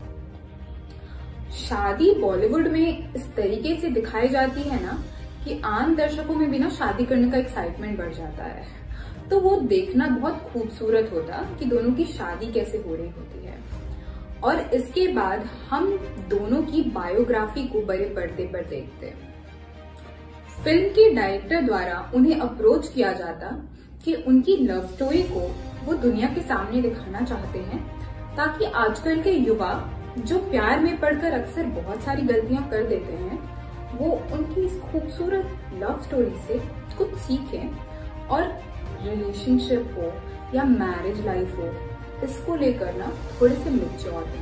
शादी बॉलीवुड में इस तरीके से दिखाई जाती है ना कि आम दर्शकों में भी ना शादी करने का एक्साइटमेंट बढ़ जाता है। तो वो देखना बहुत खूबसूरत होता कि दोनों की शादी कैसे हो रही होती है। और इसके बाद हम दोनों की बायोग्राफी को बड़े पर्दे पर देखते। फिल्म के डायरेक्टर द्वारा उन्हें अप्रोच किया जाता कि उनकी लव स्टोरी को वो दुनिया के सामने दिखाना चाहते हैं, ताकि आजकल के युवा जो प्यार में पड़कर अक्सर बहुत सारी गलतियां कर देते हैं, वो उनकी इस खूबसूरत लव स्टोरी से कुछ सीखें और रिलेशनशिप हो या मैरिज लाइफ हो, इसको लेकर ना थोड़े से मैच्योर हैं।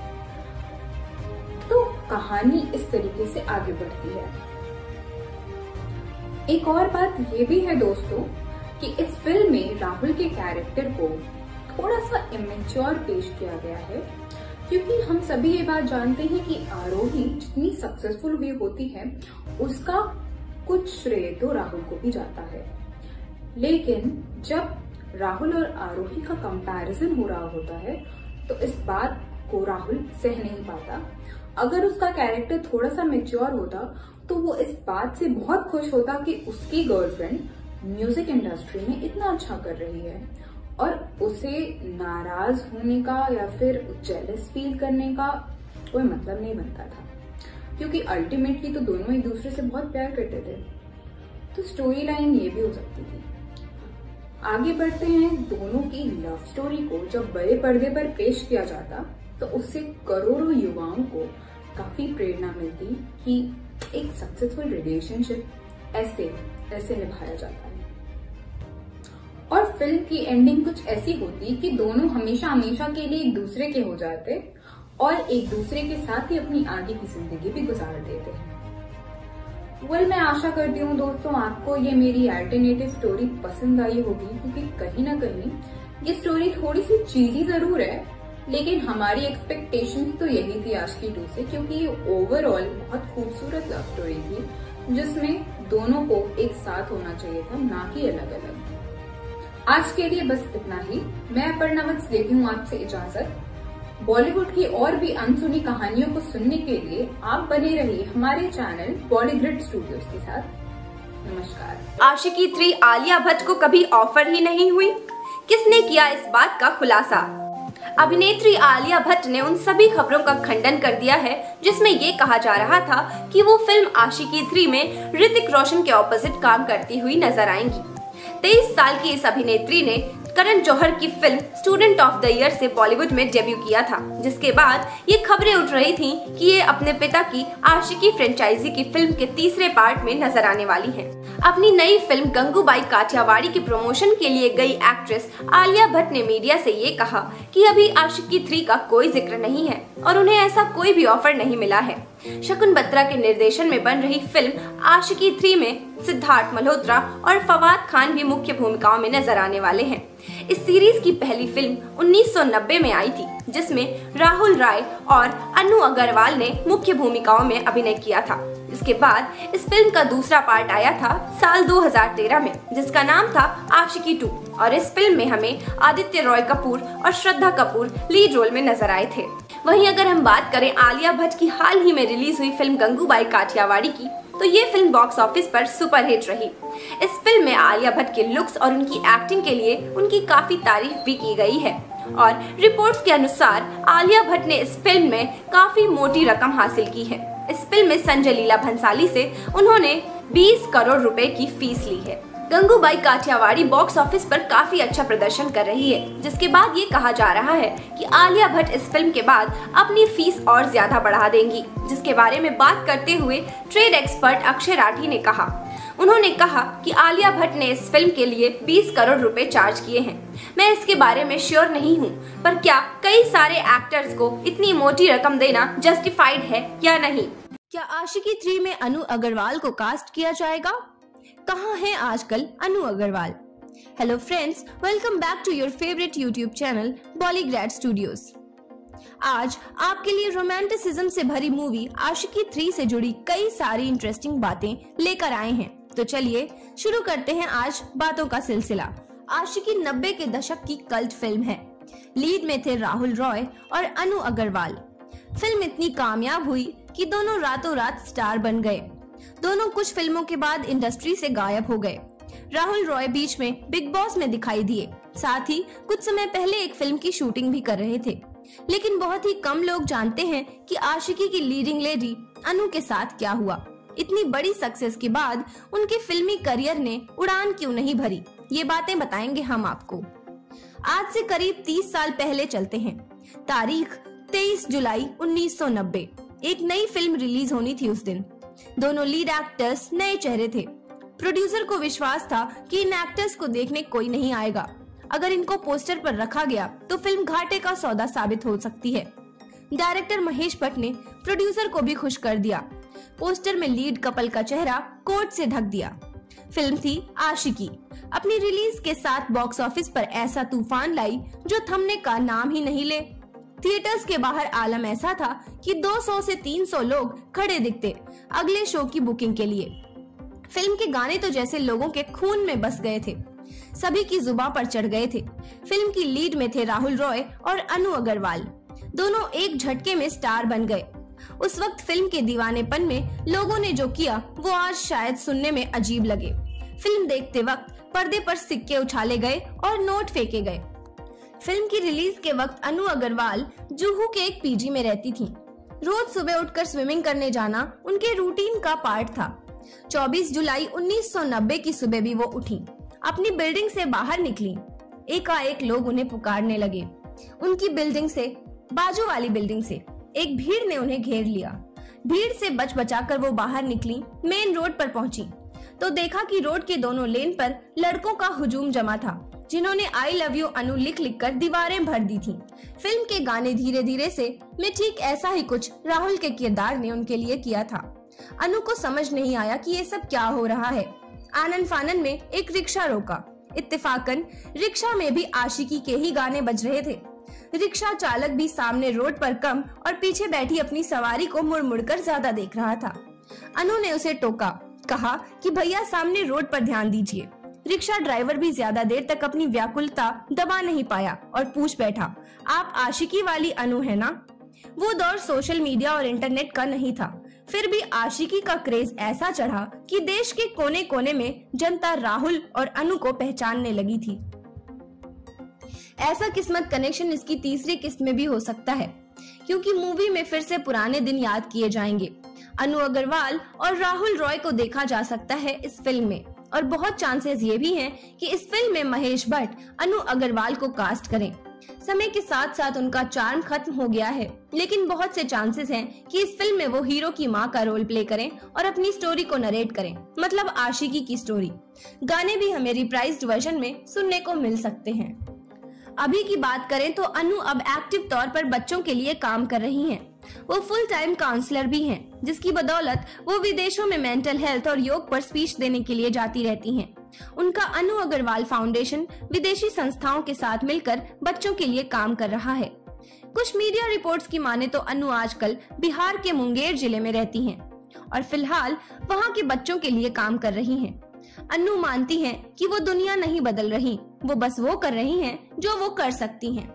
तो कहानी इस तरीके से आगे बढ़ती है। एक और बात ये भी है दोस्तों कि इस फिल्म में राहुल के कैरेक्टर को थोड़ा सा इमेच्योर पेश किया गया है, क्योंकि हम सभी ये बात जानते हैं कि आरोही जितनी सक्सेसफुल हुई होती है उसका कुछ श्रेय तो राहुल को भी जाता है। लेकिन जब राहुल और आरोही का कंपैरिजन हो रहा होता है तो इस बात को राहुल सह नहीं पाता। अगर उसका कैरेक्टर थोड़ा सा मैच्योर होता तो वो इस बात से बहुत खुश होता कि उसकी गर्लफ्रेंड म्यूजिक इंडस्ट्री में इतना अच्छा कर रही है, और उसे नाराज होने का या फिर जेलस फील करने का कोई मतलब नहीं बनता था, क्योंकि अल्टीमेटली तो दोनों एक दूसरे से बहुत प्यार करते थे। तो स्टोरी लाइन ये भी हो सकती थी। आगे बढ़ते हैं। दोनों की लव स्टोरी को जब बड़े पर्दे पर पेश किया जाता तो उससे करोड़ों युवाओं को काफी प्रेरणा मिलती कि एक सक्सेसफुल रिलेशनशिप ऐसे निभाया जाता है। और फिल्म की एंडिंग कुछ ऐसी होती कि दोनों हमेशा हमेशा के लिए एक दूसरे के हो जाते और एक दूसरे के साथ ही अपनी आगे की जिंदगी भी गुजार देते हैं। मैं आशा करती हूँ दोस्तों आपको ये मेरी अल्टरनेटिव स्टोरी पसंद आई होगी, क्योंकि कहीं ना कहीं ये स्टोरी थोड़ी सी चीजी जरूर है, लेकिन हमारी एक्सपेक्टेशंस तो यही थी आशिकी 2 से, क्योंकि ये ओवरऑल बहुत खूबसूरत लव स्टोरी थी जिसमें दोनों को एक साथ होना चाहिए था, ना कि अलग अलग। आज के लिए बस इतना ही। मैं अपर्णा वत्स लेती हूँ आपसे इजाजत। बॉलीवुड की और भी अनसुनी कहानियों को सुनने के लिए आप बने रहिए हमारे चैनल बॉलीग्रिड स्टूडियोज के साथ। नमस्कार। आशिकी 3 आलिया भट्ट को कभी ऑफर ही नहीं हुई? किसने किया इस बात का खुलासा? अभिनेत्री आलिया भट्ट ने उन सभी खबरों का खंडन कर दिया है जिसमें ये कहा जा रहा था कि वो फिल्म आशिकी 3 में ऋतिक रोशन के ऑपोजिट काम करती हुई नजर आएंगी। 23 साल की इस अभिनेत्री ने करण जौहर की film student of the year से बॉलीवुड में डेब्यू किया था, जिसके बाद ये खबरें उठ रही थीं कि ये अपने पिता की आशिकी फ्रेंचाइजी की फिल्म के तीसरे पार्ट में नजर आने वाली हैं। अपनी नई फिल्म गंगूबाई काठियावाड़ी की प्रमोशन के लिए गई एक्ट्रेस आलिया भट्ट ने मीडिया से ये कहा कि अभी आशिकी 3 का कोई जिक्र नहीं है और उन्हें ऐसा कोई भी ऑफर नहीं मिला है। शकुन बत्रा के निर्देशन में बन रही फिल्म आशिकी 3 में सिद्धार्थ मल्होत्रा और फवाद खान भी मुख्य भूमिकाओं में नजर आने वाले हैं। इस सीरीज की पहली फिल्म 1990 में आई थी, जिसमें राहुल रॉय और अनु अग्रवाल ने मुख्य भूमिकाओं में अभिनय किया था। इसके बाद इस फिल्म का दूसरा पार्ट आया था साल 2013 में, जिसका नाम था आशिकी 2, और इस फिल्म में हमें आदित्य रॉय कपूर और श्रद्धा कपूर लीड रोल में नजर आए थे। वहीं अगर हम बात करें आलिया भट्ट की हाल ही में रिलीज हुई फिल्म गंगूबाई काठियावाड़ी की, तो ये फिल्म बॉक्स ऑफिस पर सुपरहिट रही। इस फिल्म में आलिया भट्ट के लुक्स और उनकी एक्टिंग के लिए उनकी काफी तारीफ भी की गई है और रिपोर्ट्स के अनुसार आलिया भट्ट ने इस फिल्म में काफी मोटी रकम हासिल की है। इस फिल्म में संजय लीला भंसाली से उन्होंने 20 करोड़ रुपए की फीस ली है। गंगूबाई काठियावाड़ी बॉक्स ऑफिस पर काफी अच्छा प्रदर्शन कर रही है, जिसके बाद ये कहा जा रहा है कि आलिया भट्ट इस फिल्म के बाद अपनी फीस और ज्यादा बढ़ा देंगी, जिसके बारे में बात करते हुए ट्रेड एक्सपर्ट अक्षय राठी ने कहा। उन्होंने कहा कि आलिया भट्ट ने इस फिल्म के लिए 20 करोड़ रुपए चार्ज किए हैं। मैं इसके बारे में श्योर नहीं हूँ, पर क्या कई सारे एक्टर्स को इतनी मोटी रकम देना जस्टिफाइड है या नहीं? क्या आशिकी 3 में अनु अग्रवाल को कास्ट किया जाएगा? कहाँ है आजकल Anu Agarwal? Hello friends, welcome back to your favourite YouTube channel Bollygrad studios. आज आपके लिए रोमांटिसिज्म से भरी मूवी आशिकी 3 से जुड़ी कई सारी इंटरेस्टिंग बातें लेकर आए हैं। तो चलिए शुरू करते हैं आज बातों का सिलसिला। आशिकी 90 के दशक की कल्ट फिल्म है। लीड में थे राहुल रॉय और अनु अग्रवाल। फिल्म इतनी कामयाब हुई कि दोनों रातों रात स्टार बन गए। दोनों कुछ फिल्मों के बाद इंडस्ट्री से गायब हो गए। राहुल रॉय बीच में बिग बॉस में दिखाई दिए, साथ ही कुछ समय पहले एक फिल्म की शूटिंग भी कर रहे थे। लेकिन बहुत ही कम लोग जानते हैं कि आशिकी की लीडिंग लेडी अनु के साथ क्या हुआ। इतनी बड़ी सक्सेस के बाद उनके फिल्मी करियर ने उड़ान क्यों नहीं भरी, ये बातें बताएंगे हम आपको। आज से करीब 30 साल पहले चलते हैं। तारीख 23 जुलाई 1990। एक नई फिल्म रिलीज होनी थी उस दिन। दोनों लीड एक्टर्स नए चेहरे थे। प्रोड्यूसर को विश्वास था कि इन एक्टर्स को देखने कोई नहीं आएगा। अगर इनको पोस्टर पर रखा गया तो फिल्म घाटे का सौदा साबित हो सकती है। डायरेक्टर महेश भट्ट ने प्रोड्यूसर को भी खुश कर दिया। पोस्टर में लीड कपल का चेहरा कोट से ढक दिया। फिल्म थी आशिकी। अपनी रिलीज के साथ बॉक्स ऑफिस पर ऐसा तूफान लाई जो थमने का नाम ही नहीं ले। थिएटर्स के बाहर आलम ऐसा था कि 200 से 300 लोग खड़े दिखते अगले शो की बुकिंग के लिए। फिल्म के गाने तो जैसे लोगों के खून में बस गए थे, सभी की जुबां पर चढ़ गए थे। फिल्म की लीड में थे राहुल रॉय और अनु अग्रवाल। दोनों एक झटके में स्टार बन गए। उस वक्त फिल्म के दीवानेपन में लोगों ने जो किया वो आज शायद सुनने में अजीब लगे। फिल्म देखते वक्त पर्दे पर सिक्के उछाले गए और नोट फेंके गए। फिल्म की रिलीज के वक्त अनु अग्रवाल जुहू के एक पीजी में रहती थीं। रोज सुबह उठकर स्विमिंग करने जाना उनके रूटीन का पार्ट था। 24 जुलाई 1990 की सुबह भी वो उठी, अपनी बिल्डिंग से बाहर निकली। एकाएक लोग उन्हें पुकारने लगे। उनकी बिल्डिंग से, बाजू वाली बिल्डिंग से एक भीड़ ने उन्हें घेर लिया। भीड़ से बच बचाकर वो बाहर निकली, मेन रोड पर पहुंची तो देखा कि रोड के दोनों लेन पर लड़कों का हुजूम जमा था, जिन्होंने आई लव यू अनु लिख लिख कर दीवारें भर दी थी। फिल्म के गाने धीरे धीरे से मैं ठीक ऐसा ही कुछ राहुल के किरदार ने उनके लिए किया था। अनु को समझ नहीं आया कि ये सब क्या हो रहा है। आनन फानन में एक रिक्शा रोका। इत्तेफाकन रिक्शा में भी आशिकी के ही गाने बज रहे थे। रिक्शा चालक भी सामने रोड पर कम और पीछे बैठी अपनी सवारी को मुड़ मुड़ कर ज्यादा देख रहा था। अनु ने उसे टोका, कहा कि भैया सामने रोड पर ध्यान दीजिए। रिक्शा ड्राइवर भी ज्यादा देर तक अपनी व्याकुलता दबा नहीं पाया और पूछ बैठा, आप आशिकी वाली अनु है ना? वो दौर सोशल मीडिया और इंटरनेट का नहीं था, फिर भी आशिकी का क्रेज ऐसा चढ़ा कि देश के कोने कोने में जनता राहुल और अनु को पहचानने लगी थी। ऐसा किस्मत कनेक्शन इसकी तीसरी किस्त में भी हो सकता है, क्योंकि मूवी में फिर से पुराने दिन याद किए जाएंगे। अनु अग्रवाल और राहुल रॉय को देखा जा सकता है इस फिल्म में। और बहुत चांसेस ये भी हैं कि इस फिल्म में महेश भट्ट अनु अग्रवाल को कास्ट करें। समय के साथ साथ उनका चार्म खत्म हो गया है, लेकिन बहुत से चांसेस हैं कि इस फिल्म में वो हीरो की मां का रोल प्ले करें और अपनी स्टोरी को नरेट करें, मतलब आशिकी की स्टोरी। गाने भी हमें रिप्राइज्ड वर्जन में सुनने को मिल सकते हैं। अभी की बात करें तो अनु अब एक्टिव तौर पर बच्चों के लिए काम कर रही हैं। वो फुल टाइम काउंसलर भी हैं, जिसकी बदौलत वो विदेशों में मेंटल हेल्थ और योग पर स्पीच देने के लिए जाती रहती हैं। उनका अनु अग्रवाल फाउंडेशन विदेशी संस्थाओं के साथ मिलकर बच्चों के लिए काम कर रहा है। कुछ मीडिया रिपोर्ट्स की माने तो अनु आजकल बिहार के मुंगेर जिले में रहती हैं और फिलहाल वहां के बच्चों के लिए काम कर रही हैं। अनु मानती हैं कि वो दुनिया नहीं बदल रही, वो बस वो कर रही हैं जो वो कर सकती हैं।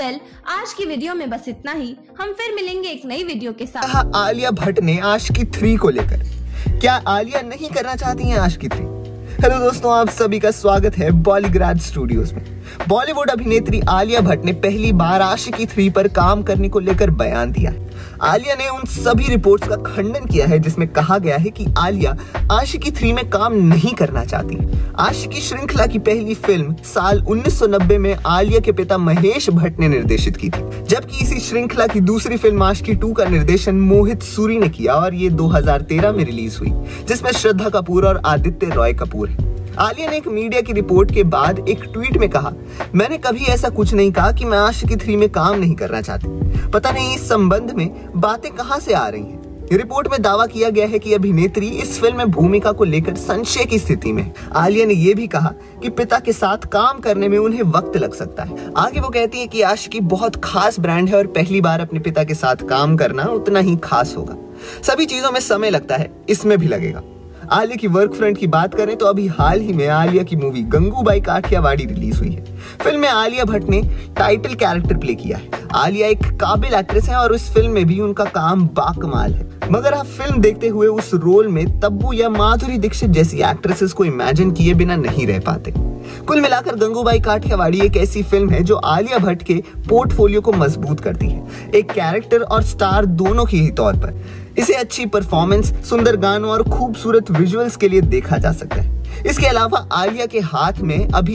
आज की वीडियो में बस इतना ही। हम फिर मिलेंगे एक नई वीडियो के साथ। आलिया भट्ट ने आशिकी 3 को लेकर, क्या आलिया नहीं करना चाहती हैं आशिकी 3? हेलो दोस्तों, आप सभी का स्वागत है बॉलीग्राड स्टूडियोज में। बॉलीवुड अभिनेत्री आलिया भट्ट ने पहली बार आशिकी 3 पर काम करने को लेकर बयान दिया है। आलिया ने उन सभी रिपोर्ट्स का खंडन किया है जिसमें कहा गया है कि आलिया आशिकी 3 में काम नहीं करना चाहती। आशिकी श्रृंखला की पहली फिल्म साल 1990 में आलिया के पिता महेश भट्ट ने निर्देशित की थी, जबकि इसी श्रृंखला की दूसरी फिल्म आशिकी 2 का निर्देशन मोहित सूरी ने किया और ये 2013 में रिलीज हुई, जिसमें श्रद्धा कपूर और आदित्य रॉय कपूर है। आलिया ने एक मीडिया की रिपोर्ट के बाद एक ट्वीट में कहा, मैंने कभी ऐसा कुछ नहीं कहा कि मैं आशिकी 3 में काम नहीं करना चाहती। पता नहीं इस संबंध में बातें कहां से आ रही हैं। रिपोर्ट में दावा किया गया है कि अभिनेत्री इस फिल्म में भूमिका को लेकर संशय की स्थिति में। आलिया ने यह भी कहा कि पिता के साथ काम करने में उन्हें वक्त लग सकता है। आगे वो कहती है कि आशिकी बहुत खास ब्रांड है और पहली बार अपने पिता के साथ काम करना उतना ही खास होगा। सभी चीजों में समय लगता है, इसमें भी लगेगा। आलिया की वर्क फ्रंट की बात करें तो अभी हाल ही में आलिया की मूवी गंगूबाई काठियावाड़ी रिलीज हुई है। फिल्म में आलिया भट्ट ने टाइटल कैरेक्टर प्ले किया है। आलिया एक काबिल एक्ट्रेस है और इस फिल्म में भी उनका काम बाकमाल है, मगर आप फिल्म देखते हुए उस रोल में तब्बू या माधुरी दीक्षित जैसी एक्ट्रेसेस को इमेजिन किए बिना नहीं रह पाते। कुल मिलाकर गंगूबाई काठियावाड़ी एक ऐसी फिल्म है जो आलिया भट्ट के पोर्टफोलियो को मजबूत करती है, एक कैरेक्टर और स्टार दोनों के ही तौर पर। इसे अच्छी परफॉर्मेंस, सुंदर गानों और खूबसूरत विजुअल्स के लिए देखा जा सकता है। इसके अलावा आलिया के हाथ में अभी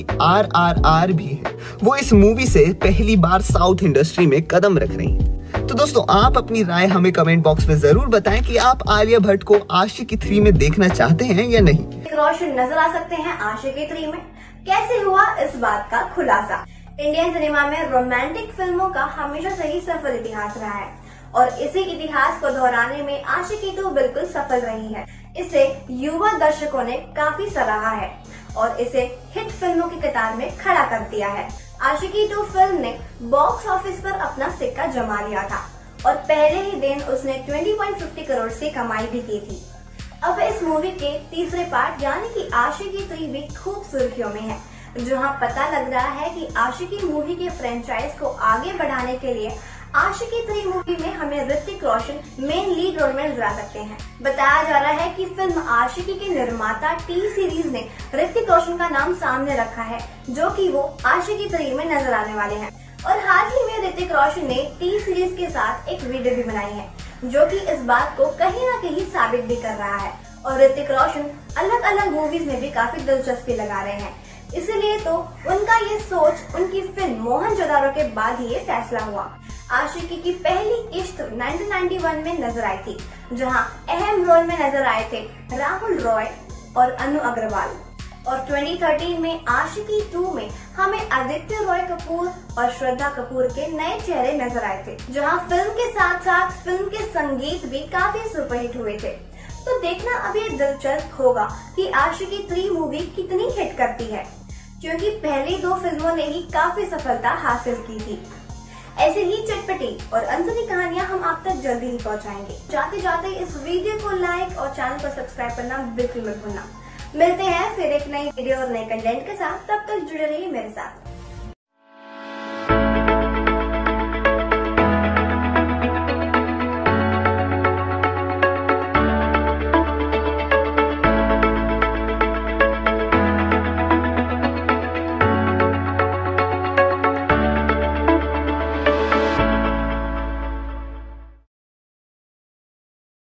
RRR भी है। वो इस मूवी से पहली बार साउथ इंडस्ट्री में कदम रख रही हैं। तो दोस्तों, आप अपनी राय हमें कमेंट बॉक्स में जरूर बताएं कि आप आलिया भट्ट को आशिकी 3 में देखना चाहते हैं या नहीं। रोशन नजर आ सकते हैं आशिकी 3 में? कैसे हुआ इस बात का खुलासा? इंडियन सिनेमा में रोमांटिक फिल्मों का हमेशा से ही सफल इतिहास रहा है और इसी इतिहास को दोहराने में आशिकी 2 बिल्कुल सफल रही है। इसे युवा दर्शकों ने काफी सराहा है और इसे हिट फिल्मों की कतार में खड़ा कर दिया है। आशिकी 2 फिल्म ने बॉक्स ऑफिस पर अपना सिक्का जमा लिया था और पहले ही दिन उसने 20.50 करोड़ से कमाई भी की थी। अब इस मूवी के तीसरे पार्ट यानी कि आशिकी 3 भी खूब सुर्खियों में है, जहां पता लग रहा है कि आशिकी मूवी के फ्रेंचाइज को आगे बढ़ाने के लिए आशिकी 3 मूवी में हमें Hrithik Roshan main lead role में नजर आ सकते हैं। बताया जा रहा है कि फिल्म आशिकी के निर्माता टी सीरीज ने ऋतिक रोशन का नाम सामने रखा है, जो कि वो आशिकी 3 में नजर आने वाले हैं। और हाल ही में ऋतिक रोशन ने टी सीरीज के साथ एक वीडियो भी बनाई है, जो कि इस बात को कहीं न कहीं साबित भी कर रहा है। और ऋतिक रोशन अलग अलग मूवीज में भी काफी दिलचस्पी लगा रहे हैं, इसलिए तो उनका ये सोच उनकी फिल्म मोहनजोदारो के बाद ही ये फैसला हुआ। आशिकी की पहली किश्त 1991 में नजर आई थी, जहां अहम रोल में नजर आए थे राहुल रॉय और अनु अग्रवाल। और 2013 में आशिकी 2 में हमें आदित्य रॉय कपूर और श्रद्धा कपूर के नए चेहरे नजर आए थे, जहां फिल्म के साथ साथ फिल्म के संगीत भी काफी सुपरहिट हुए थे। तो देखना अब ये दिलचस्प होगा कि आशिकी 3 मूवी कितनी हिट करती है, क्योंकि पहली 2 फिल्मों ने ही काफी सफलता हासिल की थी। ऐसे ही चटपटी और अनसुनी कहानियां हम आप तक जल्दी ही पहुंचाएंगे। जाते जाते इस वीडियो को लाइक और चैनल को सब्सक्राइब करना बिल्कुल मत भूलना। मिलते हैं फिर एक नई वीडियो और नए कंटेंट के साथ, तब तक जुड़े रहिए मेरे साथ।